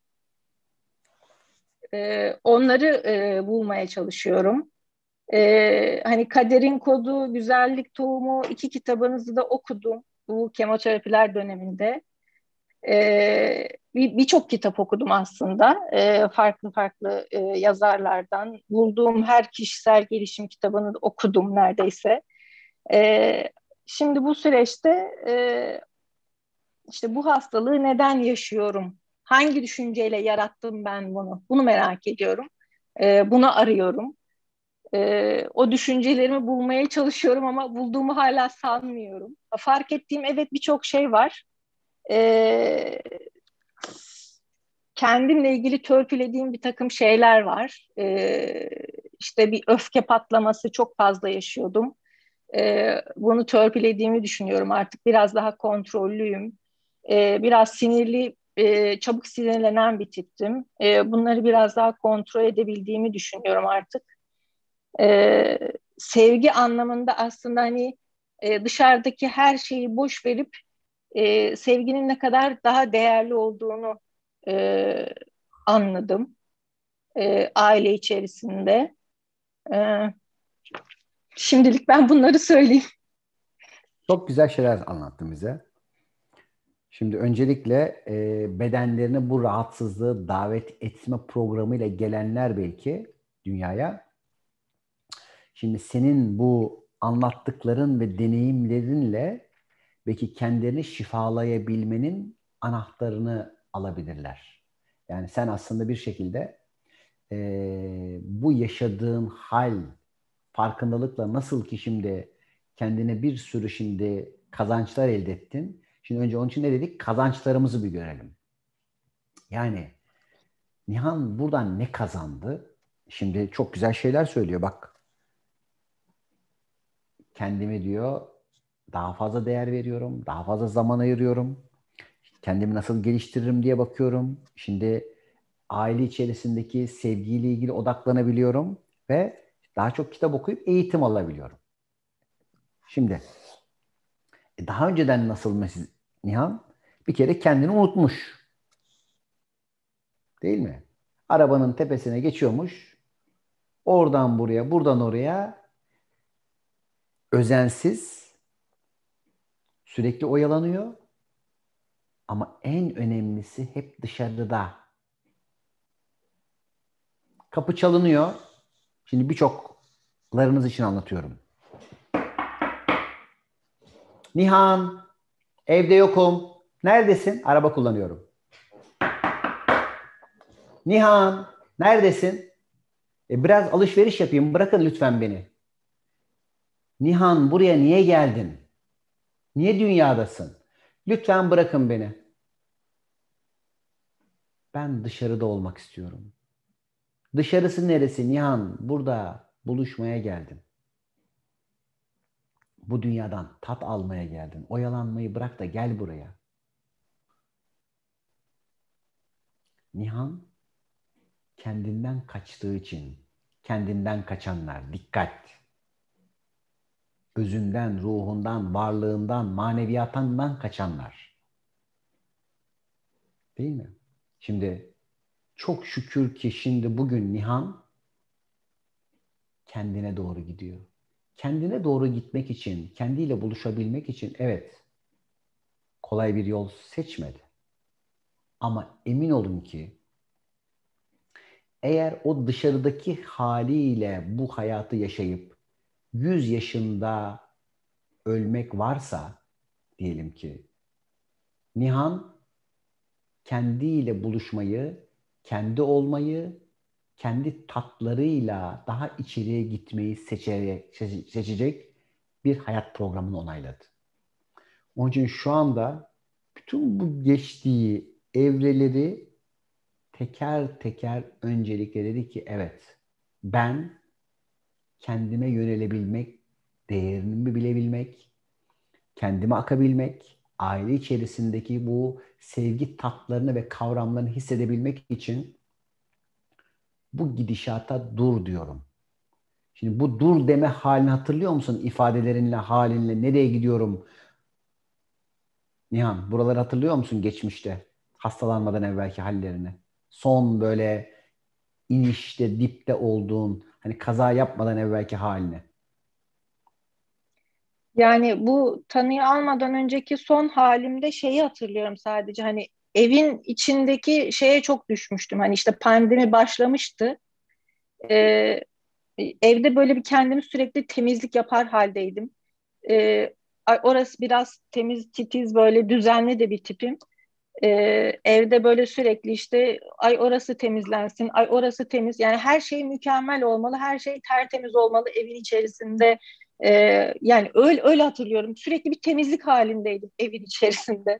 Onları bulmaya çalışıyorum. Hani Kaderin Kodu, Güzellik Tohumu 2 kitabınızı da okudum bu kemoterapiler döneminde. Birçok kitap okudum aslında. Farklı farklı yazarlardan. Bulduğum her kişisel gelişim kitabını da okudum neredeyse. Ee, Şimdi bu süreçte işte bu hastalığı neden yaşıyorum? Hangi düşünceyle yarattım ben bunu? Bunu merak ediyorum. Bunu arıyorum. O düşüncelerimi bulmaya çalışıyorum ama bulduğumu hala sanmıyorum. Fark ettiğim evet birçok şey var. Ee, Kendimle ilgili törpülediğim bir takım şeyler var. İşte bir öfke patlaması çok fazla yaşıyordum. Bunu törpülediğimi düşünüyorum. Artık biraz daha kontrollüyüm. Biraz sinirli, çabuk sinirlenen bir tiptim. Bunları biraz daha kontrol edebildiğimi düşünüyorum artık. Sevgi anlamında aslında hani dışarıdaki her şeyi boş verip sevginin ne kadar daha değerli olduğunu e, anladım aile içerisinde. E, Şimdilik ben bunları söyleyeyim. Çok güzel şeyler anlattın bize. Şimdi öncelikle bedenlerine bu rahatsızlığı davet etme programıyla gelenler belki dünyaya. Şimdi senin bu anlattıkların ve deneyimlerinle belki kendilerini şifalayabilmenin anahtarını alabilirler. Yani sen aslında bir şekilde bu yaşadığın hal farkındalıkla nasıl ki şimdi kendine bir sürü şimdi kazançlar elde ettin. Şimdi önce onun için ne dedik? Kazançlarımızı bir görelim. Yani Nihan buradan ne kazandı? Şimdi çok güzel şeyler söylüyor. Bak, kendime diyor daha fazla değer veriyorum, daha fazla zaman ayırıyorum. Kendimi nasıl geliştiririm diye bakıyorum. Şimdi aile içerisindeki sevgiyle ilgili odaklanabiliyorum ve daha çok kitap okuyup eğitim alabiliyorum. Şimdi daha önceden nasıl Nihan? Bir kere kendini unutmuş. Değil mi? Arabanın tepesine geçiyormuş. Oradan buraya, buradan oraya özensiz, sürekli oyalanıyor. Ama en önemlisi hep dışarıda. Kapı çalınıyor. Şimdi birçoklarınız için anlatıyorum. Nihan, evde yokum. Neredesin? Araba kullanıyorum. Nihan, neredesin? Biraz alışveriş yapayım. Bırakın lütfen beni. Nihan, buraya niye geldin? Niye dünyadasın? Lütfen bırakın beni. Ben dışarıda olmak istiyorum. Dışarısı neresi Nihan? Burada buluşmaya geldim. Bu dünyadan tat almaya geldin. Oyalanmayı bırak da gel buraya. Nihan kendinden kaçtığı için, kendinden kaçanlar, dikkat. Özünden, ruhundan, varlığından, maneviyatından kaçanlar. Değil mi? Şimdi çok şükür ki şimdi bugün Nihan kendine doğru gidiyor. Kendine doğru gitmek için, kendiyle buluşabilmek için evet, kolay bir yol seçmedi. Ama emin olun ki eğer o dışarıdaki haliyle bu hayatı yaşayıp 100 yaşında ölmek varsa diyelim ki Nihan kendiyle buluşmayı, kendi olmayı, kendi tatlarıyla daha içeriye gitmeyi seçecek bir hayat programını onayladı. Onun için şu anda bütün bu geçtiği evreleri teker teker öncelikle dedi ki evet, ben kendime yönelebilmek, değerimi bilebilmek, kendime akabilmek, aile içerisindeki bu sevgi tatlarını ve kavramlarını hissedebilmek için bu gidişata dur diyorum. Şimdi bu dur deme halini hatırlıyor musun? İfadelerinle, halinle nereye gidiyorum? Nihan, buraları hatırlıyor musun geçmişte? Hastalanmadan evvelki hallerini. Son böyle inişte, dipte olduğun, hani kaza yapmadan evvelki halini. Yani bu tanıyı almadan önceki son halimde şeyi hatırlıyorum sadece, hani evin içindeki şeye çok düşmüştüm. Hani işte pandemi başlamıştı. Ee, Evde böyle bir kendimi sürekli temizlik yapar haldeydim. Orası biraz temiz, titiz, böyle düzenli de bir tipim. Evde böyle sürekli işte ay orası temizlensin, ay orası temiz. Yani her şey mükemmel olmalı, her şey tertemiz olmalı evin içerisinde. Yani öyle hatırlıyorum. Sürekli bir temizlik halindeydim evin içerisinde.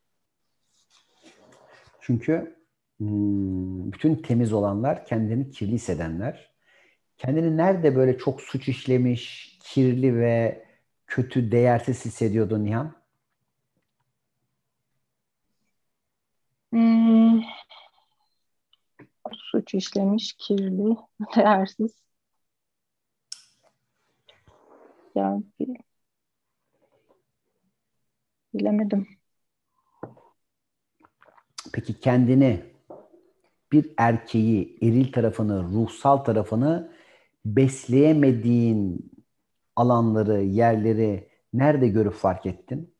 Çünkü bütün temiz olanlar kendini kirli hissedenler. Kendini nerede böyle çok suç işlemiş, kirli ve kötü, değersiz hissediyordun Nihan? Hmm, Suç işlemiş, kirli, değersiz. Yani Bilemedim. Peki kendini, bir erkeği, eril tarafını, ruhsal tarafını besleyemediğin alanları, yerleri nerede görüp fark ettin?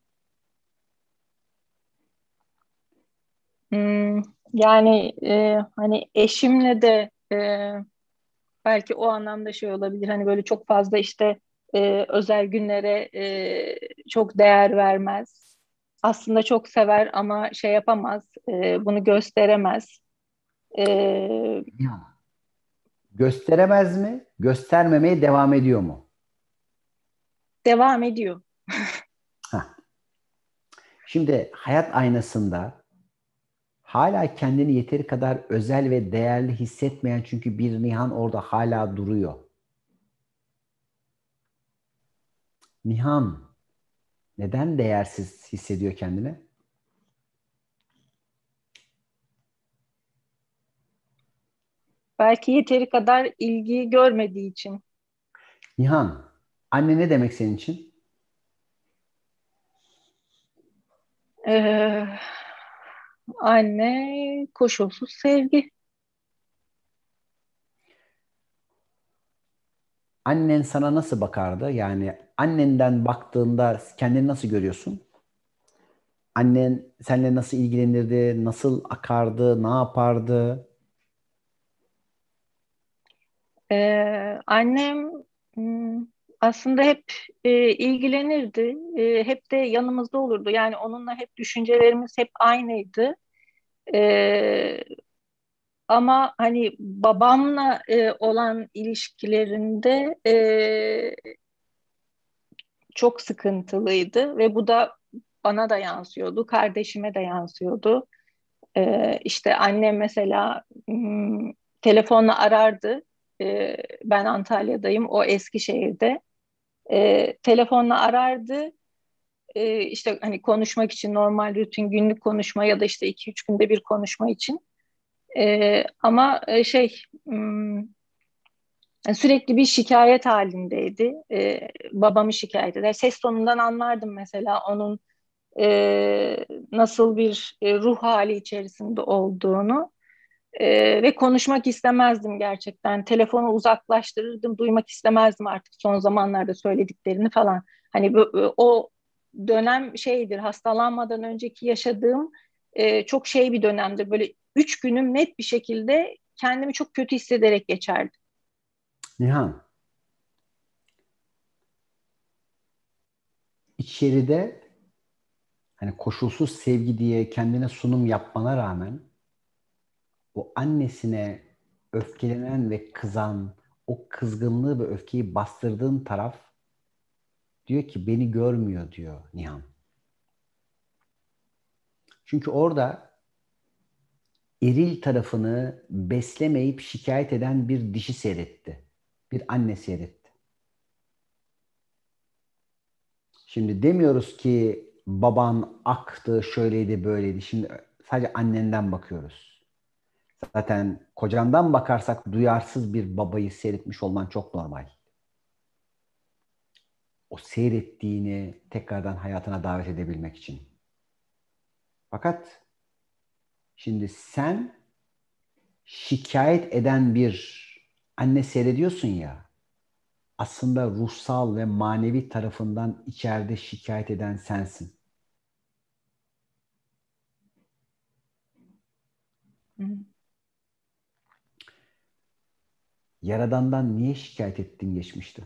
Yani hani eşimle de belki o anlamda şey olabilir. Hani böyle çok fazla işte özel günlere çok değer vermez. Aslında çok sever ama şey yapamaz, bunu gösteremez. E, Ya, gösteremez mi? Göstermemeye devam ediyor mu? Devam ediyor. Heh. Şimdi hayat aynasında hala kendini yeteri kadar özel ve değerli hissetmeyen çünkü bir Nihan orada hala duruyor. Nihan neden değersiz hissediyor kendini? Belki yeteri kadar ilgi görmediği için. Nihan, anne ne demek senin için? E, Anne koşulsuz sevgi. Annen sana nasıl bakardı? Yani annenden baktığında kendini nasıl görüyorsun? Annen seninle nasıl ilgilenirdi? Nasıl akardı? Ne yapardı? Annem hmm, aslında hep ilgilenirdi. Hep de yanımızda olurdu. Yani onunla hep düşüncelerimiz hep aynıydı. E, Ama hani babamla olan ilişkilerinde çok sıkıntılıydı ve bu da bana da yansıyordu, kardeşime de yansıyordu. İşte annem mesela telefonla arardı. Ben Antalya'dayım, o Eskişehir'de. Telefonla arardı. İşte hani konuşmak için normal rutin günlük konuşma ya da işte 2-3 günde bir konuşma için. Ama yani sürekli bir şikayet halindeydi. Babamı şikayet eder. Ses tonundan anlardım mesela onun nasıl bir ruh hali içerisinde olduğunu. Ve konuşmak istemezdim gerçekten. Telefonu uzaklaştırırdım, duymak istemezdim artık son zamanlarda söylediklerini falan. Hani o dönem şeydir, hastalanmadan önceki yaşadığım çok şey bir dönemdir. Böyle 3 günüm net bir şekilde kendimi çok kötü hissederek geçerdi. Nihan, içeride hani koşulsuz sevgi diye kendine sunum yapmana rağmen o annesine öfkelenen ve kızan, o kızgınlığı ve öfkeyi bastırdığın taraf diyor ki beni görmüyor diyor Nihan. Çünkü orada eril tarafını beslemeyip şikayet eden bir dişi seyretti. Bir anne seyretti. Şimdi demiyoruz ki baban aktı, şöyleydi, böyleydi. Şimdi sadece annenden bakıyoruz. Zaten kocandan bakarsak duyarsız bir babayı seyretmiş olman çok normal. O seyrettiğini tekrardan hayatına davet edebilmek için. Fakat şimdi sen şikayet eden bir anne seyrediyorsun ya, aslında ruhsal ve manevi tarafından içeride şikayet eden sensin. Hı. Yaradan'dan niye şikayet ettin geçmişte?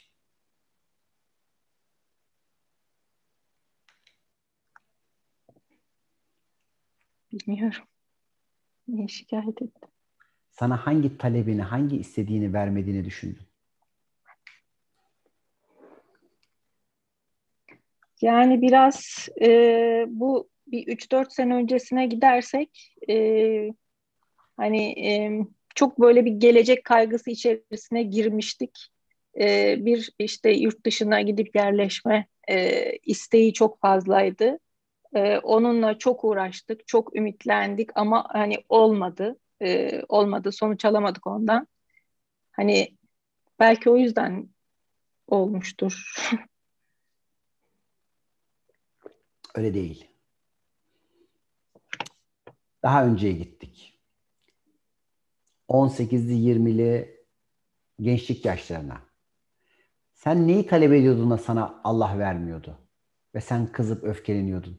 Bilmiyorum. Niye şikayet ettim? Sana hangi talebini, hangi istediğini vermediğini düşündün? Yani biraz bu bir 3-4 sene öncesine gidersek hani çok böyle bir gelecek kaygısı içerisine girmiştik. Bir işte yurt dışına gidip yerleşme isteği çok fazlaydı. Onunla çok uğraştık, çok ümitlendik ama hani olmadı. Olmadı, sonuç alamadık ondan. Hani belki o yüzden olmuştur. Öyle değil. Daha önceye gittik. 18'li 20'li gençlik yaşlarına. Sen neyi talep ediyordun da sana Allah vermiyordu? Ve sen kızıp öfkeleniyordun.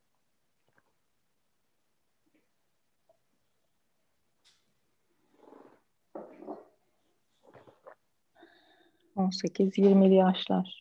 18-20'li yaşlar.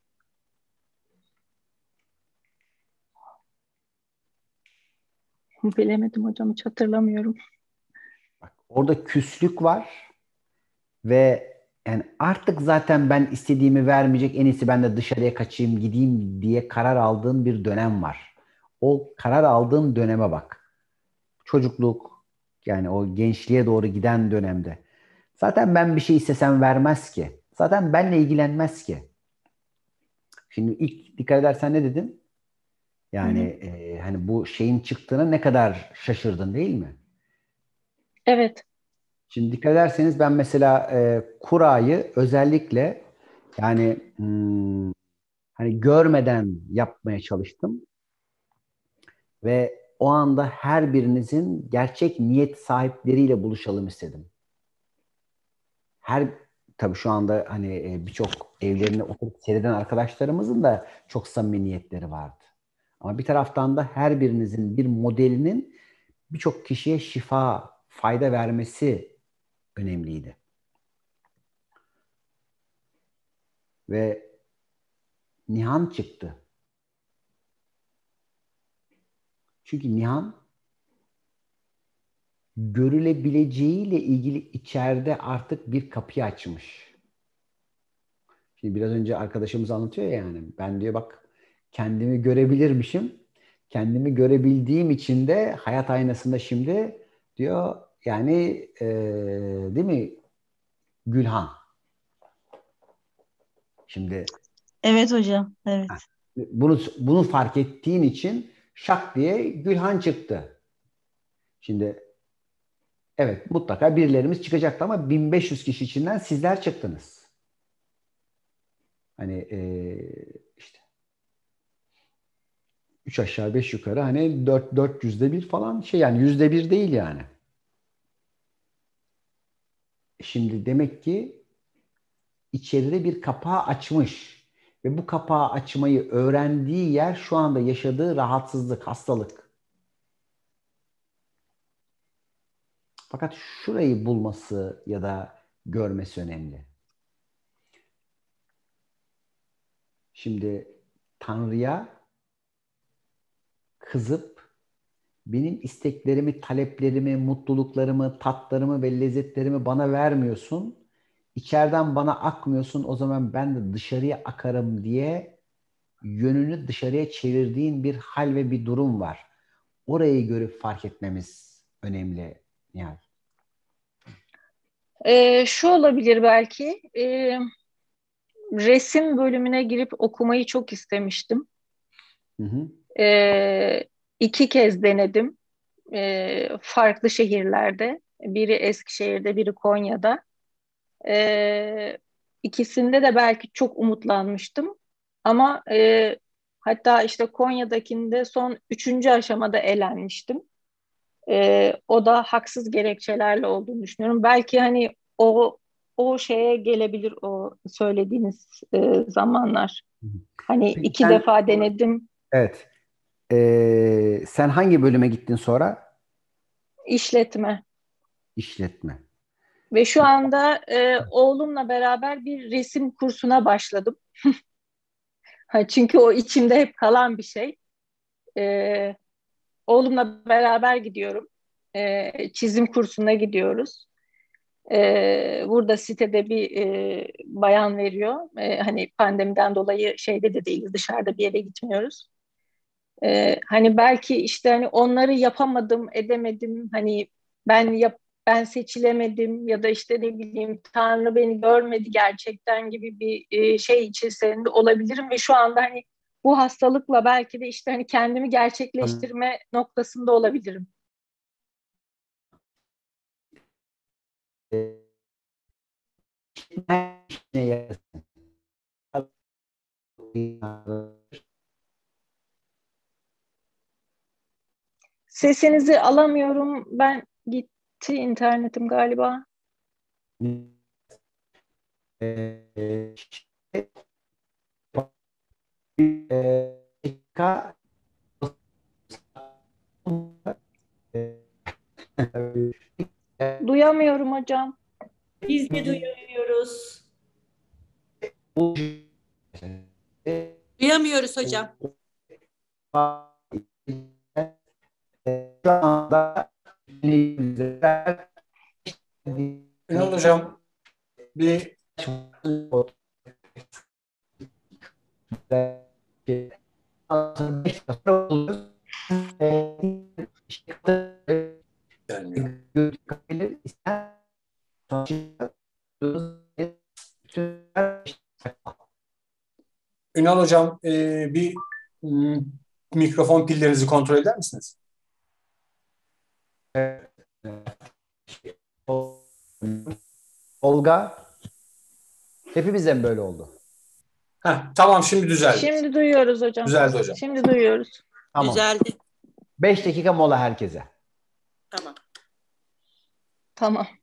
Bilemedim hocam, hiç hatırlamıyorum. Bak, orada küslük var ve yani artık zaten ben istediğimi vermeyecek, en iyisi ben de dışarıya kaçayım gideyim diye karar aldığın bir dönem var. O karar aldığın döneme bak. Çocukluk, yani o gençliğe doğru giden dönemde. Zaten ben bir şey istesem vermez ki. Zaten benle ilgilenmez ki. Şimdi ilk dikkat edersen ne dedim? Yani hani bu şeyin çıktığına ne kadar şaşırdın, değil mi? Evet. Şimdi dikkat ederseniz ben mesela kurayı özellikle yani hani görmeden yapmaya çalıştım ve o anda her birinizin gerçek niyet sahipleriyle buluşalım istedim. Her tabii şu anda hani birçok evlerine oturup seyreden arkadaşlarımızın da çok samimi niyetleri vardı. Ama bir taraftan da her birinizin bir modelinin birçok kişiye şifa, fayda vermesi önemliydi. Ve Nihan çıktı. Çünkü Nihan görülebileceğiyle ilgili içeride artık bir kapıyı açmış. Şimdi biraz önce arkadaşımız anlatıyor ya, yani ben diyor bak kendimi görebilirmişim. Kendimi görebildiğim için de hayat aynasında şimdi diyor yani değil mi Gülhan? Şimdi Evet hocam. Evet. bunu fark ettiğin için şak diye Gülhan çıktı. Şimdi evet mutlaka birilerimiz çıkacaktı ama 1500 kişi içinden sizler çıktınız. Hani işte 3 aşağı 5 yukarı hani 400'de bir falan şey, yani %1 değil yani. Şimdi demek ki içeride bir kapağı açmış ve bu kapağı açmayı öğrendiği yer şu anda yaşadığı rahatsızlık, hastalık. Fakat şurayı bulması ya da görmesi önemli. Şimdi Tanrı'ya kızıp benim isteklerimi, taleplerimi, mutluluklarımı, tatlarımı ve lezzetlerimi bana vermiyorsun. İçeriden bana akmıyorsun. O zaman ben de dışarıya akarım diye yönünü dışarıya çevirdiğin bir hal ve bir durum var. Orayı görüp fark etmemiz önemli. Yani. Şu olabilir belki. Resim bölümüne girip okumayı çok istemiştim. Hı hı. 2 kez denedim. Farklı şehirlerde. Biri Eskişehir'de, biri Konya'da. İkisinde de belki çok umutlanmıştım. Ama hatta işte Konya'dakinde son 3. aşamada elenmiştim. O da haksız gerekçelerle olduğunu düşünüyorum. Belki hani o şeye gelebilir o söylediğiniz zamanlar. Hani Peki 2 defa denedim. evet. Sen hangi bölüme gittin sonra? İşletme. İşletme. Ve şu anda oğlumla beraber bir resim kursuna başladım. Çünkü o içimde hep kalan bir şey. E, Oğlumla beraber gidiyorum. Çizim kursuna gidiyoruz. Burada sitede bir bayan veriyor. Hani pandemiden dolayı şeyde de değiliz, dışarıda bir yere gitmiyoruz. Hani belki işte hani onları yapamadım, edemedim. Hani ben seçilemedim ya da işte ne bileyim Tanrı beni görmedi gerçekten gibi bir şey içerisinde olabilirim ve şu anda hani bu hastalıkla belki de işte hani kendimi gerçekleştirme noktasında olabilirim. Sesinizi alamıyorum. Ben gitti internetim galiba. Ee, Duyamıyorum hocam. Biz de duyamıyoruz. Duyamıyoruz hocam. Şu anda Ünal Hocam bir Ünal Hocam bir mikrofon pillerinizi kontrol eder misiniz? Olga, hepimizden böyle oldu. Tamam, şimdi düzeldi. Şimdi duyuyoruz hocam. Düzeldi hocam. Şimdi duyuyoruz. Tamam. Düzeldi. 5 dakika mola herkese. Tamam. Tamam.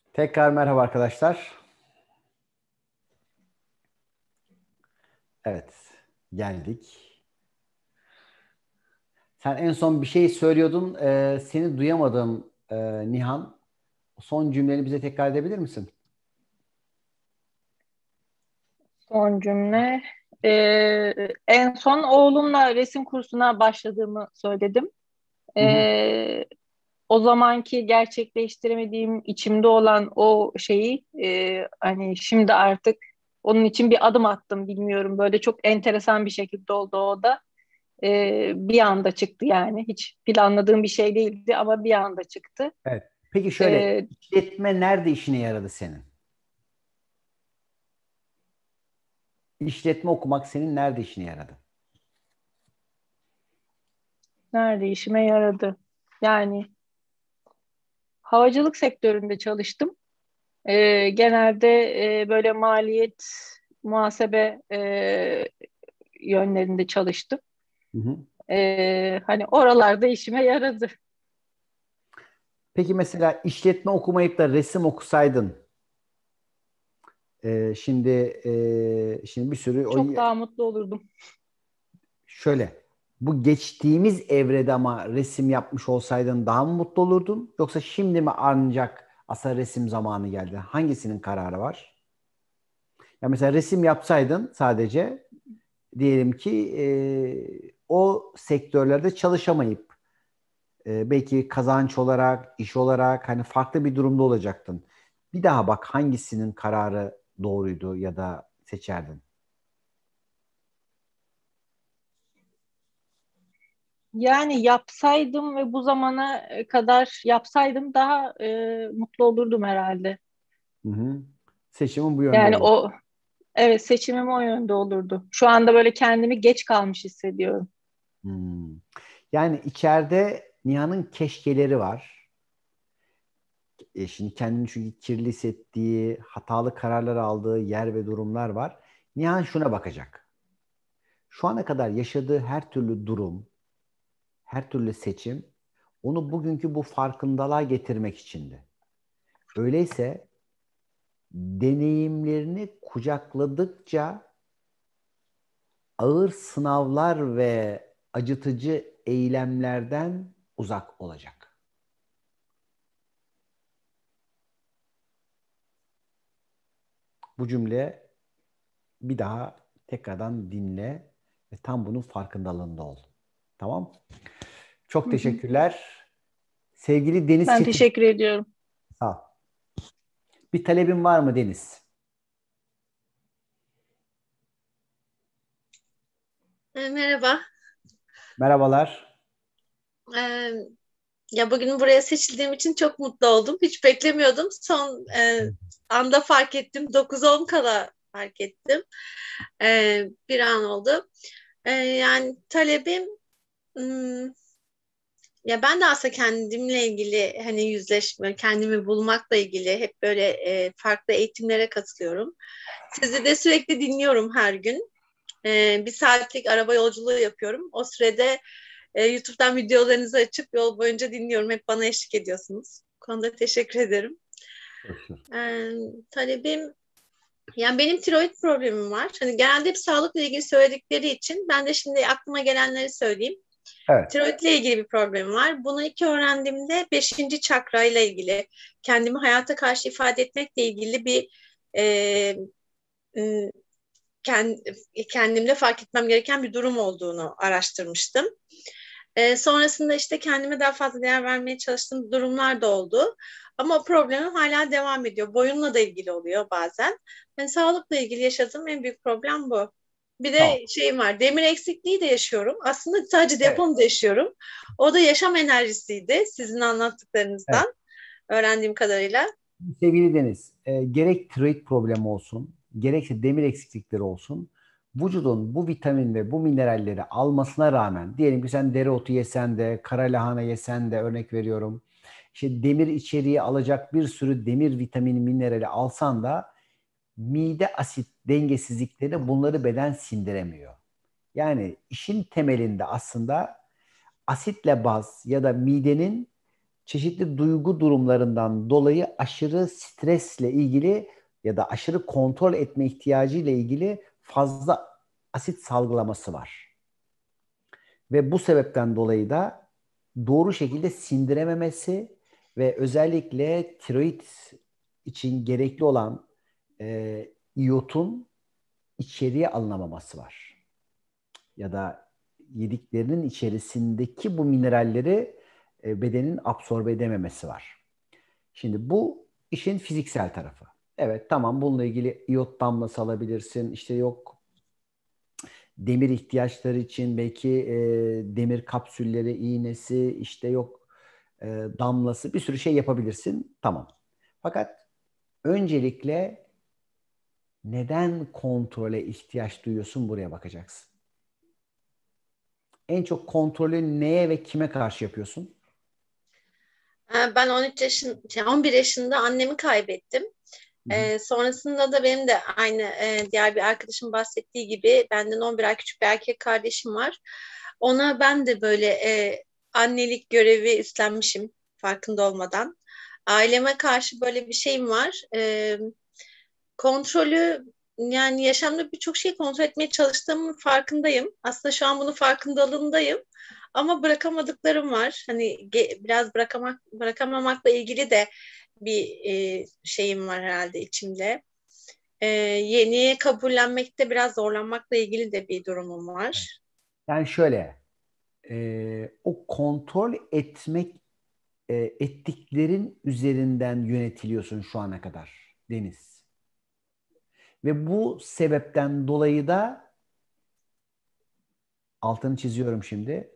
Tekrar merhaba arkadaşlar. Evet, geldik. Sen en son bir şey söylüyordun. Seni duyamadım Nihan. Son cümleni bize tekrar edebilir misin? Son cümle. En son oğlumla resim kursuna başladığımı söyledim. Hı hı. O zamanki gerçekleştiremediğim içimde olan o şeyi hani şimdi artık onun için bir adım attım, bilmiyorum. Böyle çok enteresan bir şekilde oldu o da. Bir anda çıktı yani. Hiç planladığım bir şey değildi ama bir anda çıktı. Evet. Peki şöyle, Ee, işletme nerede işine yaradı senin? İşletme okumak senin nerede işine yaradı? Nerede işime yaradı? Yani havacılık sektöründe çalıştım. Genelde böyle maliyet, muhasebe yönlerinde çalıştım. Hı hı. Hani oralarda işime yaradı. Peki mesela işletme okumayıp da resim okusaydın, şimdi bir sürü Çok daha mutlu olurdum. şöyle, bu geçtiğimiz evrede ama resim yapmış olsaydın daha mı mutlu olurdun? Yoksa şimdi mi ancak aslında resim zamanı geldi? Hangisinin kararı var? Ya mesela resim yapsaydın sadece, diyelim ki o sektörlerde çalışamayıp belki kazanç olarak, iş olarak hani farklı bir durumda olacaktın. Bir daha bak, hangisinin kararı doğruydu ya da seçerdin? Yani yapsaydım ve bu zamana kadar yapsaydım daha mutlu olurdum herhalde. Hı hı. Seçimin bu yönde Yani olur. evet, seçimim o yönde olurdu. Şu anda böyle kendimi geç kalmış hissediyorum. Hmm. Yani içeride Nihan'ın keşkeleri var. Şimdi kendini çünkü kirli hissettiği, hatalı kararlar aldığı yer ve durumlar var. Nihan şuna bakacak. Şu ana kadar yaşadığı her türlü durum, her türlü seçim onu bugünkü bu farkındalığa getirmek içindi. Öyleyse deneyimlerini kucakladıkça ağır sınavlar ve acıtıcı eylemlerden uzak olacak. Bu cümle bir daha tekrardan dinle ve tam bunun farkındalığında ol. Tamam? Çok Hı hı. teşekkürler. Sevgili Deniz Ben Çetin. teşekkür ediyorum. Sağ ol. Bir talebin var mı Deniz? Merhaba. Merhabalar. Ee, Ya bugün buraya seçildiğim için çok mutlu oldum. Hiç beklemiyordum. Son anda fark ettim. 9-10 kala fark ettim. Bir an oldu. Yani talebim, hmm, ya ben de aslında kendimle ilgili hani yüzleşme, kendimi bulmakla ilgili hep böyle farklı eğitimlere katılıyorum. Sizi de sürekli dinliyorum her gün. Bir saatlik araba yolculuğu yapıyorum. O sürede YouTube'dan videolarınızı açıp yol boyunca dinliyorum. Hep bana eşlik ediyorsunuz. Bu konuda teşekkür ederim. Ee, Talebim, yani benim tiroid problemim var. Hani genelde hep sağlıkla ilgili söyledikleri için ben de şimdi aklıma gelenleri söyleyeyim. Evet. Tiroidle ilgili bir problemim var. Bunu ilk öğrendiğimde 5. çakra ile ilgili, kendimi hayata karşı ifade etmekle ilgili bir e, kendimde fark etmem gereken bir durum olduğunu araştırmıştım. Sonrasında işte kendime daha fazla değer vermeye çalıştığım durumlar da oldu. Ama o problemim hala devam ediyor. Boyumla da ilgili oluyor bazen. Yani sağlıkla ilgili yaşadığım en büyük problem bu. Bir Tamam. de şeyim var, demir eksikliği de yaşıyorum. Aslında sadece Evet. depomu da yaşıyorum. O da yaşam enerjisiydi sizin anlattıklarınızdan Evet. öğrendiğim kadarıyla. Sevgili Deniz, gerek tiroid problemi olsun, gerekse demir eksiklikleri olsun, vücudun bu vitamin ve bu mineralleri almasına rağmen, diyelim ki sen dereotu yesen de, kara lahana yesen de, örnek veriyorum, işte demir içeriği alacak bir sürü demir vitamini, minerali alsan da mide asit dengesizlikleri bunları beden sindiremiyor. Yani işin temelinde aslında asitle baz ya da midenin çeşitli duygu durumlarından dolayı aşırı stresle ilgili ya da aşırı kontrol etme ihtiyacı ile ilgili fazla asit salgılaması var. Ve bu sebepten dolayı da doğru şekilde sindirememesi ve özellikle tiroid için gerekli olan iyotun içeriye alınamaması var. Ya da yediklerinin içerisindeki bu mineralleri bedenin absorbe edememesi var. Şimdi bu işin fiziksel tarafı. Evet, tamam, bununla ilgili iyot damlası alabilirsin. İşte yok demir ihtiyaçları için belki demir kapsülleri, iğnesi, işte yok damlası, bir sürü şey yapabilirsin. Tamam. Fakat öncelikle neden kontrole ihtiyaç duyuyorsun, buraya bakacaksın. En çok kontrolü neye ve kime karşı yapıyorsun? Ben 11 yaşında annemi kaybettim. Sonrasında da benim de aynı diğer bir arkadaşım bahsettiği gibi benden 11 ay küçük bir erkek kardeşim var. Ona ben de böyle annelik görevi üstlenmişim farkında olmadan. Aileme karşı böyle bir şeyim var. Kontrolü, yani yaşamda birçok şeyi kontrol etmeye çalıştığımın farkındayım. Aslında şu an bunun farkındalığındayım. Ama bırakamadıklarım var. Hani biraz bırakamamakla ilgili de bir şeyim var herhalde içimde. Yeniyi kabullenmekte biraz zorlanmakla ilgili de bir durumum var. Yani şöyle, o kontrol ettiklerin üzerinden yönetiliyorsun şu ana kadar Deniz. Ve bu sebepten dolayı da altını çiziyorum şimdi.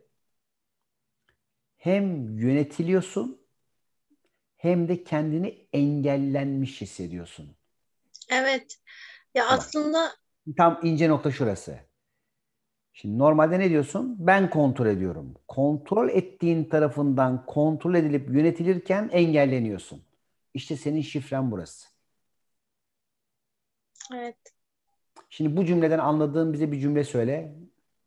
Hem yönetiliyorsun hem de kendini engellenmiş hissediyorsun. Evet. Ya Tamam. aslında Tam ince nokta şurası. Şimdi normalde ne diyorsun? Ben kontrol ediyorum. Kontrol ettiğin tarafından kontrol edilip yönetilirken engelleniyorsun. İşte senin şifren burası. evet. Şimdi bu cümleden anladığın bize bir cümle söyle.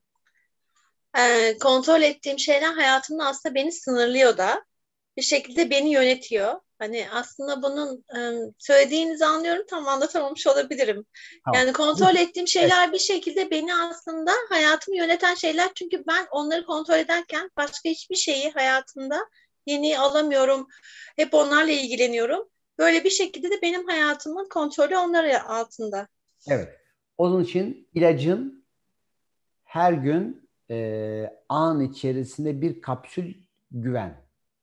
Kontrol ettiğim şeyler hayatımda aslında beni sınırlıyor da bir şekilde beni yönetiyor. Hani aslında bunun söylediğinizi anlıyorum, tam anlatamamış olabilirim. Tamam. Yani kontrol ettiğim şeyler bir şekilde beni aslında hayatımı yöneten şeyler. Çünkü ben onları kontrol ederken başka hiçbir şeyi hayatımda yeni alamıyorum. Hep onlarla ilgileniyorum. Böyle bir şekilde de benim hayatımın kontrolü onlar altında. Evet. Onun için ilacın her gün an içerisinde bir kapsül güven.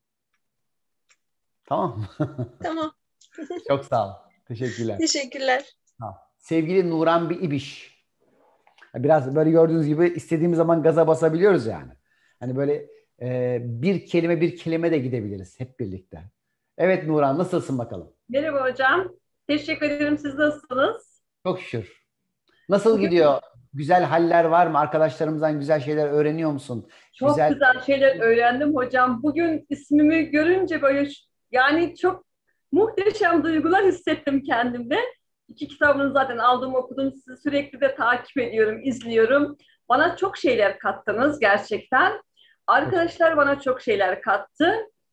Tamam mı? Tamam. Çok sağ ol. Teşekkürler. Teşekkürler. Tamam. Sevgili Nuran bir ibiş. Biraz böyle gördüğünüz gibi istediğimiz zaman gaza basabiliyoruz yani. Hani böyle bir kelime de gidebiliriz hep birlikte. Evet Nuran, nasılsın bakalım? Merhaba hocam. Teşekkür ederim. Siz nasılsınız? Çok şükür. Nasıl gidiyor? Güzel haller var mı? Arkadaşlarımızdan güzel şeyler öğreniyor musun? Çok güzel şeyler öğrendim hocam. Bugün ismimi görünce böyle yani çok muhteşem duygular hissettim kendimde. 2 kitabını zaten aldım, okudum. Sizi sürekli de takip ediyorum, izliyorum. Bana çok şeyler kattınız gerçekten. Arkadaşlar bana çok şeyler kattı.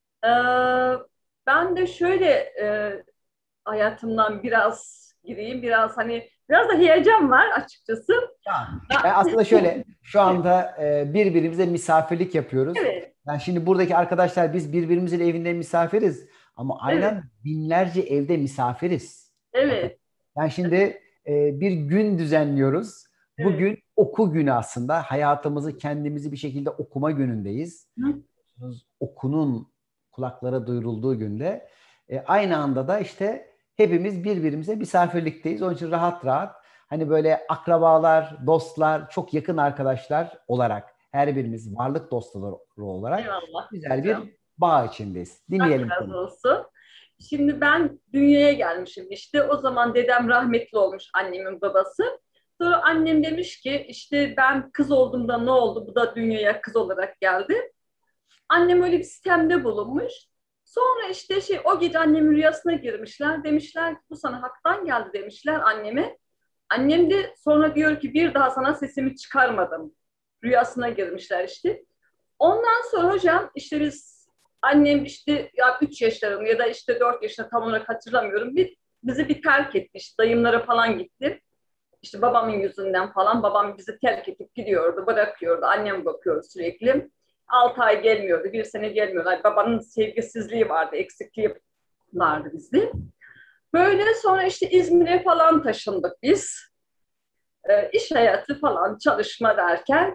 Ben de şöyle hayatımdan biraz gireyim. Biraz da heyecan var açıkçası. Yani aslında şöyle, şu anda birbirimize misafirlik yapıyoruz. Evet. Yani şimdi buradaki arkadaşlar biz birbirimizin evinde misafiriz. Ama aynen binlerce evde misafiriz. Evet. Yani şimdi bir gün düzenliyoruz. Bugün oku günü aslında. Hayatımızı, kendimizi bir şekilde okuma günündeyiz. Okunun kulaklara duyurulduğu günde. Aynı anda da işte hepimiz birbirimize misafirlikteyiz. Onun için rahat rahat hani böyle akrabalar, dostlar, çok yakın arkadaşlar olarak her birimiz varlık dostları olarak güzel bir bağ içindeyiz. Dinleyelim. Allah razı olsun. Şimdi ben dünyaya gelmişim işte. O zaman dedem rahmetli olmuş, annemin babası. Sonra annem demiş ki işte ben kız olduğumda ne oldu? Bu da dünyaya kız olarak geldi. Annem öyle bir sistemde bulunmuş. Sonra işte o gece annemin rüyasına girmişler. Demişler ki bu sana haktan geldi demişler anneme. Annem de sonra diyor ki bir daha sana sesimi çıkarmadım. Rüyasına girmişler işte. Ondan sonra hocam işte biz annem işte ya 3 yaşlarım ya da işte 4 yaşında tam olarak hatırlamıyorum. Bizi bir terk etmiş. Dayımlara falan gitti. İşte babamın yüzünden falan babam bizi terk edip gidiyordu, bırakıyordu. Annem bakıyordu sürekli. 6 ay gelmiyordu, 1 sene gelmiyordu. Yani babanın sevgisizliği vardı, eksikliği vardı bizde. Böyle sonra işte İzmir'e falan taşındık biz. İş hayatı falan çalışma derken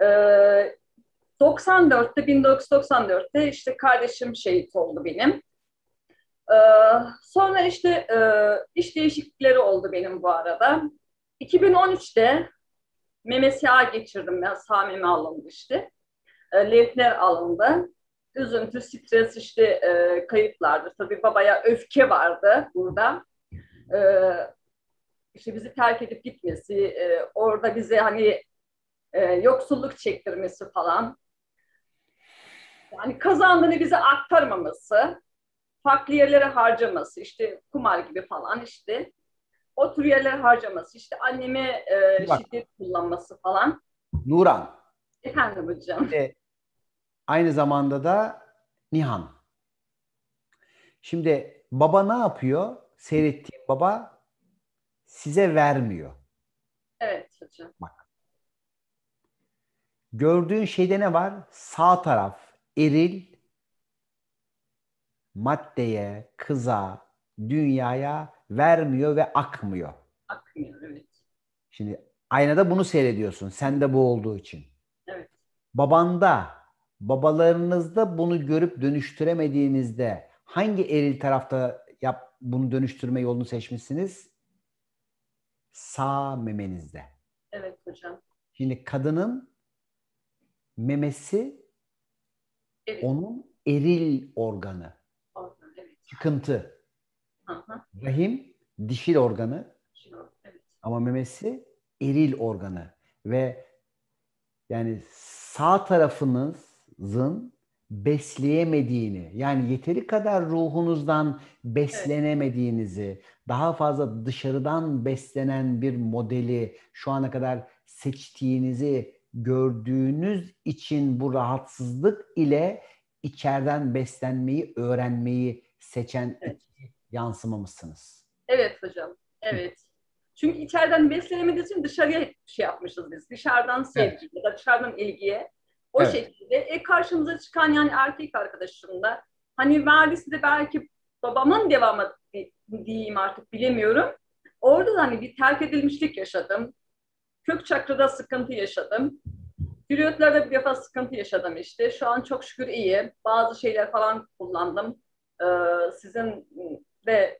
1994'te işte kardeşim şehit oldu benim. Sonra işte iş değişiklikleri oldu benim bu arada. 2013'te MMSA geçirdim ben. Sağ meme alındı işte. Lenfler alındı. Üzüntü, stres işte kayıplardı. Tabii babaya öfke vardı burada. E, işte bizi terk edip gitmesi, orada bize hani yoksulluk çektirmesi falan. Yani kazandığını bize aktarmaması, farklı yerlere harcaması, işte kumar gibi falan işte. O tür yerlere harcaması, işte anneme şiddet kullanması falan. Nuran. Efendim hocam. Aynı zamanda da Nihan. Şimdi baba ne yapıyor? Seyrettiğim baba size vermiyor. Evet hocam. Bak. Gördüğün şeyde ne var? Sağ taraf eril, maddeye, kıza, dünyaya vermiyor ve akmıyor. Akmıyor, evet. Şimdi aynada bunu seyrediyorsun. Sen de bu olduğu için. Evet. Babanda, babalarınızda bunu görüp dönüştüremediğinizde hangi eril tarafta bunu dönüştürme yolunu seçmişsiniz? Sağ memenizde. Evet hocam. Şimdi kadının memesi evet. onun eril organı. Evet. Çıkıntı. Aha. Rahim dişil organı. Evet. Ama memesi eril organı. Ve yani sağ tarafınızın besleyemediğini, yani yeteri kadar ruhunuzdan beslenemediğinizi, daha fazla dışarıdan beslenen bir modeli şu ana kadar seçtiğinizi gördüğünüz için bu rahatsızlık ile içeriden beslenmeyi, öğrenmeyi seçen iki yansımamışsınız. Evet hocam, evet. Çünkü içeriden beslenemediği için dışarıya şey yapmışız biz. Dışarıdan sevgi ya da dışarıdan ilgiye. O şekilde. Karşımıza çıkan yani erkek arkadaşım da hani verdiyse de belki babamın devamı diyeyim artık bilemiyorum. Orada da hani bir terk edilmişlik yaşadım. Kök çakrada sıkıntı yaşadım. Tiroidlerde bir defa sıkıntı yaşadım işte. Şu an çok şükür iyi. Bazı şeyler falan kullandım. Sizin de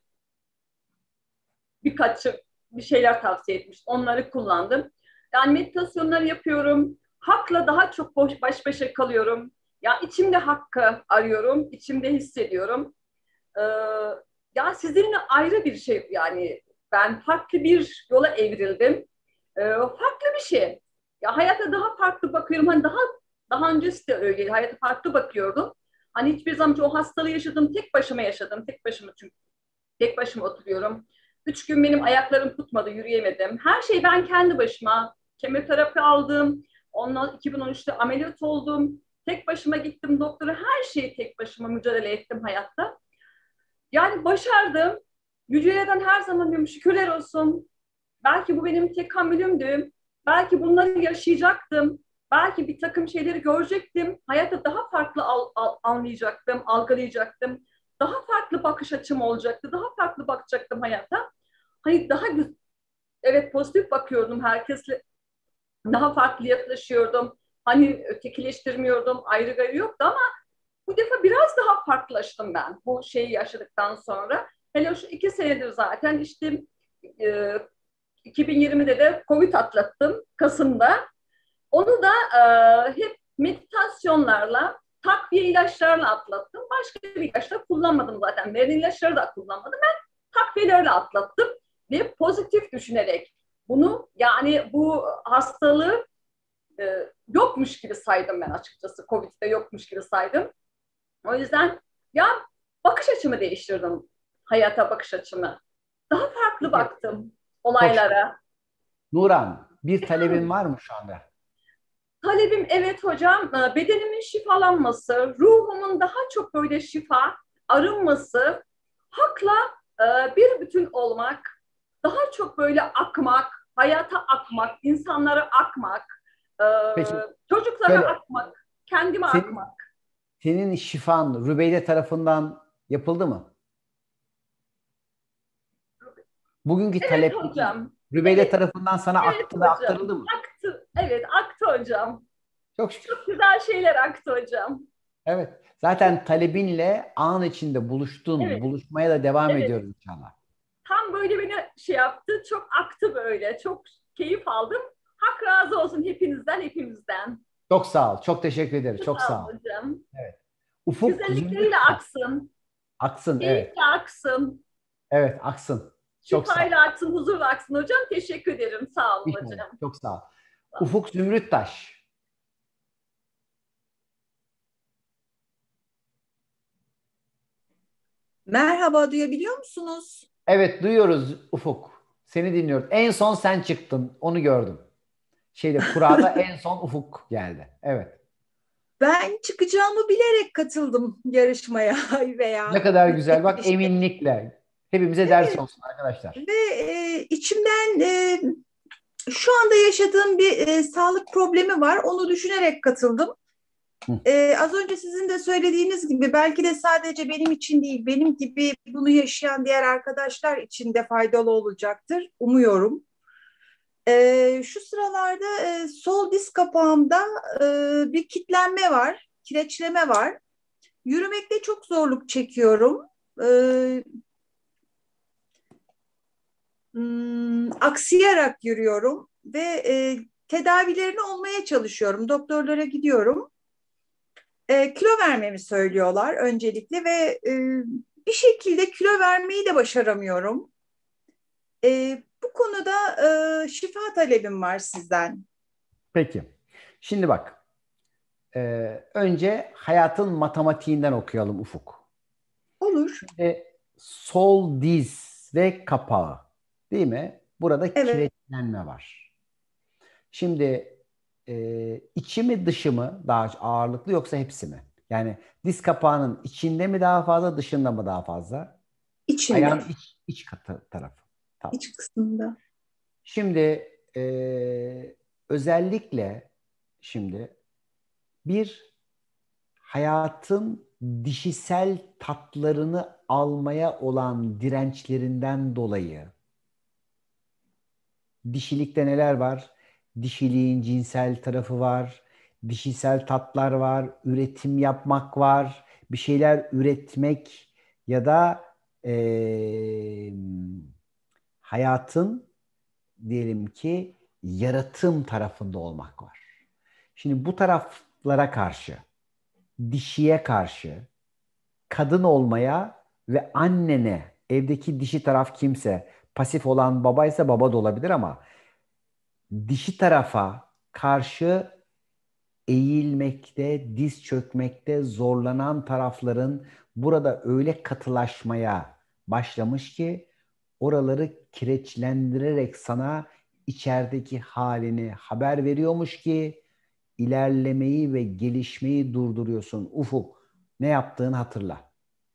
bir şeyler tavsiye etmiş. Onları kullandım. Yani meditasyonlar yapıyorum. Hakla daha çok baş başa kalıyorum. Ya içimde hakkı arıyorum. İçimde hissediyorum. Ya sizinle ayrı bir şey yani ben farklı bir yola evrildim. Farklı bir şey. Ya hayata daha farklı bakıyorum. Hani daha öncesi de öyleydi. Hayata farklı bakıyordum. Hani hiçbir zaman o hastalığı yaşadım. Tek başıma yaşadım. Tek başıma çünkü tek başıma oturuyorum. 3 gün benim ayaklarım tutmadı, yürüyemedim. Her şeyi ben kendi başıma. Kemoterapi aldım. Ondan 2013'te ameliyat oldum. Tek başıma gittim doktora. Her şeyi tek başıma mücadele ettim hayatta. Yani başardım. Yücelerden her zaman diyorum şükürler olsun. Belki bu benim tekamülümdü. Belki bunları yaşayacaktım. Belki bir takım şeyleri görecektim. Hayata daha farklı anlayacaktım, algılayacaktım. Daha farklı bakış açım olacaktı. Daha farklı bakacaktım hayata. Hani daha evet pozitif bakıyordum herkesle. Daha farklı yaklaşıyordum. Hani ötekileştirmiyordum. Ayrı gayrı yoktu ama bu defa biraz daha farklılaştım ben bu şeyi yaşadıktan sonra. Hele şu 2 senedir zaten işte 2020'de de Covid atlattım Kasım'da. Onu da hep meditasyonlarla, takviye ilaçlarla atlattım. Başka bir ilaçla kullanmadım zaten. Verilen ilaçları da kullanmadım. Ben takviyelerle atlattım ve pozitif düşünerek bunu yani bu hastalığı yokmuş gibi saydım ben açıkçası. Covid'de yokmuş gibi saydım. O yüzden ya bakış açımı değiştirdim. Hayata bakış açımı. Daha farklı baktım olaylara. Nuran, bir talebin var mı şu anda? Talebim evet hocam, bedenimin şifalanması, ruhumun daha çok böyle şifa, arınması, hakla bir bütün olmak, daha çok böyle akmak, hayata akmak, insanlara akmak, Peki çocuklara şöyle, akmak, kendime senin, akmak. senin şifan Rübeyde tarafından yapıldı mı? Bugünkü Evet taleplerin hocam, Rübeyde evet, tarafından sana evet aktı ve hocam, aktarıldı mı? aktı, evet aktı hocam. Çok şükür. Çok güzel şeyler aktı hocam. Evet. Zaten talebinle an içinde buluştun. Evet, Buluşmaya da devam evet. ediyoruz inşallah. Tam böyle beni şey yaptı, çok aktı böyle, çok keyif aldım. Hak razı olsun hepinizden, hepimizden. Çok sağ ol. Çok teşekkür ederiz. Çok Çok sağ sağ olun ol. hocam. Evet. Ufuk Güzellikleriyle Zümrüt aksın, aksın. Evet. keyifle aksın, Evet, aksın. Çok sağ ol. şifayla aksın, huzurla aksın hocam. Teşekkür ederim. Sağ olun İnşallah. hocam. Çok sağ ol. Sağ olun. Ufuk Zümrüttaş. Merhaba, duyabiliyor musunuz? Evet, duyuyoruz Ufuk. Seni dinliyoruz. En son sen çıktın. Onu gördüm. Kurada en son Ufuk geldi. Evet. Ben çıkacağımı bilerek katıldım yarışmaya Ne veya kadar bu güzel. Bak çekilişe. eminlikle. Hepimize ders olsun arkadaşlar. Ve içimden şu anda yaşadığım bir sağlık problemi var. Onu düşünerek katıldım. Az önce sizin de söylediğiniz gibi belki de sadece benim için değil, benim gibi bunu yaşayan diğer arkadaşlar için de faydalı olacaktır. Umuyorum. Şu sıralarda sol diz kapağımda bir kitlenme var, kireçleme var. Yürümekte çok zorluk çekiyorum. Aksayarak yürüyorum ve tedavilerini olmaya çalışıyorum. Doktorlara gidiyorum. Kilo vermemi söylüyorlar öncelikle ve bir şekilde kilo vermeyi de başaramıyorum. Bu konuda şifa talebim var sizden. Peki. Şimdi bak. Önce hayatın matematiğinden okuyalım Ufuk. Olur. Şimdi sol diz ve kapağı. Değil mi? Burada Evet. kireçlenme var. Şimdi içi mi dışı mı daha ağırlıklı yoksa hepsi mi? Yani diz kapağının içinde mi daha fazla, dışında mı daha fazla? İçinde. Ayağın iç tarafı. Tamam. İç kısmında. Şimdi özellikle şimdi bir hayatın dişisel tatlarını almaya olan dirençlerinden dolayı dişilikte neler var? Dişiliğin cinsel tarafı var, dişisel tatlar var, üretim yapmak var, bir şeyler üretmek ya da hayatın diyelim ki yaratım tarafında olmak var. Şimdi bu taraflara karşı, dişiye karşı, kadın olmaya ve annene, evdeki dişi taraf kimse, pasif olan babaysa baba da olabilir ama dişi tarafa karşı eğilmekte, diz çökmekte zorlanan tarafların burada öyle katılaşmaya başlamış ki oraları kireçlendirerek sana içerideki halini haber veriyormuş ki ilerlemeyi ve gelişmeyi durduruyorsun. Ufuk, ne yaptığını hatırla.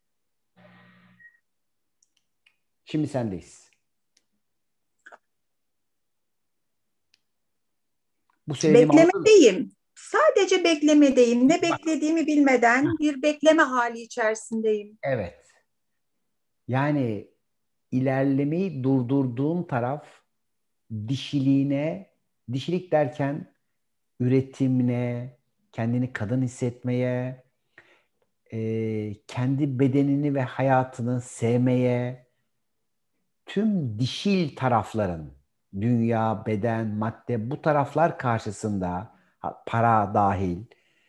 Şimdi sendeyiz. Bu söylediğimi anladın mı? Beklemedeyim. Sadece beklemedeyim. Ne beklediğimi bilmeden bir bekleme hali içerisindeyim. Evet. Yani ilerlemeyi durdurduğun taraf dişiliğine, dişilik derken üretimine, kendini kadın hissetmeye, kendi bedenini ve hayatını sevmeye, tüm dişil tarafların, dünya, beden, madde bu taraflar karşısında, para dahil,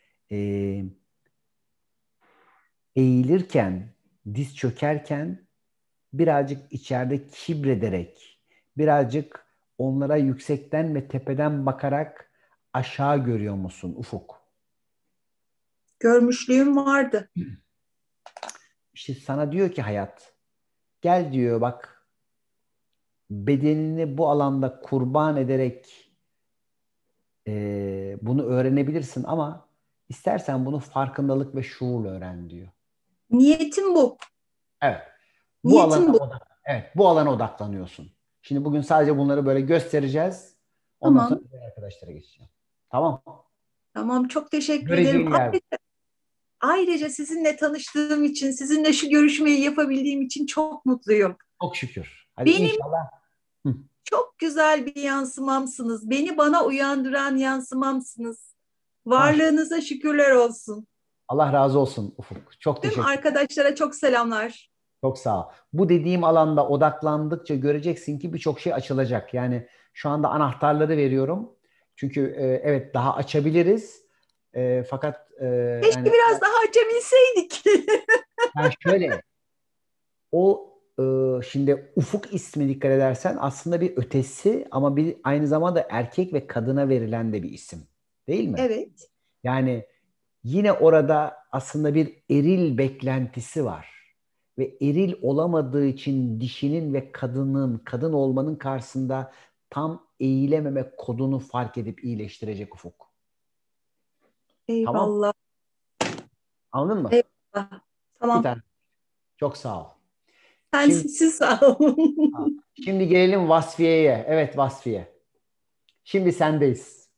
eğilirken, diz çökerken birazcık içeride kibrederek, birazcık onlara yüksekten ve tepeden bakarak aşağı görüyor musun Ufuk? Görmüşlüğüm vardı. İşte sana diyor ki hayat, gel diyor bak, bedenini bu alanda kurban ederek bunu öğrenebilirsin ama istersen bunu farkındalık ve şuurla öğren diyor. Niyetim bu. Evet. Niyetim bu. Bu alana odaklanıyorsun. Şimdi bugün sadece bunları böyle göstereceğiz. Ondan Tamam. sonra arkadaşlara geçeceğim. Tamam. Tamam, çok teşekkür Göreceğin ederim. yer. Ayrıca sizinle tanıştığım için, sizinle şu görüşmeyi yapabildiğim için çok mutluyum. Çok şükür. Hadi Benim inşallah. çok güzel bir yansımamsınız. Beni bana uyandıran yansımamsınız. Varlığınıza şükürler olsun. Allah razı olsun Ufuk. Çok Tüm teşekkür ederim. arkadaşlara çok selamlar. Çok sağ ol. Bu dediğim alanda odaklandıkça göreceksin ki birçok şey açılacak. Yani şu anda anahtarları veriyorum. Çünkü evet daha açabiliriz. Fakat Keşke yani, biraz daha açabilseydik. yani şöyle şimdi Ufuk ismi dikkat edersen aslında bir ötesi ama bir aynı zamanda erkek ve kadına verilen de bir isim. Değil mi? Evet. Yani yine orada aslında bir eril beklentisi var. Ve eril olamadığı için dişinin ve kadın olmanın karşısında tam eğilememe kodunu fark edip iyileştirecek Ufuk. Eyvallah. Tamam. Anladın mı? Eyvallah. Tamam. Bir tane. Çok sağ ol. Siz sağ olun. Şimdi gelelim Vasfiye'ye. Evet Vasfiye. Şimdi sendeyiz.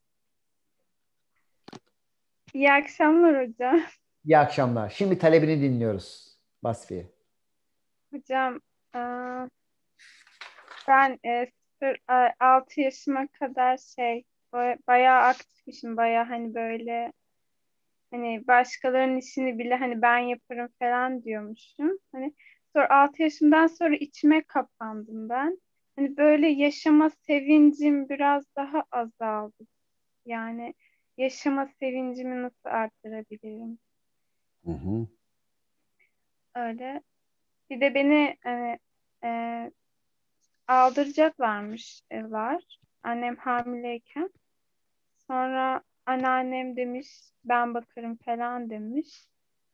İyi akşamlar hocam. İyi akşamlar. Şimdi talebini dinliyoruz Vasfiye. Hocam ben 6 yaşıma kadar bayağı aktifmişim. Bayağı hani böyle hani başkalarının işini bile hani ben yaparım falan diyormuşum. Hani sonra 6 yaşımdan sonra içime kapandım ben. Hani böyle yaşama sevincim biraz daha azaldı. Yani yaşama sevincimi nasıl arttırabilirim? Hı hı. Öyle. Bir de beni hani aldıracaklarmış. Annem hamileyken. Sonra anneannem demiş ben bakarım falan demiş.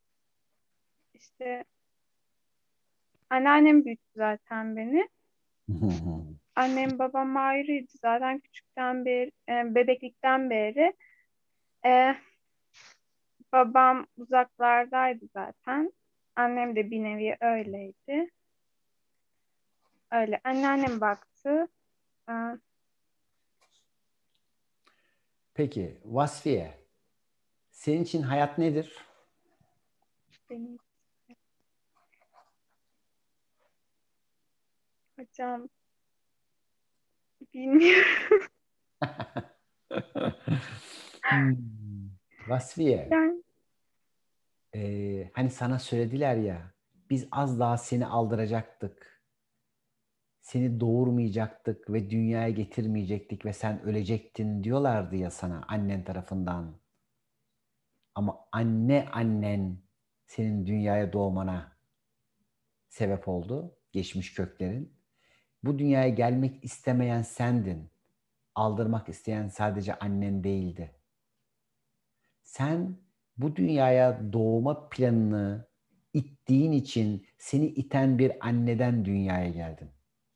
İşte anneannem büyüttü zaten beni. Annem babam ayrıydı zaten küçükten beri, bebeklikten beri. E, babam uzaklardaydı zaten. Annem de bir nevi öyleydi. Öyle. Anneannem baktı. Peki Vasfiye, senin için hayat nedir? Benim hocam bilmiyorum. Vasfiye, Yani hani sana söylediler ya, biz az daha seni aldıracaktık. Seni doğurmayacaktık ve dünyaya getirmeyecektik ve sen ölecektin diyorlardı ya sana annen tarafından. Ama annen senin dünyaya doğmana sebep oldu, geçmiş köklerin. Bu dünyaya gelmek istemeyen sendin. Aldırmak isteyen sadece annen değildi. Sen bu dünyaya doğma planını ittiğin için seni iten bir anneden dünyaya geldin.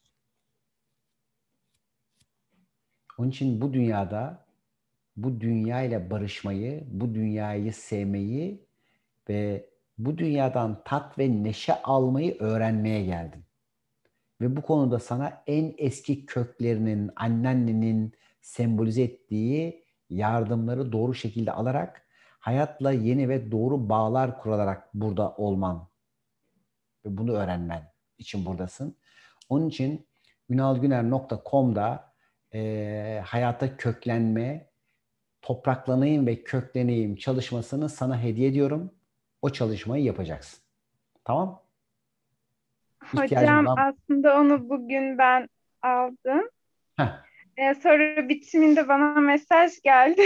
Onun için bu dünyada bu dünyayla barışmayı, bu dünyayı sevmeyi ve bu dünyadan tat ve neşe almayı öğrenmeye geldin. Ve bu konuda sana en eski köklerinin, anneannenin sembolize ettiği yardımları doğru şekilde alarak hayatla yeni ve doğru bağlar kurarak burada olman ve bunu öğrenmen için buradasın. Onun için ünalgüner.com'da hayata köklenme, topraklanayım ve kökleneyim çalışmasını sana hediye ediyorum. O çalışmayı yapacaksın. Tamam? hocam aslında onu bugün ben aldım. Sonra bitiminde bana mesaj geldi.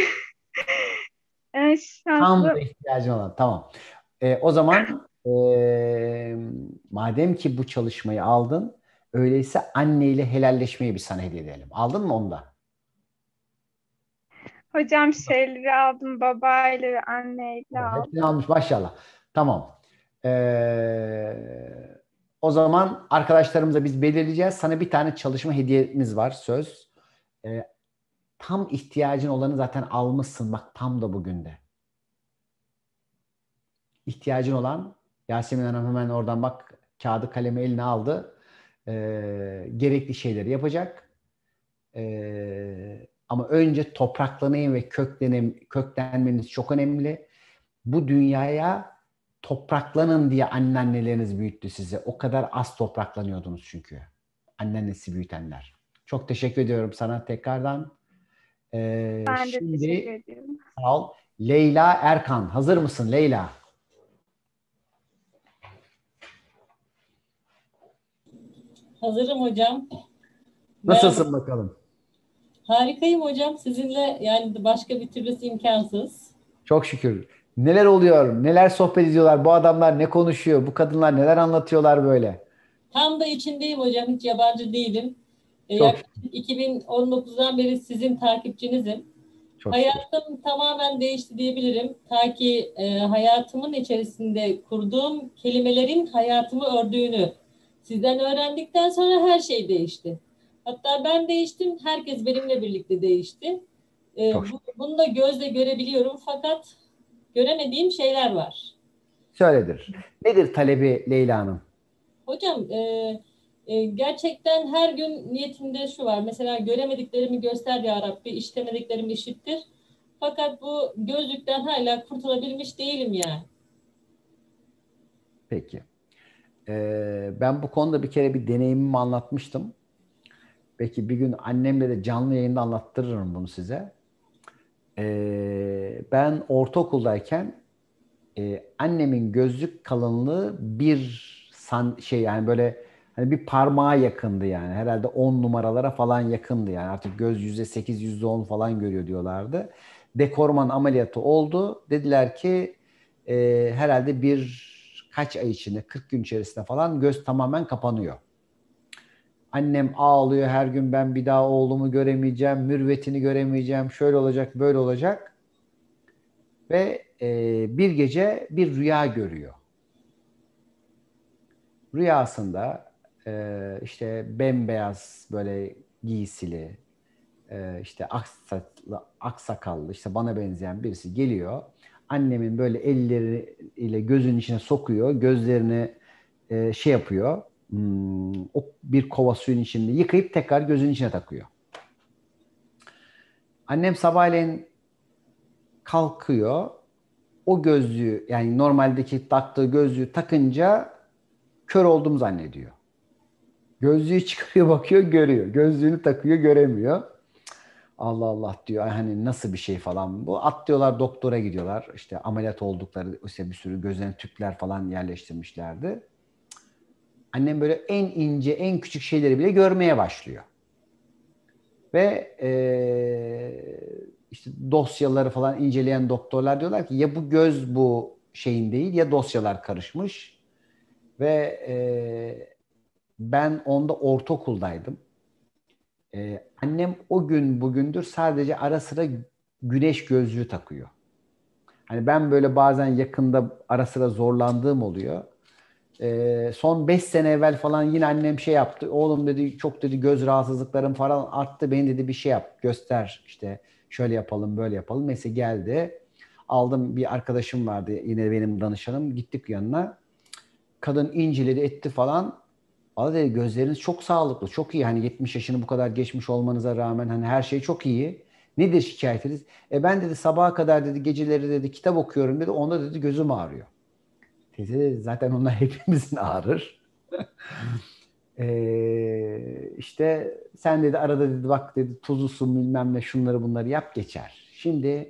Tam da ihtiyacın olan. Tamam. O zaman madem ki bu çalışmayı aldın, öyleyse anneyle helalleşmeyi bir sana hediye edelim. Aldın mı onu da? Hocam şeyleri aldım. Babayla ve anneyle aldım. Hepsini almış maşallah. Tamam. O zaman arkadaşlarımıza biz belirleyeceğiz. Sana bir tane çalışma hediyemiz var. Söz. tam ihtiyacın olanı zaten almışsın. Bak tam da bugün de. İhtiyacın olan, Yasemin Hanım hemen oradan bak kağıdı kalemi eline aldı. Gerekli şeyleri yapacak. Ama önce topraklanayım ve köklenmeniz çok önemli. Bu dünyaya topraklanın diye anneanneleriniz büyüttü sizi. O kadar az topraklanıyordunuz çünkü. Anneannesi büyütenler. Çok teşekkür ediyorum sana tekrardan. Ben de teşekkür ediyorum. Sağ ol. Leyla Erkan. Hazır mısın Leyla? Hazırım hocam. Nasılsın bakalım? Harikayım hocam. Sizinle yani başka bir türlüsü imkansız. Çok şükür. Neler oluyor? Neler sohbet ediyorlar? Bu adamlar ne konuşuyor? Bu kadınlar neler anlatıyorlar böyle? Tam da içindeyim hocam. Hiç yabancı değilim. Çok Yaklaşık 2019'dan beri sizin takipçinizim. Çok Hayatım tamamen değişti diyebilirim. Ta ki hayatımın içerisinde kurduğum kelimelerin hayatımı ördüğünü sizden öğrendikten sonra her şey değişti. Hatta ben değiştim, herkes benimle birlikte değişti. Bunu da gözle görebiliyorum fakat göremediğim şeyler var. Şöyledir. Nedir talebi Leyla Hanım? Hocam gerçekten her gün niyetimde şu var. Mesela göremediklerimi göster ya Rabbi, işitemediklerimi işittir. Fakat bu gözlükten hala kurtulabilmiş değilim yani. Peki. Ben bu konuda bir kere bir deneyimimi anlatmıştım. Belki bir gün annemle de canlı yayında anlattırırım bunu size. Ben ortaokuldayken annemin gözlük kalınlığı yani böyle hani bir parmağa yakındı yani. Herhalde 10 numaralara falan yakındı yani. Artık göz %8, %10 falan görüyor diyorlardı. Dekorman ameliyatı oldu. Dediler ki herhalde birkaç ay içinde, 40 gün içerisinde falan göz tamamen kapanıyor. Annem ağlıyor her gün, ben bir daha oğlumu göremeyeceğim, mürvetini göremeyeceğim, şöyle olacak, böyle olacak. Ve bir gece bir rüya görüyor. Rüyasında işte bembeyaz böyle giysili, işte aksakallı, işte bana benzeyen birisi geliyor. Annemin böyle elleriyle gözünün içine sokuyor, gözlerini şey yapıyor. O bir kova suyun içinde yıkayıp tekrar gözünün içine takıyor. Annem sabahleyin kalkıyor. O gözlüğü, yani normaldeki taktığı gözlüğü takınca kör olduğumu zannediyor. Gözlüğü çıkarıyor, bakıyor, görüyor. Gözlüğünü takıyor, göremiyor. Allah Allah diyor. Hani nasıl bir şey falan bu. Atlıyorlar, doktora gidiyorlar. İşte ameliyat oldukları, işte bir sürü gözlerine tüpler falan yerleştirmişlerdi. Annem böyle en ince, en küçük şeyleri bile görmeye başlıyor. Ve işte dosyaları falan inceleyen doktorlar diyorlar ki ya bu göz bu şeyin değil ya dosyalar karışmış. Ve ben onda ortaokuldaydım. Annem o gün bugündür sadece ara sıra güneş gözlüğü takıyor. Hani ben böyle bazen yakında ara sıra zorlandığım oluyor. Son 5 sene evvel falan yine annem şey yaptı. Oğlum dedi, çok dedi göz rahatsızlıklarım falan arttı. Beni dedi bir şey yap, göster işte şöyle yapalım, böyle yapalım. Neyse geldi. Aldım, bir arkadaşım vardı yine benim danışanım. Gittik yanına. Kadın inceledi etti falan. Valla dedi gözleriniz çok sağlıklı, çok iyi. Hani 70 yaşını bu kadar geçmiş olmanıza rağmen hani her şey çok iyi. Nedir şikayetiniz? Ben dedi sabaha kadar dedi geceleri dedi kitap okuyorum dedi. Onda dedi gözüm ağrıyor. Teyze zaten onlar hepimizin ağrır. İşte sen dedi arada dedi bak dedi tuzlu su bilmem ne şunları bunları yap geçer. Şimdi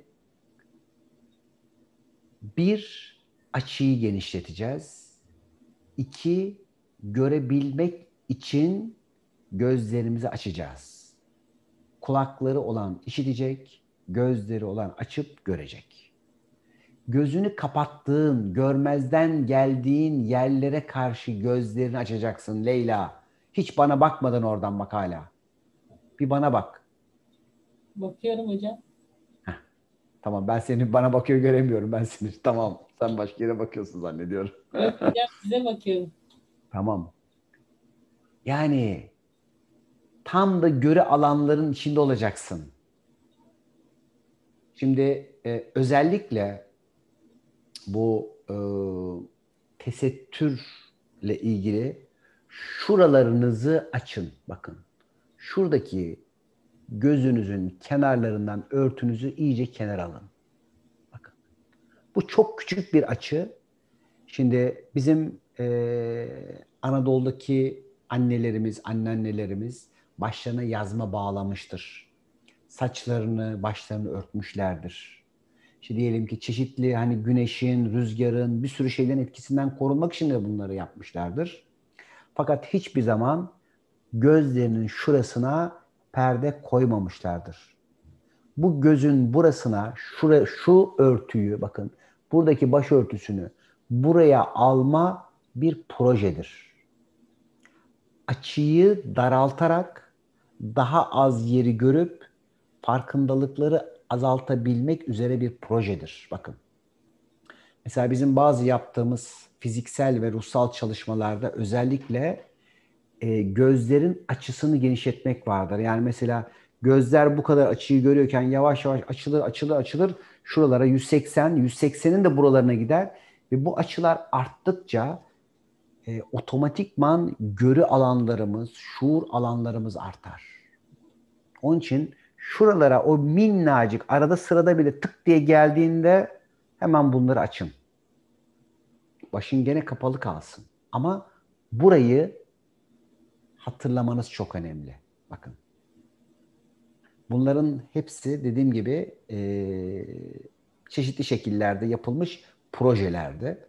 bir, açıyı genişleteceğiz. 2, görebilmek için gözlerimizi açacağız. Kulakları olan işitecek, gözleri olan açıp görecek. Gözünü kapattığın, görmezden geldiğin yerlere karşı gözlerini açacaksın Leyla. Hiç bana bakmadan oradan bak hala. Bir bana bak. Bakıyorum hocam. Tamam, ben seni bana bakıyor göremiyorum. Ben seni tamam. Sen başka yere bakıyorsun zannediyorum. Yok hocam, size bakıyorum. Tamam. Yani tam da göre alanların içinde olacaksın. Şimdi özellikle bu tesettürle ilgili şuralarınızı açın. Bakın. Şuradaki gözünüzün kenarlarından örtünüzü iyice kenara alın. Bakın. Bu çok küçük bir açı. Şimdi bizim Anadolu'daki annelerimiz, anneannelerimiz başlarına yazma bağlamıştır. Saçlarını, başlarını örtmüşlerdir. İşte diyelim ki çeşitli hani güneşin, rüzgarın, bir sürü şeylerin etkisinden korunmak için de bunları yapmışlardır. Fakat hiçbir zaman gözlerinin şurasına perde koymamışlardır. Bu gözün burasına, şu örtüyü, bakın buradaki başörtüsünü buraya alma bir projedir. Açıyı daraltarak daha az yeri görüp farkındalıkları azaltabilmek üzere bir projedir. Bakın. Mesela bizim bazı yaptığımız fiziksel ve ruhsal çalışmalarda özellikle gözlerin açısını genişletmek vardır. Yani mesela gözler bu kadar açıyı görüyorken yavaş yavaş açılır. Şuralara 180'in de buralarına gider ve bu açılar arttıkça otomatikman görü alanlarımız, şuur alanlarımız artar. Onun için şuralara o minnacık arada sırada bile tık diye geldiğinde hemen bunları açın. Başın gene kapalı kalsın. Ama burayı hatırlamanız çok önemli. Bakın. Bunların hepsi dediğim gibi çeşitli şekillerde yapılmış projelerdi.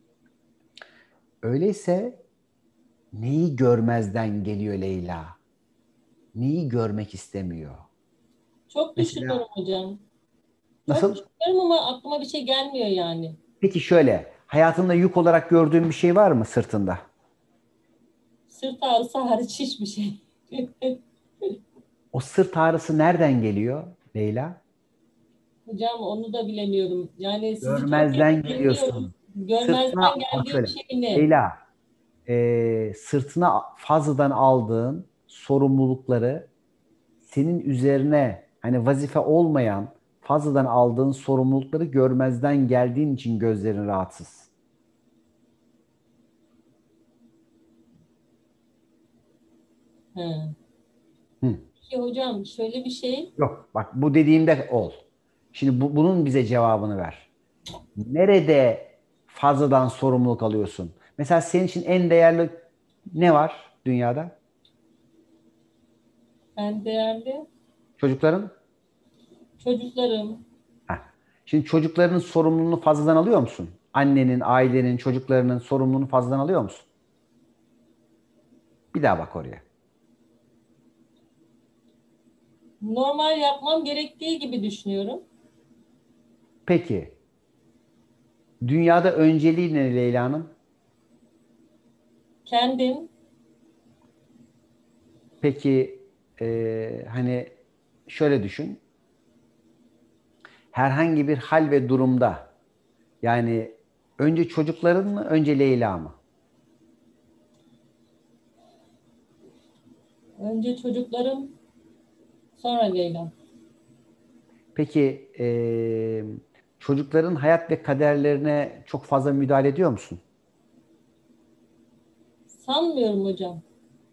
Öyleyse neyi görmezden geliyor Leyla? Neyi görmek istemiyor? Çok düşünüyorum hocam. Nasıl? Çok düşünüyorum ama aklıma bir şey gelmiyor yani. Peki şöyle, hayatında yük olarak gördüğün bir şey var mı sırtında? Sırt ağrısı hariç hiçbir şey. O sırt ağrısı nereden geliyor Leyla? Hocam onu da bilemiyorum. Yani sizi Görmezden çok iyi geliyorsun. dinliyorum. Görmezden geldiğim şey ne? Leyla, sırtına fazladan aldığın sorumlulukları senin üzerine hani vazife olmayan fazladan aldığın sorumlulukları görmezden geldiğin için gözlerin rahatsız. He. Hı. Peki hocam şöyle bir şey. Yok bak bu dediğimde ol. Şimdi bunun bize cevabını ver. Nerede fazladan sorumluluk alıyorsun? Mesela senin için en değerli ne var dünyada? En değerli Çocukların? çocuklarım. Heh. Şimdi çocuklarının sorumluluğunu fazladan alıyor musun? Annenin, ailenin, çocuklarının sorumluluğunu fazladan alıyor musun? Bir daha bak oraya. Normal yapmam gerektiği gibi düşünüyorum. Peki. Dünyada önceliği ne Leyla Hanım? Kendim. Peki hani şöyle düşün. Herhangi bir hal ve durumda yani önce çocukların mı, önce Leyla mı? Önce çocuklarım, sonra Leyla. Peki çocukların hayat ve kaderlerine çok fazla müdahale ediyor musun? Sanmıyorum hocam.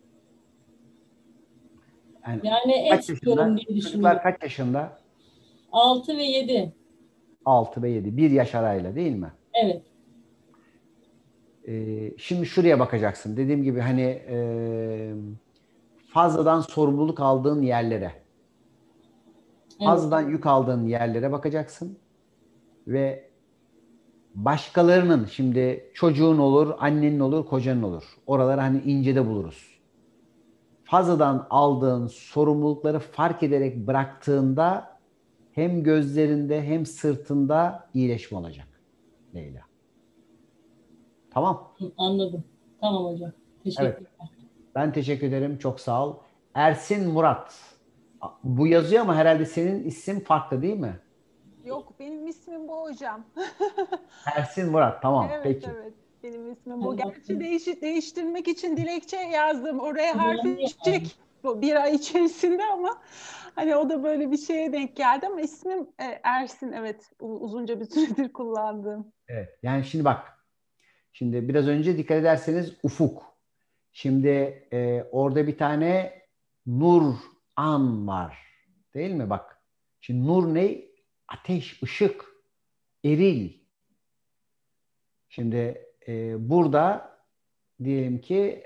Yani kaç etmiyorum diye düşünüyorum. Çocuklar kaç yaşında? 6 ve 7. 6 ve 7. 1 yaş arayla değil mi? Evet. Şimdi şuraya bakacaksın. Dediğim gibi hani fazladan sorumluluk aldığın yerlere, fazladan yük aldığın yerlere bakacaksın ve başkalarının şimdi çocuğun olur, annenin olur, kocanın olur. Oraları hani incede buluruz. Fazladan aldığın sorumlulukları fark ederek bıraktığında hem gözlerinde hem sırtında iyileşme olacak Leyla. Tamam. Anladım. Tamam hocam. Teşekkürler. Evet. Ben teşekkür ederim. Çok sağ ol. Ersin Murat. Bu yazıyor ama herhalde senin isim farklı değil mi? Yok benim ismim bu hocam. Ersin Murat. Tamam. Evet, Peki. evet. Benim ismim bu. Gerçi değiştirmek için dilekçe yazdım. Oraya harfi düşecek bu bir ay içerisinde ama Hani o da böyle bir şeye denk geldi ama ismim Ersin, evet, uzunca bir süredir kullandığım. Evet. Yani şimdi bak. Şimdi biraz önce dikkat ederseniz Ufuk. Şimdi orada bir tane Nur An var. Değil mi? Bak. Şimdi nur ne? Ateş, ışık, eril. Şimdi burada diyelim ki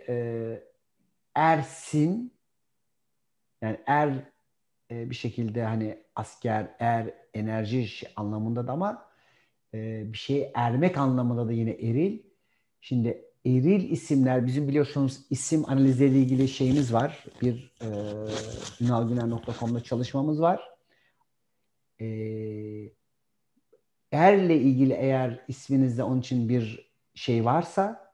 Ersin, yani bir şekilde hani asker, enerji anlamında da, ama bir şeye ermek anlamında da yine eril. Şimdi eril isimler, bizim biliyorsunuz isim analizleriyle ilgili şeyimiz var. Bir ünalgüner.com'da çalışmamız var. Erle ilgili eğer isminizde onun için bir şey varsa,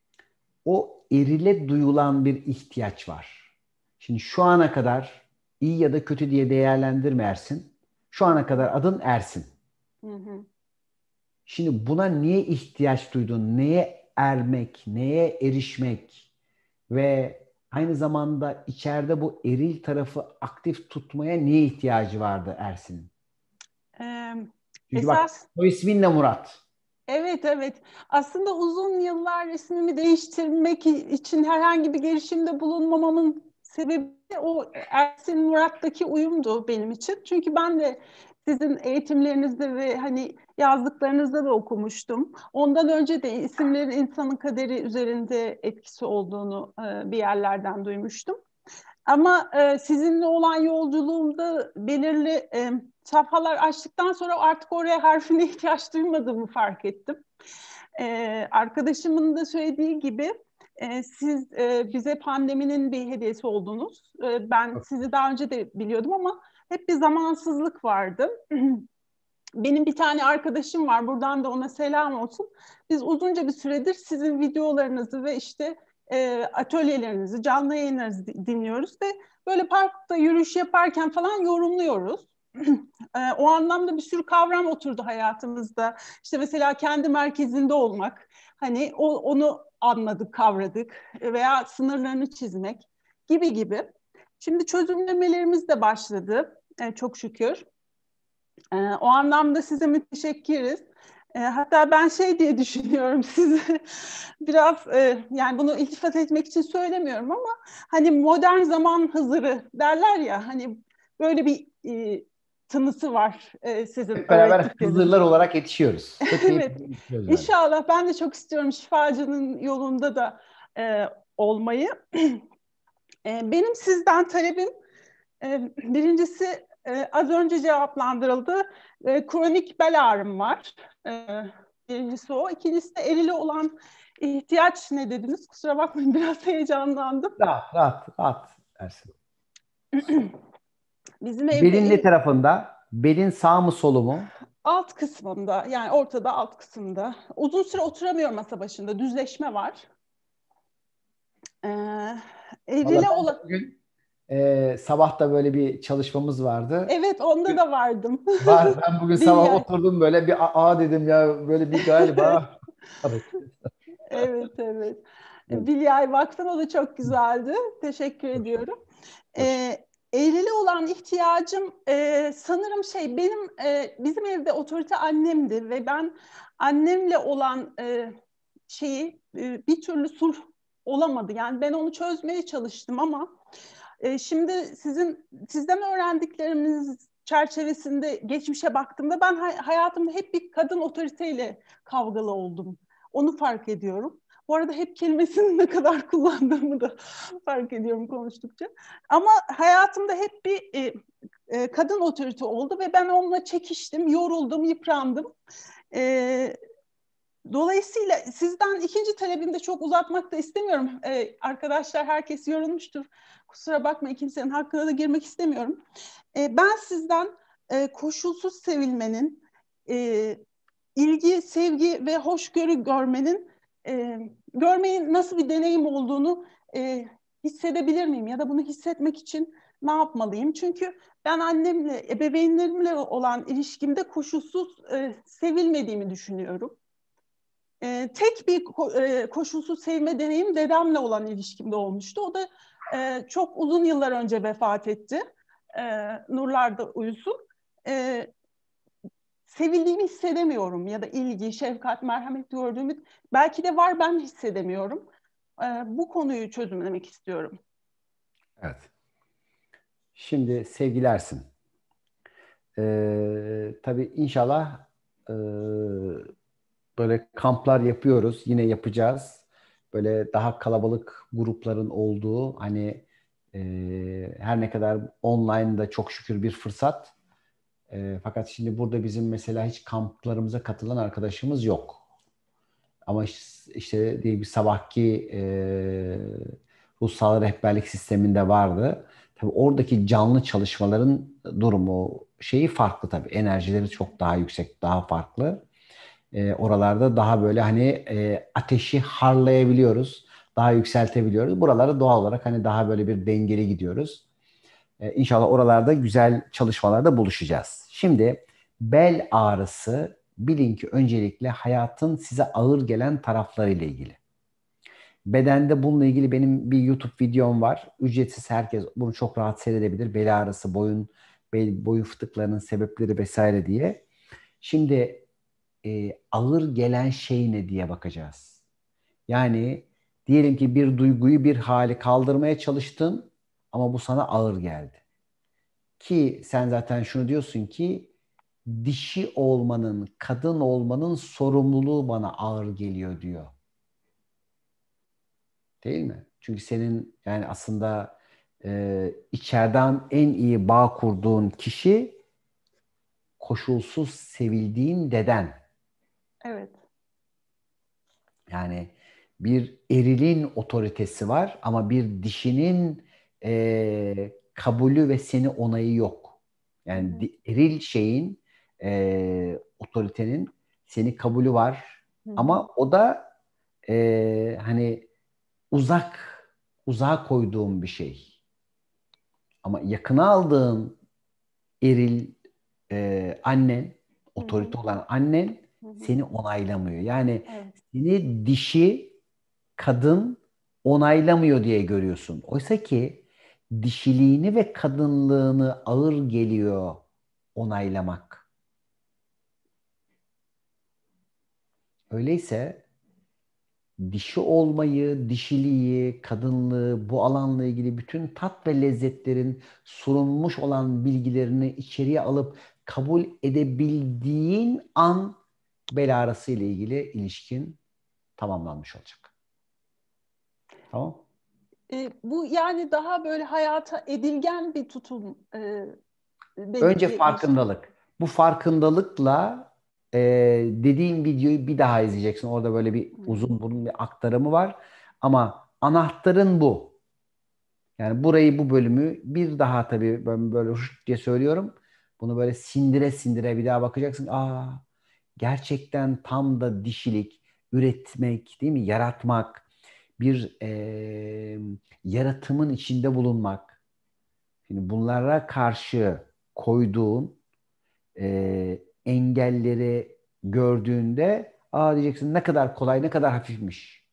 o erile duyulan bir ihtiyaç var. Şimdi şu ana kadar iyi ya da kötü diye değerlendirme Ersin. Şu ana kadar adın Ersin. Hı hı. Şimdi buna niye ihtiyaç duydun? Neye ermek, neye erişmek ve aynı zamanda içeride bu eril tarafı aktif tutmaya niye ihtiyacı vardı Ersin'in? Çünkü bak, o isminle Murat. Evet, evet. Aslında uzun yıllar ismimi değiştirmek için herhangi bir girişimde bulunmamamın sebebi o Ersin Murat'taki uyumdu benim için. Çünkü ben de sizin eğitimlerinizde ve hani yazdıklarınızda da okumuştum. Ondan önce de isimlerin insanın kaderi üzerinde etkisi olduğunu bir yerlerden duymuştum. Ama sizinle olan yolculuğumda belirli safhalar açtıktan sonra artık oraya harfine ihtiyaç duymadığımı fark ettim. Arkadaşımın da söylediği gibi siz bize pandeminin bir hediyesi oldunuz. Ben sizi daha önce de biliyordum ama hep bir zamansızlık vardı. Benim bir tane arkadaşım var, buradan da ona selam olsun. Biz uzunca bir süredir sizin videolarınızı ve işte atölyelerinizi, canlı yayınlarınızı dinliyoruz ve böyle parkta yürüyüş yaparken falan yorumluyoruz. O anlamda bir sürü kavram oturdu hayatımızda. İşte mesela kendi merkezinde olmak, hani onu anladık, kavradık veya sınırlarını çizmek gibi gibi. Şimdi çözümlemelerimiz de başladı, çok şükür. O anlamda size müteşekkiriz. Hatta ben şey diye düşünüyorum, sizi biraz yani bunu iltifat etmek için söylemiyorum ama hani modern zaman Hızırı derler ya, hani böyle bir tınısı var sizin hep beraber öğrettikleriniz. Hızırlar olarak yetişiyoruz. Evet. İnşallah ben de çok istiyorum şifacının yolunda da olmayı. Benim sizden talebim birincisi az önce cevaplandırıldı. Kronik bel ağrım var. Birincisi o. İkincisi de erile olan ihtiyaç ne dediniz? Kusura bakmayın, biraz heyecanlandım. Rahat Ersin. Bizim evde Belin ne tarafında? Belin sağ mı solu mu? alt kısmında, yani ortada, alt kısımda. Uzun süre oturamıyorum masa başında. Düzleşme var. Erile olan... Bugün sabah da böyle bir çalışmamız vardı. Evet, onda da vardım. Ben bugün sabah oturdum böyle bir dedim ya, böyle bir galiba. Evet. Bilyay baktım, o da çok güzeldi. Teşekkür ediyorum. Eylül'e olan ihtiyacım sanırım benim bizim evde otorite annemdi ve ben annemle olan bir türlü sulh olamadı. Yani ben onu çözmeye çalıştım ama şimdi sizden öğrendiklerimiz çerçevesinde geçmişe baktığımda ben hayatımda hep bir kadın otoriteyle kavgalı oldum. Onu fark ediyorum. Bu arada hep kelimesini ne kadar kullandığımı da fark ediyorum konuştukça. Ama hayatımda hep bir kadın otorite oldu ve ben onunla çekiştim, yoruldum, yıprandım. Dolayısıyla sizden ikinci talebimi de çok uzatmak da istemiyorum. Arkadaşlar, herkes yorulmuştur. Kusura bakmayın, kimsenin hakkına da girmek istemiyorum. Ben sizden koşulsuz sevilmenin, ilgi, sevgi ve hoşgörü görmeyin nasıl bir deneyim olduğunu hissedebilir miyim? Ya da bunu hissetmek için ne yapmalıyım? Çünkü ben annemle, ebeveynlerimle olan ilişkimde koşulsuz sevilmediğimi düşünüyorum. Tek bir koşulsuz sevme deneyim dedemle olan ilişkimde olmuştu. O da çok uzun yıllar önce vefat etti. nurlarda uyusun. Sevildiğimi hissedemiyorum ya da ilgi, şefkat, merhamet gördüğümü belki de var, ben hissedemiyorum. Bu konuyu çözümlemek istiyorum. Evet. Şimdi sevgilersin. Tabii inşallah böyle kamplar yapıyoruz. Yine yapacağız. Böyle daha kalabalık grupların olduğu, hani her ne kadar online da çok şükür bir fırsat. Fakat şimdi burada bizim mesela hiç kamplarımıza katılan arkadaşımız yok. Ama işte diye bir sabahki ruhsal rehberlik sisteminde vardı. Tabii oradaki canlı çalışmaların durumu şeyi farklı tabii. Enerjileri çok daha yüksek, daha farklı. Oralarda daha böyle hani ateşi harlayabiliyoruz. Daha yükseltebiliyoruz. Buralarda doğal olarak hani daha böyle bir dengeli gidiyoruz. İnşallah oralarda güzel çalışmalarda buluşacağız. Şimdi bel ağrısı, bilin ki öncelikle hayatın size ağır gelen taraflarıyla ilgili. Bedende bununla ilgili benim bir YouTube videom var. Ücretsiz, herkes bunu çok rahat seyredebilir. Bel ağrısı, boyun fıtıklarının sebepleri vesaire diye. Şimdi ağır gelen şey ne diye bakacağız. Yani diyelim ki bir duyguyu, bir hali kaldırmaya çalıştın ama bu sana ağır geldi. Ki sen zaten şunu diyorsun ki dişi olmanın, kadın olmanın sorumluluğu bana ağır geliyor diyor. Değil mi? Çünkü senin yani aslında içeriden en iyi bağ kurduğun kişi koşulsuz sevildiğin deden. Evet. Yani bir erilin otoritesi var ama bir dişinin kabulü ve seni onayı yok. Yani eril şeyin, otoritenin seni kabulü var. Ama o da hani uzağa koyduğum bir şey. Ama yakına aldığın eril annen, otorite olan annen seni onaylamıyor. Yani seni dişi kadın onaylamıyor diye görüyorsun. Oysa ki dişiliğini ve kadınlığını ağır geliyor onaylamak. Öyleyse dişi olmayı, dişiliği, kadınlığı, bu alanla ilgili bütün tat ve lezzetlerin sunulmuş olan bilgilerini içeriye alıp kabul edebildiğin an bel ağrısı ile ilgili ilişkin tamamlanmış olacak. Tamam. Bu yani daha böyle hayata edilgen bir tutum. Önce farkındalık. Bu farkındalıkla dediğim videoyu bir daha izleyeceksin. Orada böyle bir uzun bunun bir aktarımı var. Ama anahtarın bu. Yani burayı, bu bölümü bir daha tabii ben böyle diye söylüyorum. Bunu böyle sindire sindire bir daha bakacaksın. Gerçekten tam da dişilik, üretmek, değil mi? Yaratmak, bir yaratımın içinde bulunmak. Şimdi bunlara karşı koyduğun engelleri gördüğünde diyeceksin ne kadar kolay, ne kadar hafifmiş.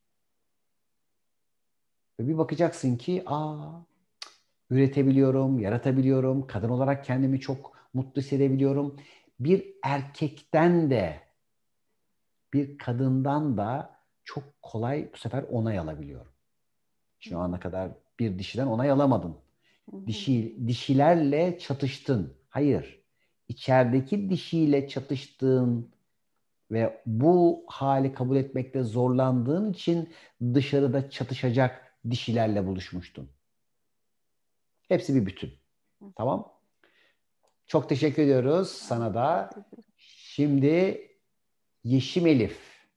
Ve bir bakacaksın ki üretebiliyorum, yaratabiliyorum, kadın olarak kendimi çok mutlu hissedebiliyorum. Bir erkekten de bir kadından da çok kolay bu sefer onay alabiliyorum. Şu ana kadar bir dişiden onay alamadın. Dişilerle çatıştın. Hayır. İçerideki dişiyle çatıştığın ve bu hali kabul etmekte zorlandığın için dışarıda çatışacak dişilerle buluşmuştun. Hepsi bir bütün. Tamam. Çok teşekkür ediyoruz sana da. Şimdi Yeşim Elif.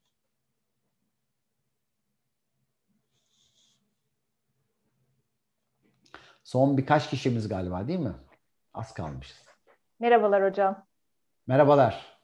Son birkaç kişimiz galiba, değil mi? Az kalmışız. Merhabalar hocam. Merhabalar.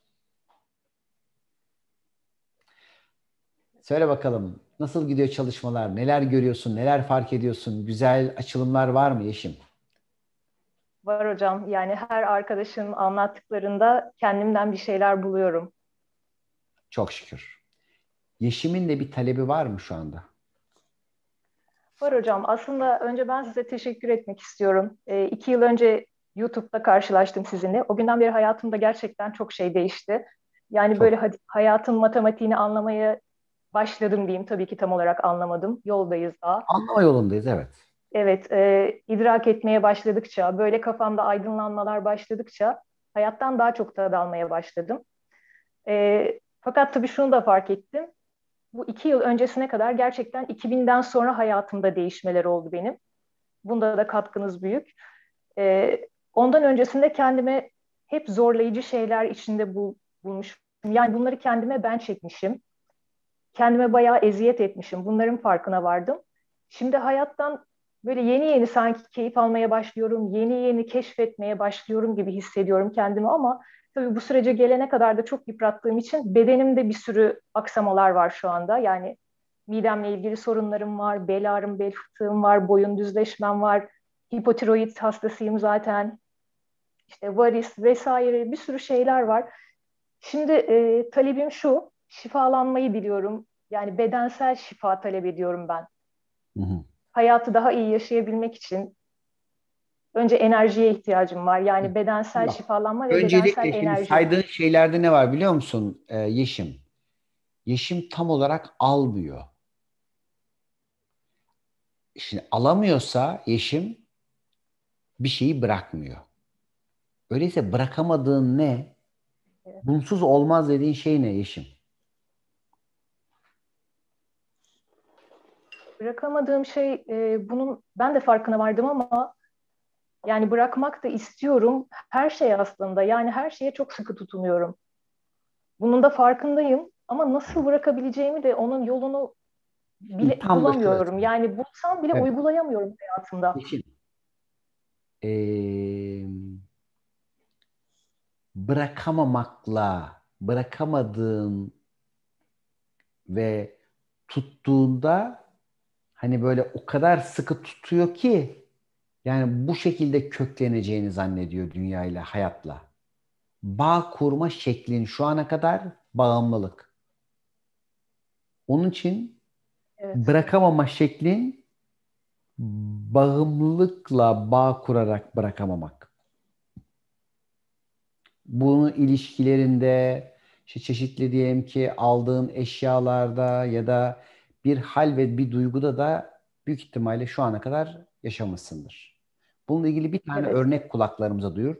Söyle bakalım, nasıl gidiyor çalışmalar? Neler görüyorsun? Neler fark ediyorsun? Güzel açılımlar var mı Yeşim? Var hocam. Yani her arkadaşın anlattıklarında kendimden bir şeyler buluyorum. Çok şükür. Yeşim'in de bir talebi var mı şu anda? Var hocam. Aslında önce ben size teşekkür etmek istiyorum. 2 yıl önce YouTube'da karşılaştım sizinle. O günden beri hayatımda gerçekten çok şey değişti. Yani Çok. böyle hayatın matematiğini anlamaya başladım diyeyim. Tabii ki tam olarak anlamadım. Yoldayız daha. Anlama yolundayız, evet. Evet, idrak etmeye başladıkça, böyle kafamda aydınlanmalar başladıkça hayattan daha çok tad almaya başladım. Fakat tabii şunu da fark ettim. Bu 2 yıl öncesine kadar gerçekten 2000'den sonra hayatımda değişmeler oldu benim. Bunda da katkınız büyük. Ondan öncesinde kendime hep zorlayıcı şeyler içinde bulmuşum. Yani bunları kendime ben çekmişim. Kendime bayağı eziyet etmişim. Bunların farkına vardım. Şimdi hayattan böyle yeni yeni sanki keyif almaya başlıyorum. Yeni yeni keşfetmeye başlıyorum gibi hissediyorum kendimi ama tabii bu sürece gelene kadar da çok yıprattığım için bedenimde bir sürü aksamalar var şu anda. Yani midemle ilgili sorunlarım var, bel ağrım, bel fıtığım var, boyun düzleşmem var, hipotiroid hastasıyım zaten, işte varis vesaire bir sürü şeyler var. Şimdi talebim şu, şifalanmayı diliyorum. Yani bedensel şifa talep ediyorum ben. Hı hı. Hayatı daha iyi yaşayabilmek için önce enerjiye ihtiyacım var. Yani bedensel Bak, şifalanma ve bedensel öncelikle şimdi enerji. saydığın şeylerde ne var biliyor musun Yeşim? Yeşim tam olarak almıyor. Şimdi alamıyorsa Yeşim bir şeyi bırakmıyor. Öyleyse bırakamadığın ne? Evet. Bunsuz olmaz dediğin şey ne Yeşim? Bırakamadığım şey bunun ben de farkına vardım ama yani bırakmak da istiyorum. Her şey aslında yani her şeye çok sıkı tutunuyorum. Bunun da farkındayım ama nasıl bırakabileceğimi de onun yolunu bile Tam da şöyle bulamıyorum. söyleyeyim. Yani bulsam bile Evet. uygulayamıyorum hayatımda. Yeşim. Bırakamamakla bırakamadığın ve tuttuğunda hani böyle o kadar sıkı tutuyor ki yani bu şekilde kökleneceğini zannediyor dünyayla, hayatla. Bağ kurma şeklin şu ana kadar bağımlılık. Onun için Evet. bırakamama şeklin bağımlılıkla bağ kurarak bırakamamak. Bunu ilişkilerinde, işte çeşitli diyelim ki aldığın eşyalarda ya da bir hal ve bir duyguda da büyük ihtimalle şu ana kadar yaşamışsındır. Bununla ilgili bir tane Evet. örnek kulaklarımıza duyur.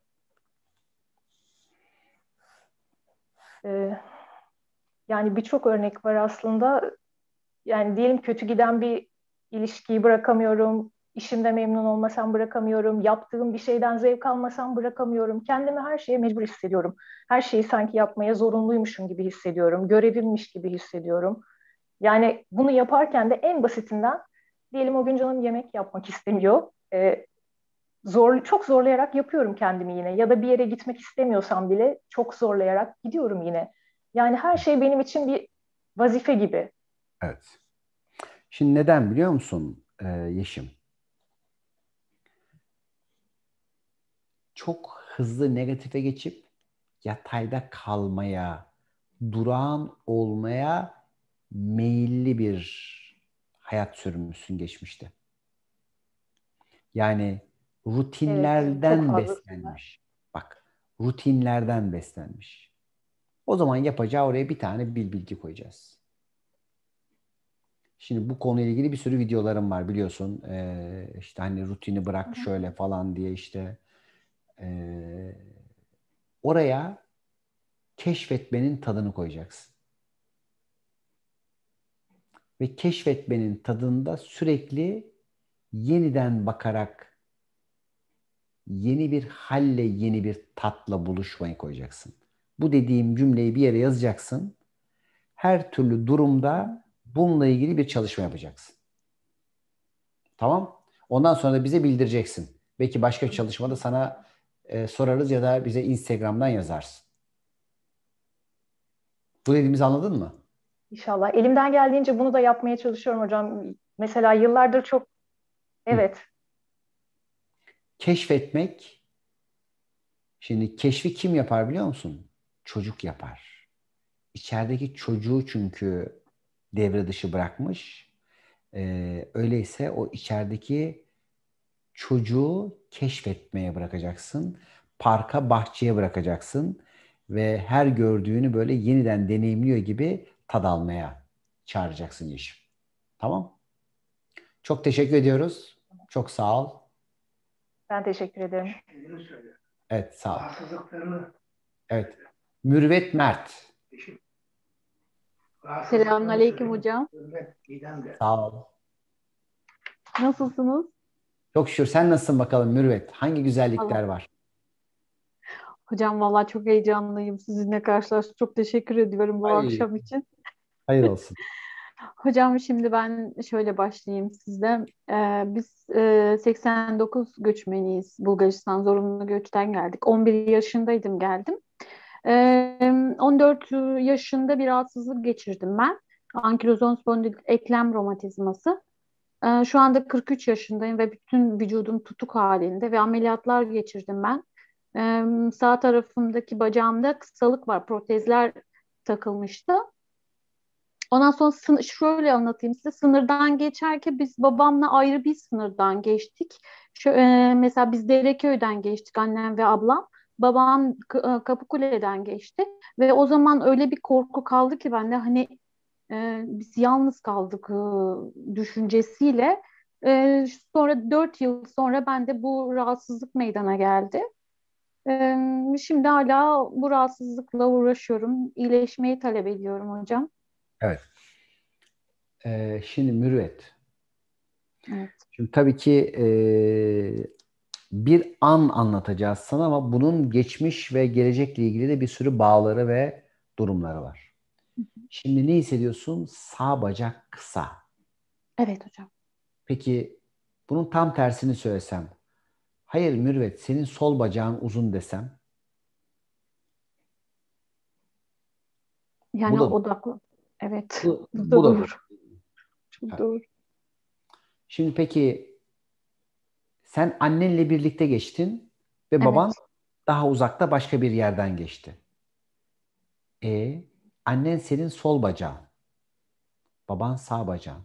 Yani birçok örnek var aslında. Yani diyelim kötü giden bir ilişkiyi bırakamıyorum. İşimde memnun olmasam bırakamıyorum. Yaptığım bir şeyden zevk almasam bırakamıyorum. Kendimi her şeye mecbur hissediyorum. Her şeyi sanki yapmaya zorunluymuşum gibi hissediyorum. Görevimmiş gibi hissediyorum. Yani bunu yaparken de en basitinden diyelim o gün canım yemek yapmak istemiyor. Çok zorlayarak yapıyorum kendimi yine. Ya da bir yere gitmek istemiyorsam bile çok zorlayarak gidiyorum yine. Yani her şey benim için bir vazife gibi. Evet. Şimdi neden biliyor musun Yeşim? Çok hızlı negatife geçip yatayda kalmaya, durağan olmaya meyilli bir hayat sürmüşsün geçmişte. Yani Evet, çok rutinlerden fazlasıyla. beslenmiş. Bak, rutinlerden beslenmiş. O zaman yapacağı oraya bir tane bilgi koyacağız. Şimdi bu konuyla ilgili bir sürü videolarım var biliyorsun. İşte hani rutini bırak şöyle falan diye işte. Oraya keşfetmenin tadını koyacaksın. Ve keşfetmenin tadında sürekli yeniden bakarak yeni bir halle, yeni bir tatla buluşmayı koyacaksın. Bu dediğim cümleyi bir yere yazacaksın. Her türlü durumda bununla ilgili bir çalışma yapacaksın. Tamam? Ondan sonra da bize bildireceksin. Belki başka bir çalışmada sana sorarız ya da bize Instagram'dan yazarsın. Bu dediğimizi anladın mı? İnşallah. Elimden geldiğince bunu da yapmaya çalışıyorum hocam. Mesela yıllardır çok, evet, Keşfetmek, şimdi keşfi kim yapar biliyor musun? Çocuk yapar. İçerideki çocuğu çünkü devre dışı bırakmış. Öyleyse o içerideki çocuğu keşfetmeye bırakacaksın. Parka, bahçeye bırakacaksın. Ve her gördüğünü böyle yeniden deneyimliyor gibi tad almaya çağıracaksın Yeşim. Tamam? Çok teşekkür ediyoruz. Çok sağ ol. Ben teşekkür ederim. Evet, sağ ol. Evet. Mürüvvet Mert. Selamünaleyküm hocam. Sağ ol. Nasılsınız? Çok şükür. Sen nasılsın bakalım Mürüvvet? Hangi güzellikler var? Hocam vallahi çok heyecanlıyım. Sizinle karşılaştık. Çok teşekkür ediyorum bu akşam için. Hayır olsun. Hocam şimdi ben şöyle başlayayım sizde. Biz 89 göçmeniyiz. Bulgaristan zorunlu göçten geldik. 11 yaşındaydım geldim. 14 yaşında bir rahatsızlık geçirdim ben. Ankilozan spondilit eklem romatizması. Şu anda 43 yaşındayım ve bütün vücudum tutuk halinde ve ameliyatlar geçirdim ben. Sağ tarafımdaki bacağımda kısalık var. Protezler takılmıştı. Ondan sonra şöyle anlatayım size. Sınırdan geçerken biz babamla ayrı bir sınırdan geçtik. Mesela biz Dereköy'den geçtik annem ve ablam. Babam Kapıkule'den geçti. Ve o zaman öyle bir korku kaldı ki bende hani biz yalnız kaldık düşüncesiyle. Sonra 4 yıl sonra bende bu rahatsızlık meydana geldi. Şimdi hala bu rahatsızlıkla uğraşıyorum. İyileşmeyi talep ediyorum hocam. Evet. Şimdi Mürüvvet. Evet. Şimdi tabii ki bir an anlatacağız sana ama bunun geçmiş ve gelecekle ilgili de bir sürü bağları ve durumları var. Şimdi ne hissediyorsun? Sağ bacak kısa. Evet hocam. Peki bunun tam tersini söylesem. Hayır Mürüvvet, senin sol bacağın uzun desem. Yani Bu da odaklı. Evet. bu da Doğru. Çok doğru. Şimdi peki sen annenle birlikte geçtin ve baban daha uzakta başka bir yerden geçti. Annen senin sol bacağın. Baban sağ bacağın.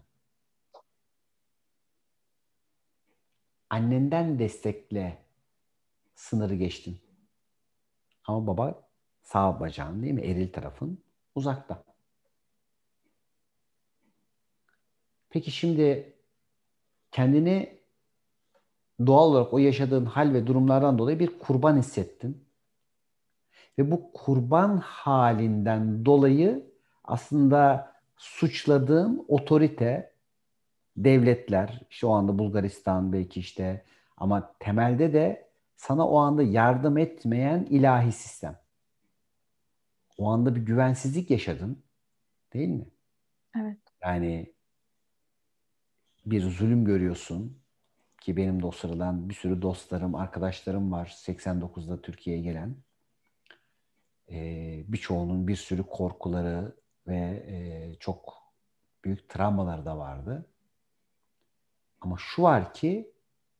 Annenden destekle sınırı geçtin. Ama baba sağ bacağın değil mi? Eril tarafın uzakta. Peki şimdi kendini doğal olarak o yaşadığın hal ve durumlardan dolayı bir kurban hissettin. Ve bu kurban halinden dolayı aslında suçladığın otorite, devletler, işte o anda Bulgaristan belki işte ama temelde de sana o anda yardım etmeyen ilahi sistem. O anda bir güvensizlik yaşadın, değil mi? Evet. Yani bir zulüm görüyorsun ki benim de o sıradan bir sürü dostlarım, arkadaşlarım var 89'da Türkiye'ye gelen. Birçoğunun bir sürü korkuları ve çok büyük travmaları da vardı. Ama şu var ki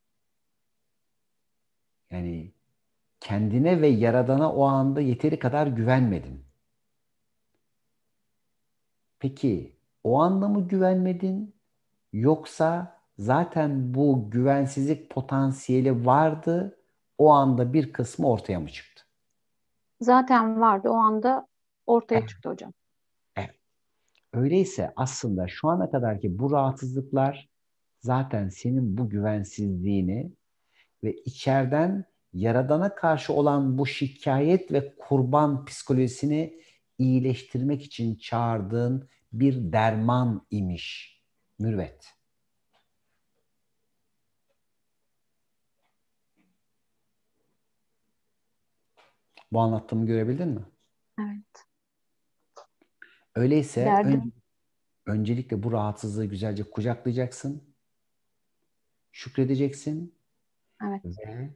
yani kendine ve Yaradan'a o anda yeteri kadar güvenmedin. Peki o anda mı güvenmedin? Yoksa zaten bu güvensizlik potansiyeli vardı, o anda bir kısmı ortaya mı çıktı? Zaten vardı. O anda ortaya çıktı hocam. Evet. Öyleyse aslında şu ana kadarki bu rahatsızlıklar zaten senin bu güvensizliğini ve içeriden Yaradan'a karşı olan bu şikayet ve kurban psikolojisini iyileştirmek için çağırdığın bir derman imiş. Mürüvvet. Bu anlattığımı görebildin mi? Evet. Öyleyse öncelikle bu rahatsızlığı güzelce kucaklayacaksın. Şükredeceksin. Evet. Ve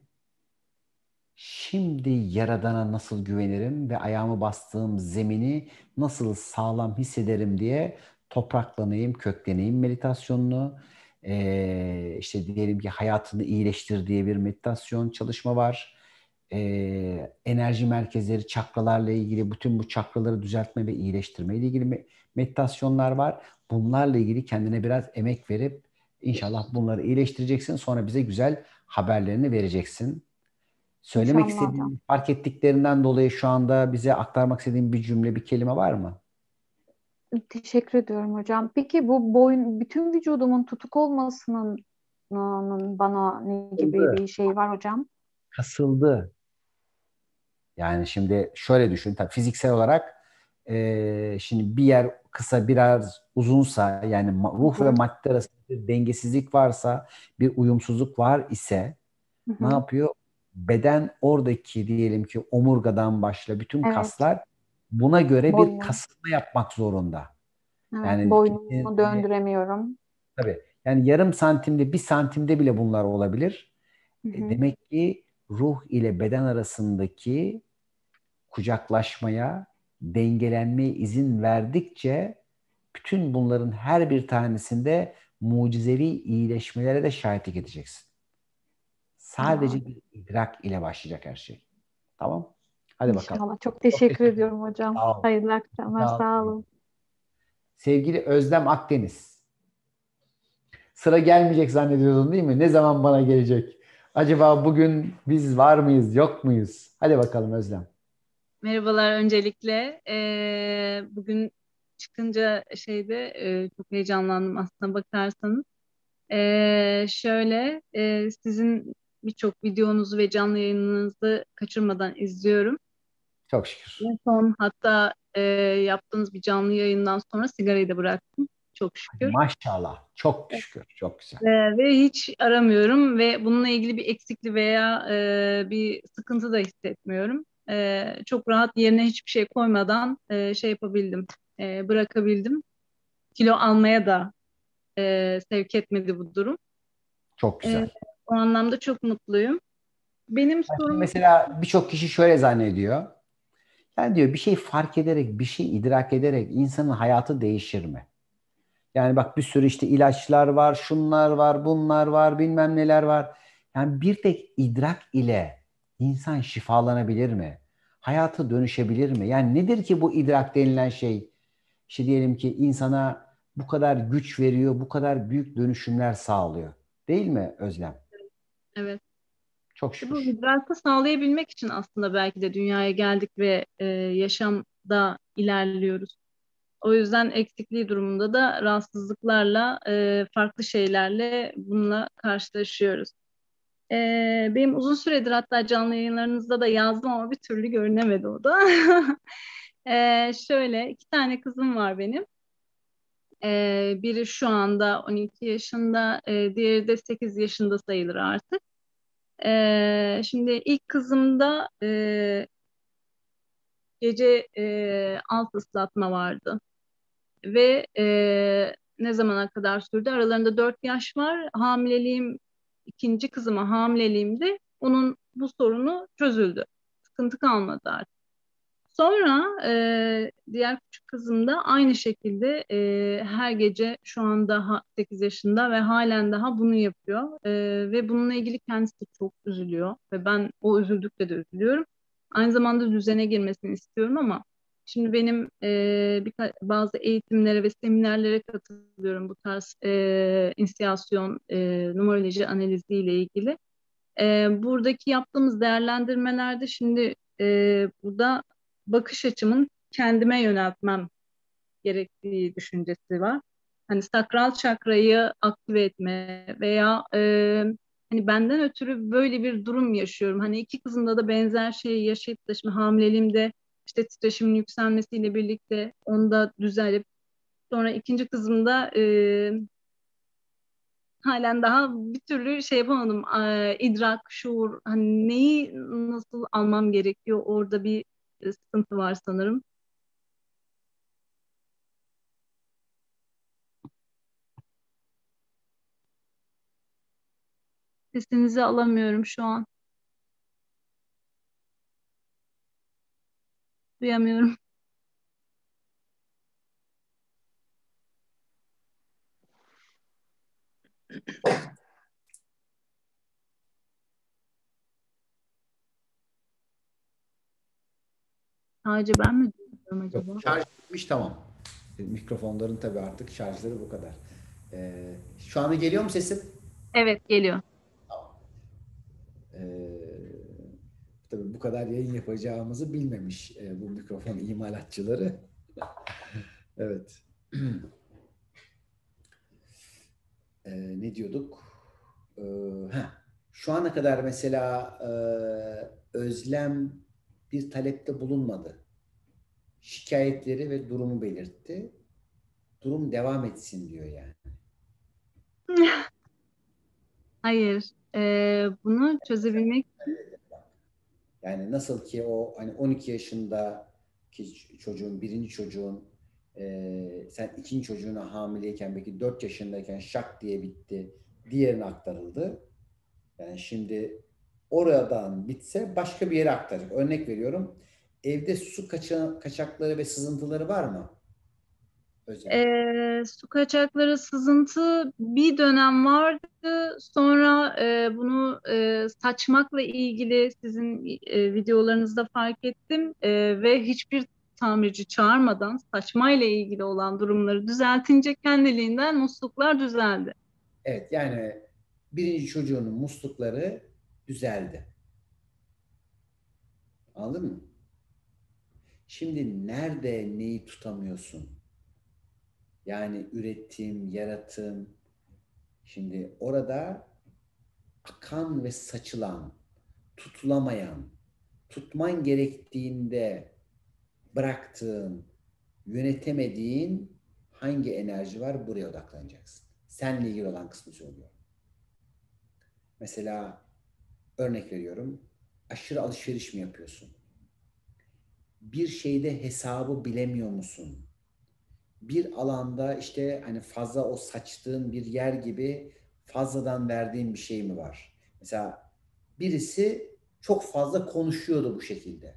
şimdi Yaradan'a nasıl güvenirim ve ayağımı bastığım zemini nasıl sağlam hissederim diye topraklanayım, kökleneyim meditasyonunu. İşte diyelim ki hayatını iyileştir diye bir meditasyon çalışma var. Enerji merkezleri, çakralarla ilgili bütün bu çakraları düzeltme ve iyileştirme ile ilgili meditasyonlar var. Bunlarla ilgili kendine biraz emek verip inşallah bunları iyileştireceksin. Sonra bize güzel haberlerini vereceksin. Söylemek İnşallah hocam. istediğin, fark ettiklerinden dolayı şu anda bize aktarmak istediğin bir cümle, bir kelime var mı? Teşekkür ediyorum hocam. Peki bu bütün vücudumun tutuk olmasının bana ne gibi Kasıldı. bir şey var hocam? Kasıldı. Yani şimdi şöyle düşün, tabii fiziksel olarak şimdi bir yer kısa biraz uzunsa, yani ruh ve madde arasında bir dengesizlik varsa, bir uyumsuzluk var ise ne yapıyor? Beden oradaki diyelim ki omurgadan başla bütün Evet. kaslar buna göre bir Boynum. kasılma yapmak zorunda. Evet, Yani boynumu döndüremiyorum. tabii. Yani yarım santimde, bir santimde bile bunlar olabilir. Demek ki ruh ile beden arasındaki kucaklaşmaya, dengelenmeye izin verdikçe bütün bunların her bir tanesinde mucizevi iyileşmelere de şahitlik edeceksin. Sadece bir idrak ile başlayacak her şey. Tamam? Hadi bakalım. İnşallah. Çok teşekkür ediyorum hocam. Sağ ol. Hayırlı akşamlar. Sağ ol. Sağ olun. Sevgili Özlem Akdeniz. Sıra gelmeyecek zannediyordun değil mi? Ne zaman bana gelecek? Acaba bugün biz var mıyız, yok muyuz? Hadi bakalım Özlem. Merhabalar öncelikle. Bugün çıkınca çok heyecanlandım aslına bakarsanız. Sizin birçok videonuzu ve canlı yayınınızı kaçırmadan izliyorum. Çok şükür. En son hatta yaptığınız bir canlı yayından sonra sigarayı da bıraktım. Çok şükür. Maşallah. Çok şükür. Çok güzel. Ve hiç aramıyorum ve bununla ilgili bir eksiklik veya bir sıkıntı da hissetmiyorum. Çok rahat yerine hiçbir şey koymadan yapabildim, bırakabildim. Kilo almaya da sevk etmedi bu durum. Çok güzel. O anlamda çok mutluyum. Benim sorum... Mesela birçok kişi şöyle zannediyor. Yani diyor bir şey fark ederek, bir şey idrak ederek insanın hayatı değişir mi? Yani bak bir sürü işte ilaçlar var, şunlar var, bunlar var, bilmem neler var. Yani bir tek idrak ile insan şifalanabilir mi? Hayatı dönüşebilir mi? Yani nedir ki bu idrak denilen şey? İşte diyelim ki insana bu kadar güç veriyor, bu kadar büyük dönüşümler sağlıyor. Değil mi Özlem? Evet. Çok şükür. Bu idrarı sağlayabilmek için aslında belki de dünyaya geldik ve yaşamda ilerliyoruz. O yüzden eksikliği durumunda da rahatsızlıklarla, farklı şeylerle bununla karşılaşıyoruz. Benim uzun süredir hatta canlı yayınlarınızda da yazdım ama bir türlü görünemedi o da. İki tane kızım var benim. Biri şu anda 12 yaşında, diğeri de 8 yaşında sayılır artık. Şimdi ilk kızımda gece alt ıslatma vardı. Ve ne zamana kadar sürdü? Aralarında 4 yaş var. İkinci kızıma hamileliğimde onun bu sorunu çözüldü. Sıkıntı kalmadı artık. Sonra diğer küçük kızım da aynı şekilde her gece şu an daha 8 yaşında ve halen daha bunu yapıyor. Ve bununla ilgili kendisi de çok üzülüyor. Ve ben o üzüldükçe de üzülüyorum. Aynı zamanda düzene girmesini istiyorum ama şimdi benim bazı eğitimlere ve seminerlere katılıyorum bu tarz inisiyasyon, numeroloji analiziyle ilgili. Buradaki yaptığımız değerlendirmelerde şimdi burada bakış açımın kendime yöneltmem gerektiği düşüncesi var. Hani sakral çakrayı aktive etme veya hani benden ötürü böyle bir durum yaşıyorum. Hani iki kızımda da benzer şeyi yaşayıp da şimdi hamileliğimde işte titreşimin yükselmesiyle birlikte onda düzelip sonra ikinci kızımda halen daha bir türlü yapamadım. İdrak, şuur, hani neyi nasıl almam gerekiyor? Orada bir sıkıntı var sanırım. Sesinizi alamıyorum şu an. Duyamıyorum. Sadece ben mi duyuyorum acaba? Yok, şarj bitmiş, tamam. Mikrofonların tabii artık şarjları bu kadar. Şu anda geliyor mu sesim? Evet, geliyor. Tabii bu kadar yayın yapacağımızı bilmemiş bu mikrofon imalatçıları. Evet. Ne diyorduk? Şu ana kadar mesela Özlem bir talepte bulunmadı. Şikayetleri ve durumu belirtti. Durum devam etsin diyor yani. Hayır. Bunu çözebilmek Yani nasıl ki o hani 12 yaşındaki çocuğun, birinci çocuğun sen ikinci çocuğuna hamileyken belki 4 yaşındayken şak diye bitti. Diğerine aktarıldı. Yani şimdi oradan bitse başka bir yere aktaracak. Örnek veriyorum. Evde su kaçakları ve sızıntıları var mı? Su kaçakları, sızıntı bir dönem vardı. Sonra bunu saçmakla ilgili sizin videolarınızda fark ettim. Ve hiçbir tamirci çağırmadan saçmayla ilgili olan durumları düzeltince kendiliğinden musluklar düzeldi. Evet, yani birinci çocuğunun muslukları düzeldi. Anladın mı? Şimdi nerede neyi tutamıyorsun? Yani üretim, yaratım. Şimdi orada akan ve saçılan, tutulamayan, tutman gerektiğinde bıraktığın, yönetemediğin hangi enerji var? Buraya odaklanacaksın. Seninle ilgili olan kısmı söylüyorum. Mesela örnek veriyorum. Aşırı alışveriş mi yapıyorsun? Bir şeyde hesabı bilemiyor musun? Bir alanda işte hani fazla o saçtığın bir yer gibi fazladan verdiğin bir şey mi var? Mesela birisi çok fazla konuşuyordu bu şekilde.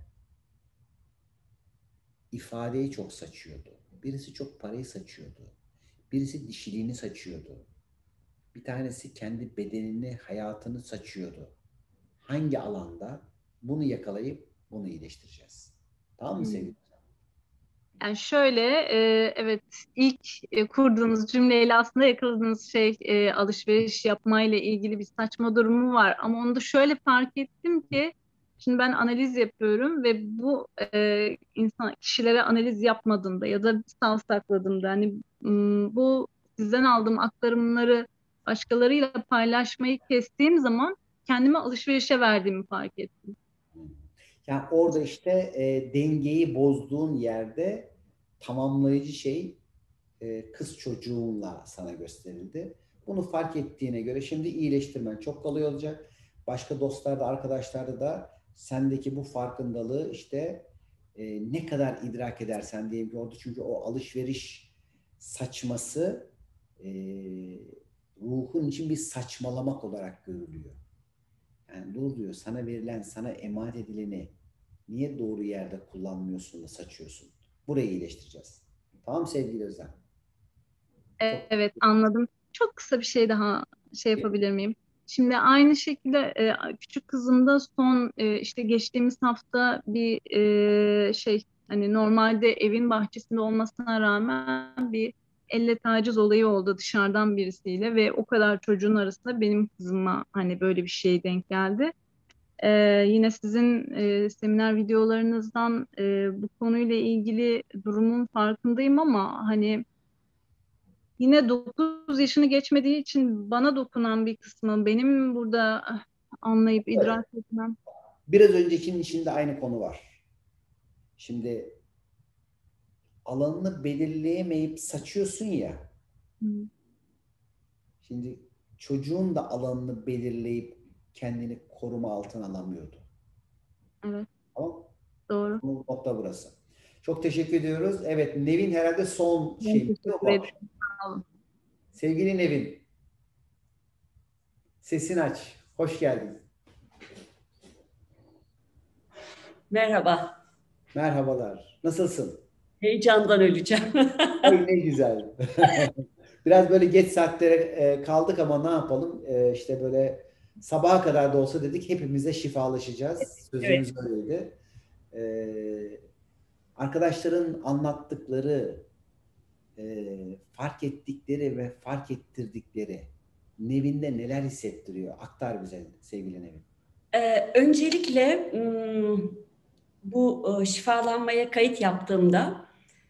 İfadeyi çok saçıyordu. Birisi çok parayı saçıyordu. Birisi dişiliğini saçıyordu. Bir tanesi kendi bedenini, hayatını saçıyordu. Hangi alanda bunu yakalayıp bunu iyileştireceğiz? Tamam mı sevgili? Yani şöyle, evet ilk kurduğunuz cümleyle aslında yakaladığınız şey alışveriş yapmayla ilgili bir saçma durumu var. Ama onu da şöyle fark ettim ki, şimdi ben analiz yapıyorum ve bu kişilere analiz yapmadığımda ya da savsakladığımda hani bu sizden aldığım aktarımları başkalarıyla paylaşmayı kestiğim zaman kendimi alışverişe verdiğimi fark ettim. Yani orada işte dengeyi bozduğun yerde tamamlayıcı şey kız çocuğunla sana gösterildi. Bunu fark ettiğine göre şimdi iyileştirmen çok kolay olacak. Başka dostlarda, arkadaşlarda da sendeki bu farkındalığı işte ne kadar idrak edersen diyelim ki orada, çünkü o alışveriş saçması ruhun için bir saçmalamak olarak görülüyor. Yani dur diyor, sana verilen, sana emanet edileni niye doğru yerde kullanmıyorsun da saçıyorsun? Burayı iyileştireceğiz. Tamam sevgili Özlem? Evet, anladım. Çok kısa bir şey daha yapabilir miyim? Şimdi aynı şekilde küçük kızımda son işte geçtiğimiz hafta bir hani normalde evin bahçesinde olmasına rağmen bir elle taciz olayı oldu dışarıdan birisiyle ve o kadar çocuğun arasında benim kızıma hani böyle bir şey denk geldi. Yine sizin seminer videolarınızdan bu konuyla ilgili durumun farkındayım ama hani yine 9 yaşını geçmediği için bana dokunan bir kısmı benim burada anlayıp idrak etmem. Biraz öncekinin içinde aynı konu var. Şimdi alanını belirleyemeyip saçıyorsun ya. Şimdi çocuğun da alanını belirleyip kendini koruma altına alamıyordu. Evet. Tamam. Doğru. Bu nokta burası. Çok teşekkür ediyoruz. Evet, Nevin herhalde son Ben şey. teşekkür ederim. Sağ olun. Sevgili Nevin, sesini aç. Hoş geldin. Merhaba. Merhabalar. Nasılsın? Heyecandan öleceğim. Ay ne güzel. Biraz böyle geç saatlere kaldık ama ne yapalım? İşte böyle sabaha kadar da olsa dedik hepimize şifalaşacağız. Sözümüz Evet. öyleydi. Arkadaşların anlattıkları, fark ettikleri ve fark ettirdikleri Nevin'de neler hissettiriyor? Aktar bize sevgili Nevin. Öncelikle bu şifalanmaya kayıt yaptığımda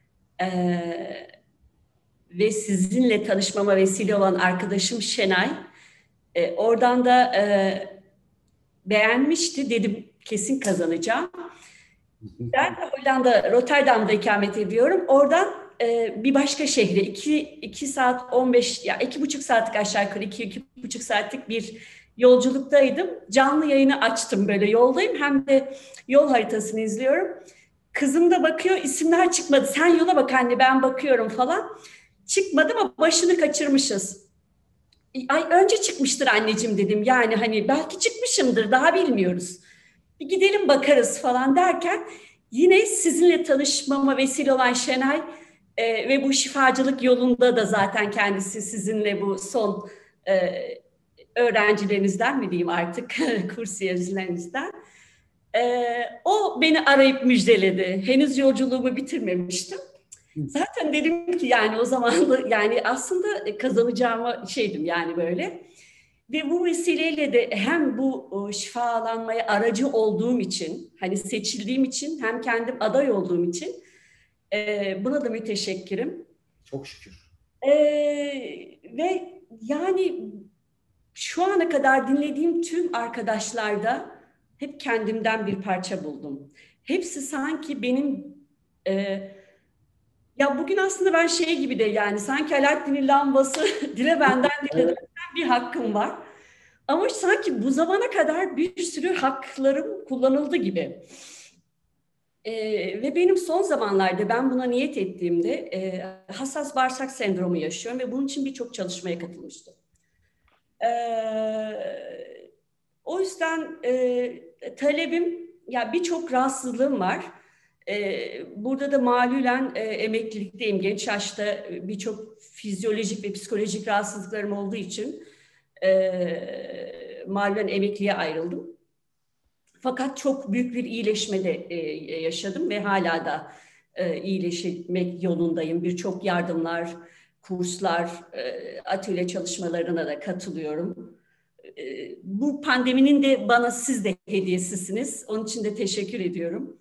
ve sizinle tanışmama vesile olan arkadaşım Şenay, oradan da beğenmişti. Dedim kesin kazanacağım. Ben Hollanda, Rotterdam'da ikamet ediyorum. Oradan bir başka şehre 2 saat 15, ya 2,5 saatlik aşağı yukarı 2,5 saatlik bir yolculuktaydım. Canlı yayını açtım, böyle yoldayım. Hem de yol haritasını izliyorum. Kızım da bakıyor, isimler çıkmadı. Sen yola bak anne, ben bakıyorum falan. Çıkmadı ama başını kaçırmışız. Ay önce çıkmıştır anneciğim dedim. Yani hani belki çıkmışımdır, daha bilmiyoruz. Bir gidelim bakarız falan derken yine sizinle tanışmama vesile olan Şenay ve bu şifacılık yolunda da zaten kendisi sizinle bu son öğrencilerinizden mi diyeyim artık, kursiyerlerinizden. O beni arayıp müjdeledi. Henüz yolculuğumu bitirmemiştim. Zaten dedim ki yani o zaman da yani aslında kazanacağıma şeydim yani böyle. Ve bu vesileyle de hem bu şifalanmaya aracı olduğum için, hani seçildiğim için, hem kendim aday olduğum için buna da müteşekkirim. Çok şükür. Ve yani şu ana kadar dinlediğim tüm arkadaşlarda hep kendimden bir parça buldum. Hepsi sanki benim... ya bugün aslında ben şey gibi de yani sanki Alaaddin'in lambası dile benden dile bir hakkım var. Ama sanki bu zamana kadar bir sürü haklarım kullanıldı gibi. Ve benim son zamanlarda ben buna niyet ettiğimde hassas bağırsak sendromu yaşıyorum ve bunun için birçok çalışmaya katılmıştım. O yüzden talebim, ya birçok rahatsızlığım var. Burada da malulen emeklilikteyim. Genç yaşta birçok fizyolojik ve psikolojik rahatsızlıklarım olduğu için malulen emekliye ayrıldım. Fakat çok büyük bir iyileşme de yaşadım ve hala da iyileşmek yolundayım. Birçok yardımlar, kurslar, atölye çalışmalarına da katılıyorum. Bu pandeminin de bana siz de hediyesisiniz. Onun için de teşekkür ediyorum.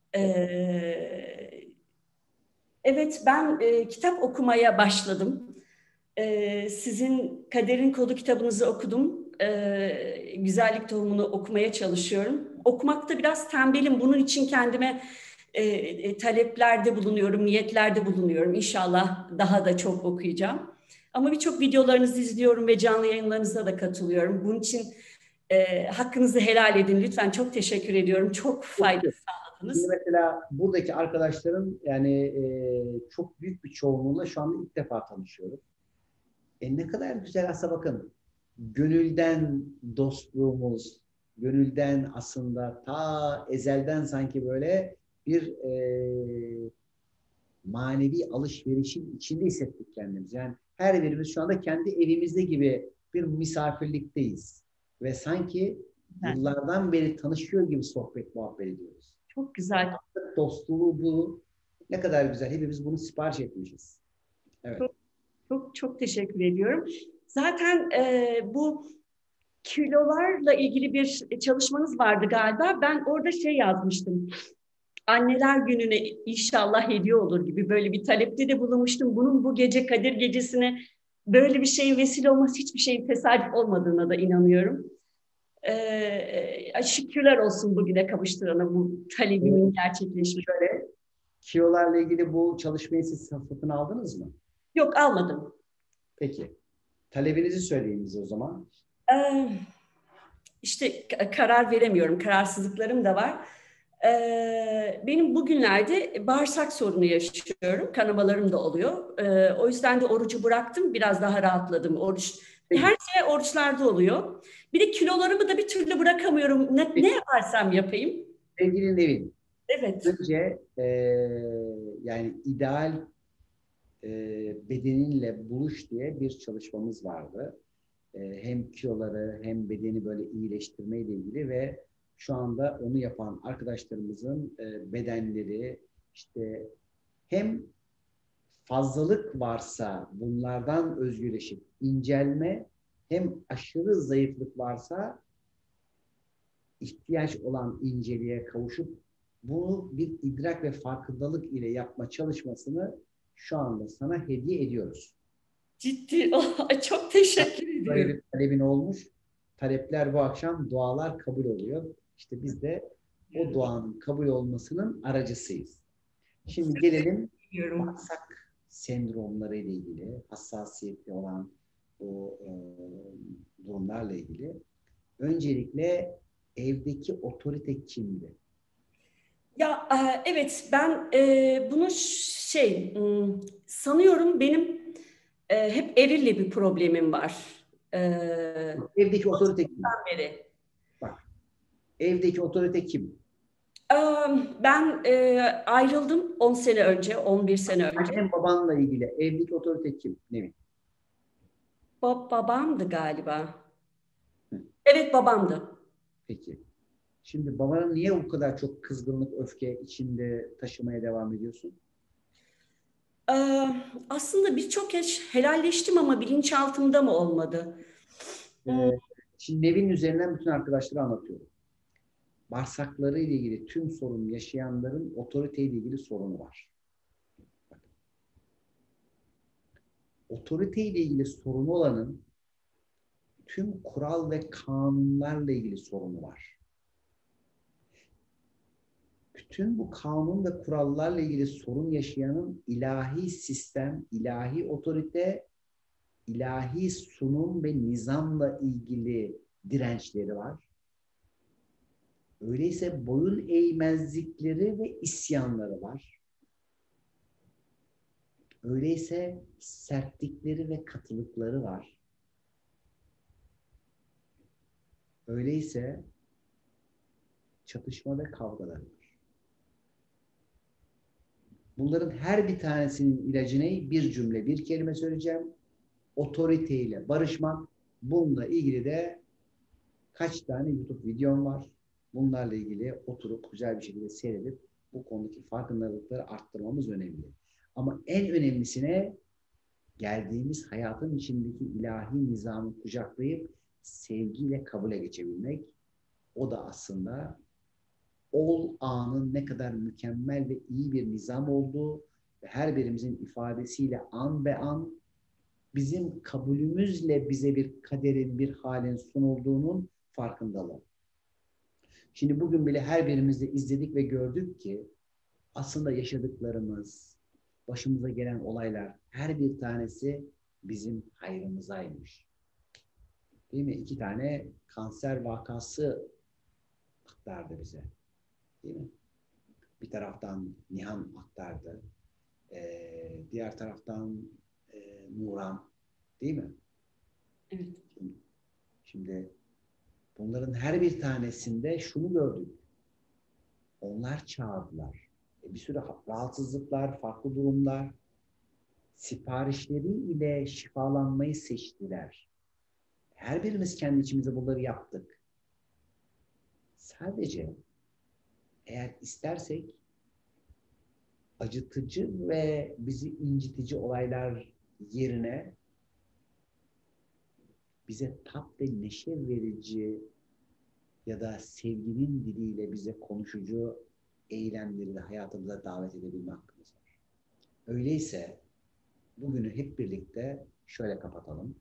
Evet, ben kitap okumaya başladım. Sizin Kaderin Kodu kitabınızı okudum. Güzellik Tohumu'nu okumaya çalışıyorum. Okumakta biraz tembelim. Bunun için kendime taleplerde bulunuyorum, niyetlerde bulunuyorum. İnşallah daha da çok okuyacağım. Ama birçok videolarınızı izliyorum ve canlı yayınlarınıza da katılıyorum. Bunun için hakkınızı helal edin lütfen. Çok teşekkür ediyorum. Çok fayda sağladınız. Şimdi mesela buradaki arkadaşlarım yani çok büyük bir çoğunluğuyla şu anda ilk defa tanışıyorum. Ne kadar güzel aslında, bakın. Gönülden dostluğumuz, gönülden aslında ta ezelden sanki böyle bir manevi alışverişin içinde hissettik kendimizi. Yani her birimiz şu anda kendi evimizde gibi bir misafirlikteyiz. Ve sanki yıllardan beri tanışıyor gibi sohbet, muhabbet ediyoruz. Çok güzel. Dostluğu bu. Ne kadar güzel. Hepimiz bunu sipariş etmişiz. Evet. Çok teşekkür ediyorum. Zaten bu kilolarla ilgili bir çalışmanız vardı galiba. Ben orada şey yazmıştım. Anneler Günü'ne inşallah hediye olur gibi böyle bir talepte de bulunmuştum. Bunun bu gece Kadir Gecesi'ne böyle bir şeyin vesile olması hiçbir şeyin tesadüf olmadığına da inanıyorum. Şükürler olsun bugüne kavuşturana bu talebimin gerçekleşmesi. Kilolarla ilgili bu çalışmayı siz satın aldınız mı? Yok, almadım. Peki. Talebinizi söyleyin bize o zaman. İşte karar veremiyorum. Kararsızlıklarım da var. Benim bugünlerde bağırsak sorunu yaşıyorum. Kanamalarım da oluyor. O yüzden de orucu bıraktım. Biraz daha rahatladım. Her şey oruçlarda oluyor. Bir de kilolarımı da bir türlü bırakamıyorum. Ne yaparsam yapayım. Sevgili Nevin. Evet. Önce yani ideal bedeninle buluş diye bir çalışmamız vardı. Hem kiloları hem bedeni böyle iyileştirmeyle ilgili ve şu anda onu yapan arkadaşlarımızın bedenleri işte hem fazlalık varsa bunlardan özgürleşip incelme, hem aşırı zayıflık varsa ihtiyaç olan inceliğe kavuşup bunu bir idrak ve farkındalık ile yapma çalışmasını şu anda sana hediye ediyoruz. Ciddi. Çok teşekkür Böyle ediyorum. bir talebin olmuş. Talepler bu akşam, dualar kabul oluyor. İşte biz de o duanın kabul olmasının aracısıyız. Şimdi gelelim bağırsak sendromları ile ilgili, hassasiyetli olan bu durumlarla ilgili. Öncelikle evdeki otorite kimdi? Ya evet, ben bunu sanıyorum benim hep erilli bir problemim var. Evdeki otorite kim? Beri. Bak, evdeki otorite kim? Ben ayrıldım 10 sene önce, 11 sene önce. Annem babanla ilgili evdeki otorite kim? Nevin? Babamdı galiba. Evet, babamdı. Peki. Şimdi babanın niye bu kadar çok kızgınlık, öfke içinde taşımaya devam ediyorsun? Aslında birçok kez helalleştim ama bilinçaltımda mı olmadı? Şimdi Nevin üzerinden bütün arkadaşlara anlatıyorum. Bağırsakları ile ilgili tüm sorun yaşayanların otorite ile ilgili sorunu var. Otorite ile ilgili sorunu olanın tüm kural ve kanunlarla ilgili sorunu var. Bütün bu kanun ve kurallarla ilgili sorun yaşayanın ilahi sistem, ilahi otorite, ilahi sunum ve nizamla ilgili dirençleri var. Öyleyse boyun eğmezlikleri ve isyanları var. Öyleyse sertlikleri ve katılıkları var. Öyleyse çatışma ve kavgaları var. Bunların her bir tanesinin ilacı ne? Bir cümle, bir kelime söyleyeceğim. Otoriteyle barışmak. Bununla ilgili de kaç tane YouTube videom var. Bunlarla ilgili oturup güzel bir şekilde seyredip bu konudaki farkındalıkları arttırmamız önemli. Ama en önemlisine geldiğimiz hayatın içindeki ilahi nizamı kucaklayıp sevgiyle kabule geçebilmek. O da aslında ol anın ne kadar mükemmel ve iyi bir nizam olduğu ve her birimizin ifadesiyle an be an bizim kabulümüzle bize bir kaderin, bir halin sunulduğunun farkındalığı. Şimdi bugün bile her birimizde izledik ve gördük ki aslında yaşadıklarımız, başımıza gelen olaylar her bir tanesi bizim hayrımızaymış. Değil mi? 2 tane kanser vakası aktardı bize. Değil mi? Bir taraftan Nihan aktardı. Diğer taraftan Nuran. Değil mi? Evet. Şimdi bunların her bir tanesinde şunu gördük. Onlar çağırdılar. Bir sürü rahatsızlıklar, farklı durumlar, siparişleri ile şifalanmayı seçtiler. Her birimiz kendi içimize bunları yaptık. Sadece eğer istersek acıtıcı ve bizi incitici olaylar yerine bize tat ve neşe verici ya da sevginin diliyle bize konuşucu eylemleri de hayatımıza davet edebilme hakkımız var. Öyleyse bugünü hep birlikte şöyle kapatalım.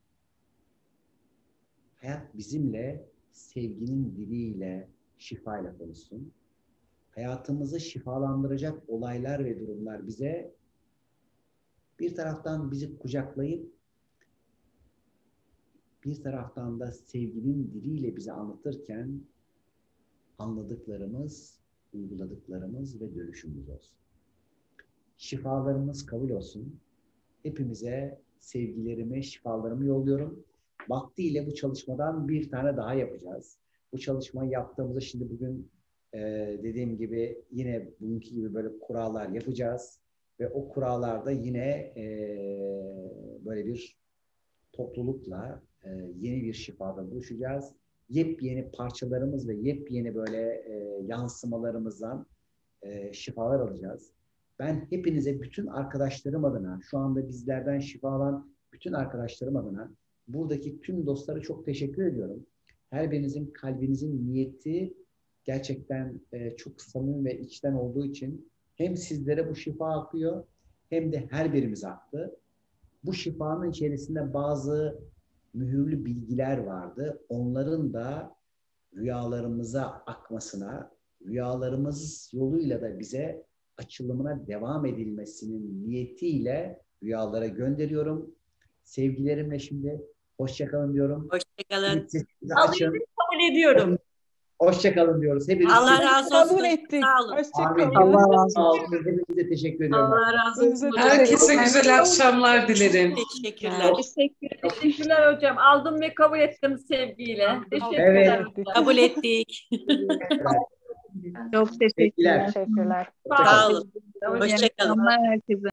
Hayat bizimle sevginin diliyle, şifayla konuşsun. Hayatımızı şifalandıracak olaylar ve durumlar bize bir taraftan bizi kucaklayıp bir taraftan da sevginin diliyle bize anlatırken anladıklarımız, uyguladıklarımız ve dönüşümümüz olsun. Şifalarımız kabul olsun. Hepimize sevgilerimi, şifalarımı yolluyorum. Vaktiyle bu çalışmadan bir tane daha yapacağız. Bu çalışmayı yaptığımızda şimdi bugün dediğim gibi yine bugünkü gibi böyle kurallar yapacağız. Ve o kurallarda yine böyle bir toplulukla yeni bir şifada buluşacağız. Yepyeni parçalarımız ve yepyeni böyle yansımalarımızdan şifalar alacağız. Ben hepinize bütün arkadaşlarım adına, şu anda bizlerden şifalan bütün arkadaşlarım adına buradaki tüm dostlara çok teşekkür ediyorum. Her birinizin kalbinizin niyeti gerçekten çok samimi ve içten olduğu için hem sizlere bu şifa akıyor hem de her birimiz aktı. Bu şifanın içerisinde bazı mühürlü bilgiler vardı. Onların da rüyalarımıza akmasına, rüyalarımız yoluyla da bize açılımına devam edilmesinin niyetiyle rüyalara gönderiyorum. Sevgilerimle şimdi hoşçakalın diyorum. Hoşçakalın. Açın. Kabul ediyorum. Hoşçakalın diyoruz. Hepiniz Allah razı olsun. Kabul ettik. Sağ olun. Hoşçakalın. Allah razı olsun. Hepinize teşekkür ediyorum. Allah razı olsun. Herkese güzel akşamlar dilerim. Teşekkürler. Teşekkürler hocam. Aldım ve kabul ettim sevgiyle. Evet. Kabul ettik. Çok teşekkürler. Teşekkürler. Sağ olun. Hoşçakalın. Selamlar herkese.